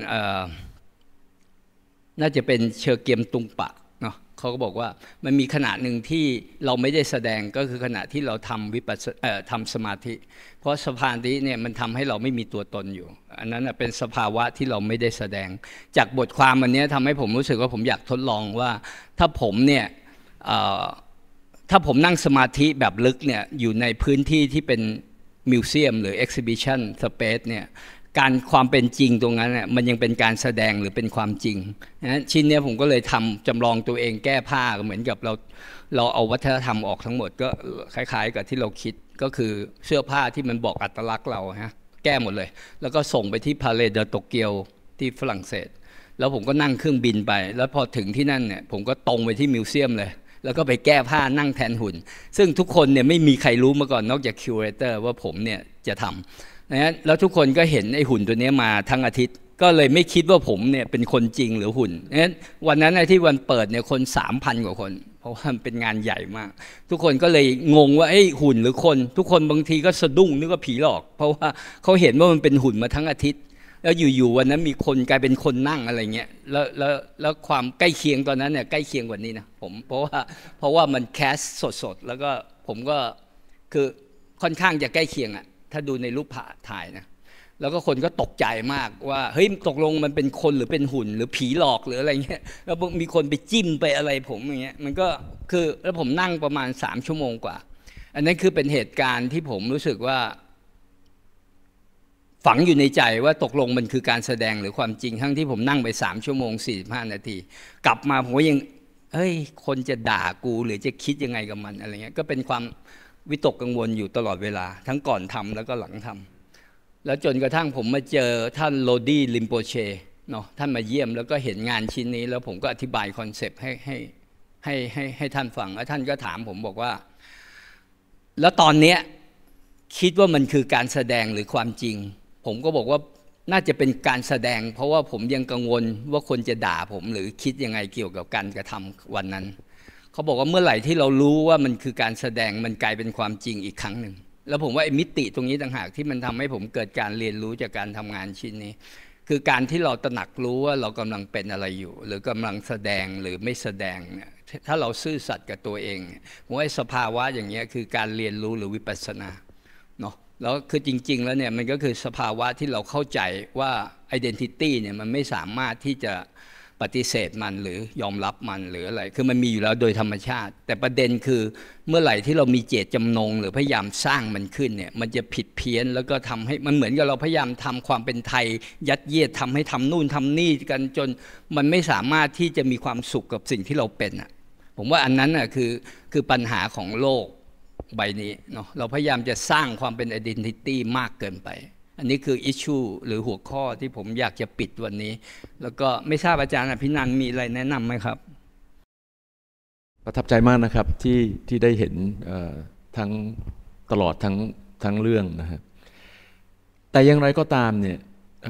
น่าจะเป็นเชอเกียมตุงปะเนาะเขาก็บอกว่ามันมีขณะหนึ่งที่เราไม่ได้แสดงก็คือขณะที่เราทำสมาธิเพราะสมาธิเนี่ยมันทำให้เราไม่มีตัวตนอยู่อันนั้นเป็นสภาวะที่เราไม่ได้แสดงจากบทความอันนี้ทำให้ผมรู้สึกว่าผมอยากทดลองว่าถ้าผมเนี่ยถ้าผมนั่งสมาธิแบบลึกเนี่ยอยู่ในพื้นที่ที่เป็นมิวเซียมหรือ exhibition space เนี่ยการความเป็นจริงตรงนั้นเนี่ยมันยังเป็นการแสดงหรือเป็นความจริงนะชิ้นนี้ผมก็เลยทำจำลองตัวเองแก้ผ้าเหมือนกับเราเอาวัฒนธรรมออกทั้งหมดก็คล้ายๆกับที่เราคิดก็คือเสื้อผ้าที่มันบอกอัตลักษณ์เราฮะแก้หมดเลยแล้วก็ส่งไปที่พาเลเดอโตเกียวที่ฝรั่งเศสแล้วผมก็นั่งเครื่องบินไปแล้วพอถึงที่นั่นเนี่ยผมก็ตรงไปที่มิวเซียมเลยแล้วก็ไปแก้ผ้านั่งแทนหุ่นซึ่งทุกคนเนี่ยไม่มีใครรู้มาก่อนนอกจากคิวเรเตอร์ว่าผมเนี่ยจะทำนะแล้วทุกคนก็เห็นไอ้หุ่นตัวนี้มาทั้งอาทิตย์ก็เลยไม่คิดว่าผมเนี่ยเป็นคนจริงหรือหุ่นนั้นวันนั้นที่วันเปิดเนี่ยคน 3,000 กว่าคนเพราะว่ามันเป็นงานใหญ่มากทุกคนก็เลยงงว่าไอ้หุ่นหรือคนทุกคนบางทีก็สะดุ้งนึกว่าผีหลอกเพราะว่าเขาเห็นว่ามันเป็นหุ่นมาทั้งอาทิตย์แล้วอยู่ๆวันนั้นมีคนกลายเป็นคนนั่งอะไรเงี้ยแล้วความใกล้เคียงตอนนั้นเนี่ยใกล้เคียงกว่านี้นะผมเพราะว่ามันแคสสดๆแล้วก็ผมก็คือค่อนข้างจะใกล้เคียงอ่ะถ้าดูในรูปถ่ายนะแล้วก็คนก็ตกใจมากว่าเฮ้ยตกลงมันเป็นคนหรือเป็นหุ่นหรือผีหลอกหรืออะไรเงี้ยแล้วมีคนไปจิ้มไปอะไรผมอย่างเงี้ยมันก็คือแล้วผมนั่งประมาณ3 ชั่วโมงกว่าอันนั้นคือเป็นเหตุการณ์ที่ผมรู้สึกว่าฝังอยู่ในใจว่าตกลงมันคือการแสดงหรือความจริงทั้งที่ผมนั่งไป3 ชั่วโมง 45 นาทีกลับมาผมก็ยังเฮ้ยคนจะด่ากูหรือจะคิดยังไงกับมันอะไรเงี้ยก็เป็นความวิตกกังวลอยู่ตลอดเวลาทั้งก่อนทำแล้วก็หลังทำแล้วจนกระทั่งผมมาเจอท่านโรดี้ลิมโปเชเนาะท่านมาเยี่ยมแล้วก็เห็นงานชิ้นนี้แล้วผมก็อธิบายคอนเซปต์ให้ท่านฟังแล้วท่านก็ถามผมบอกว่าแล้วตอนเนี้ยคิดว่ามันคือการแสดงหรือความจริงผมก็บอกว่าน่าจะเป็นการแสดงเพราะว่าผมยังกังวลว่าคนจะด่าผมหรือคิดยังไงเกี่ยวกับการกระทำวันนั้นเขาบอกว่าเมื่อไหร่ที่เรารู้ว่ามันคือการแสดงมันกลายเป็นความจริงอีกครั้งหนึ่งแล้วผมว่าไอ้มิติตรงนี้ต่างหากที่มันทำให้ผมเกิดการเรียนรู้จากการทำงานชิ้นนี้คือการที่เราตระหนักรู้ว่าเรากำลังเป็นอะไรอยู่หรือกำลังแสดงหรือไม่แสดงถ้าเราซื่อสัตย์กับตัวเองผมว่าสภาวะอย่างนี้คือการเรียนรู้หรือวิปัสสนาเนาะแล้วคือจริงๆแล้วเนี่ยมันก็คือสภาวะที่เราเข้าใจว่า identity เนี่ยมันไม่สามารถที่จะปฏิเสธมันหรือยอมรับมันหรืออะไรคือมันมีอยู่แล้วโดยธรรมชาติแต่ประเด็นคือเมื่อไหร่ที่เรามีเจตจำนงหรือพยายามสร้างมันขึ้นเนี่ยมันจะผิดเพี้ยนแล้วก็ทำให้มันเหมือนกับเราพยายามทำความเป็นไทยยัดเยียดทำให้ทำนู่นทำนี่กันจนมันไม่สามารถที่จะมีความสุขกับสิ่งที่เราเป็นอ่ะผมว่าอันนั้นอ่ะคือปัญหาของโลกใบนี้เนาะเราพยายามจะสร้างความเป็น identity มากเกินไปอันนี้คือ issue หรือหัวข้อที่ผมอยากจะปิดวันนี้แล้วก็ไม่ทราบอาจารย์อภินันท์มีอะไรแนะนำไหมครับประทับใจมากนะครับที่ได้เห็นทั้งตลอดทั้งเรื่องนะฮะแต่อย่างไรก็ตามเนี่ย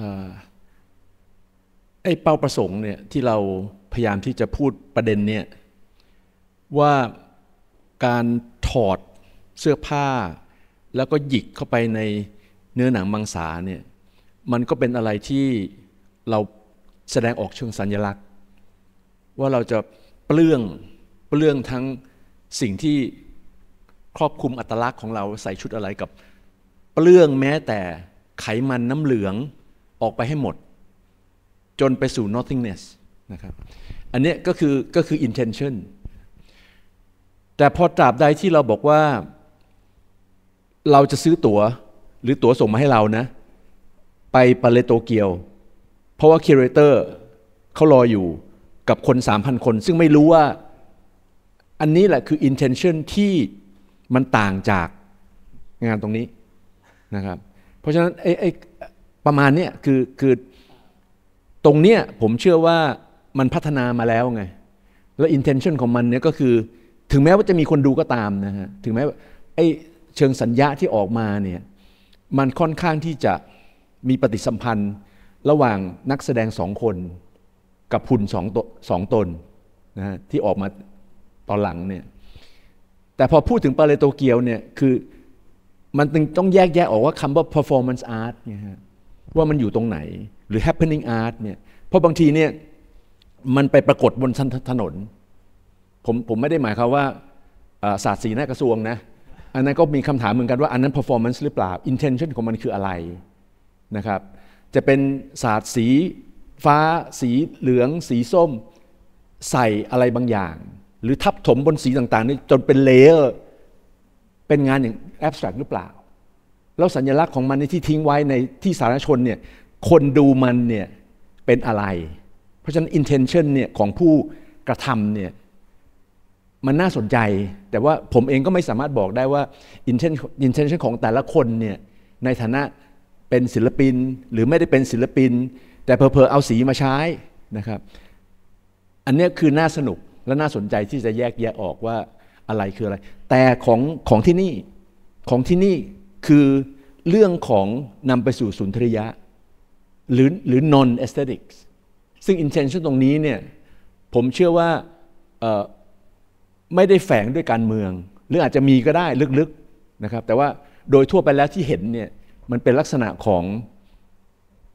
ไอ้เป้าประสงค์เนี่ยที่เราพยายามที่จะพูดประเด็นเนี่ยว่าการถอดเสื้อผ้าแล้วก็หยิกเข้าไปในเนื้อหนังมังสาเนี่ยมันก็เป็นอะไรที่เราแสดงออกเชิงสัญลักษณ์ว่าเราจะเปลื้องทั้งสิ่งที่ครอบคลุมอัตลักษณ์ของเราใส่ชุดอะไรกับเปลื้องแม้แต่ไขมันน้ำเหลืองออกไปให้หมดจนไปสู่ nothingness นะครับอันนี้ก็คือ intention แต่พอตราบใดที่เราบอกว่าเราจะซื้อตั๋วหรือตั๋วส่งมาให้เรานะไปปาเลโตเกียวเพราะว่าคิวเรเตอร์เขารออยู่กับคน 3,000 คนซึ่งไม่รู้ว่าอันนี้แหละคือ intention ที่มันต่างจากงานตรงนี้นะครับเพราะฉะนั้นไอ้ประมาณนี้คือตรงเนี้ยผมเชื่อว่ามันพัฒนามาแล้วไงแล้ว intention ของมันเนี่ยก็คือถึงแม้ว่าจะมีคนดูก็ตามนะฮะถึงแม้ไอ้เชิงสัญญาที่ออกมาเนี่ยมันค่อนข้างที่จะมีปฏิสัมพันธ์ระหว่างนักแสดง2 คนกับหุ่น2 ตนนะฮะที่ออกมาตอนหลังเนี่ยแต่พอพูดถึงปาเลโตเกียวเนี่ยคือมันต้องแยกแยะออกว่าคำว่า performance art เนี่ยฮะว่ามันอยู่ตรงไหนหรือ happening art เนี่ยเพราะบางทีเนี่ยมันไปปรากฏบนถนนผมไม่ได้หมายความว่าศาสตร์สีหน้ากระทรวงนะอันนั้นก็มีคำถามเหมือนกันว่าอันนั้น performance หรือเปล่า intention ของมันคืออะไรนะครับจะเป็นศาสตร์สีฟ้าสีเหลืองสีส้มใส่อะไรบางอย่างหรือทับถมบนสีต่างๆนี่จนเป็นเลเยอร์เป็นงานอย่าง abstract หรือเปล่าแล้วสัญลักษณ์ของมันที่ทิ้งไว้ในที่สาธารณชนเนี่ยคนดูมันเนี่ยเป็นอะไรเพราะฉะนั้น intention เนี่ยของผู้กระทำเนี่ยมันน่าสนใจแต่ว่าผมเองก็ไม่สามารถบอกได้ว่า intention ของแต่ละคนเนี่ยในฐานะเป็นศิลปินหรือไม่ได้เป็นศิลปินแต่เผลอๆเอาสีมาใช้นะครับอันนี้คือน่าสนุกและน่าสนใจที่จะแยกแยะออกว่าอะไรคืออะไรแต่ของที่นี่คือเรื่องของนำไปสู่สุนทรียะหรือ non aesthetics ซึ่ง intention ตรงนี้เนี่ยผมเชื่อว่าไม่ได้แฝงด้วยการเมืองหรืออาจจะมีก็ได้ลึกๆนะครับแต่ว่าโดยทั่วไปแล้วที่เห็นเนี่ยมันเป็นลักษณะของ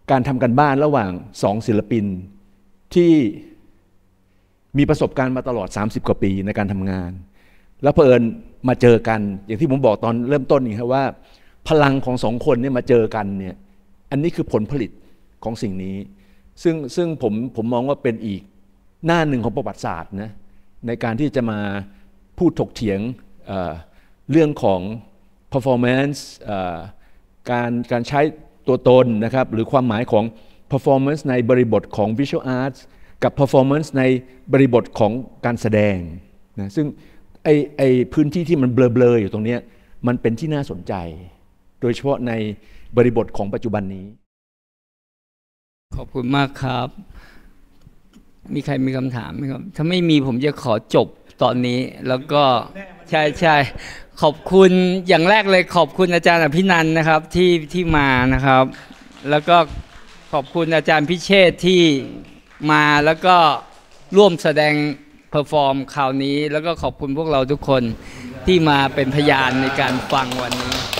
การทำกันบ้านระหว่าง2ศิลปินที่มีประสบการณ์มาตลอด30กว่าปีในการทำงานแล้วเผอิญมาเจอกันอย่างที่ผมบอกตอนเริ่มต้นนี่ครับว่าพลังของ2คนเนี่ยมาเจอกันเนี่ยอันนี้คือผลผลิตของสิ่งนี้ซึ่งผมมองว่าเป็นอีกหน้าหนึ่งของประวัติศาสตร์นะในการที่จะมาพูดถกเถียงเรื่องของ performance การใช้ตัวตนนะครับหรือความหมายของ performance ในบริบทของ visual arts กับ performance ในบริบทของการแสดงนะซึ่งไอ้พื้นที่ที่มันเบลอๆอยู่ตรงนี้มันเป็นที่น่าสนใจโดยเฉพาะในบริบทของปัจจุบันนี้ขอบคุณมากครับมีใครมีคำถามไหมครับถ้าไม่มีผมจะขอจบตอนนี้แล้วก็ใช่ขอบคุณอย่างแรกเลยขอบคุณอาจารย์อภินันท์นะครับที่มานะครับแล้วก็ขอบคุณอาจารย์พิเชษฐ์ที่มาแล้วก็ร่วมแสดงเพอร์ฟอร์มคราวนี้แล้วก็ขอบคุณพวกเราทุกคนที่มาเป็นพยานในการฟังวันนี้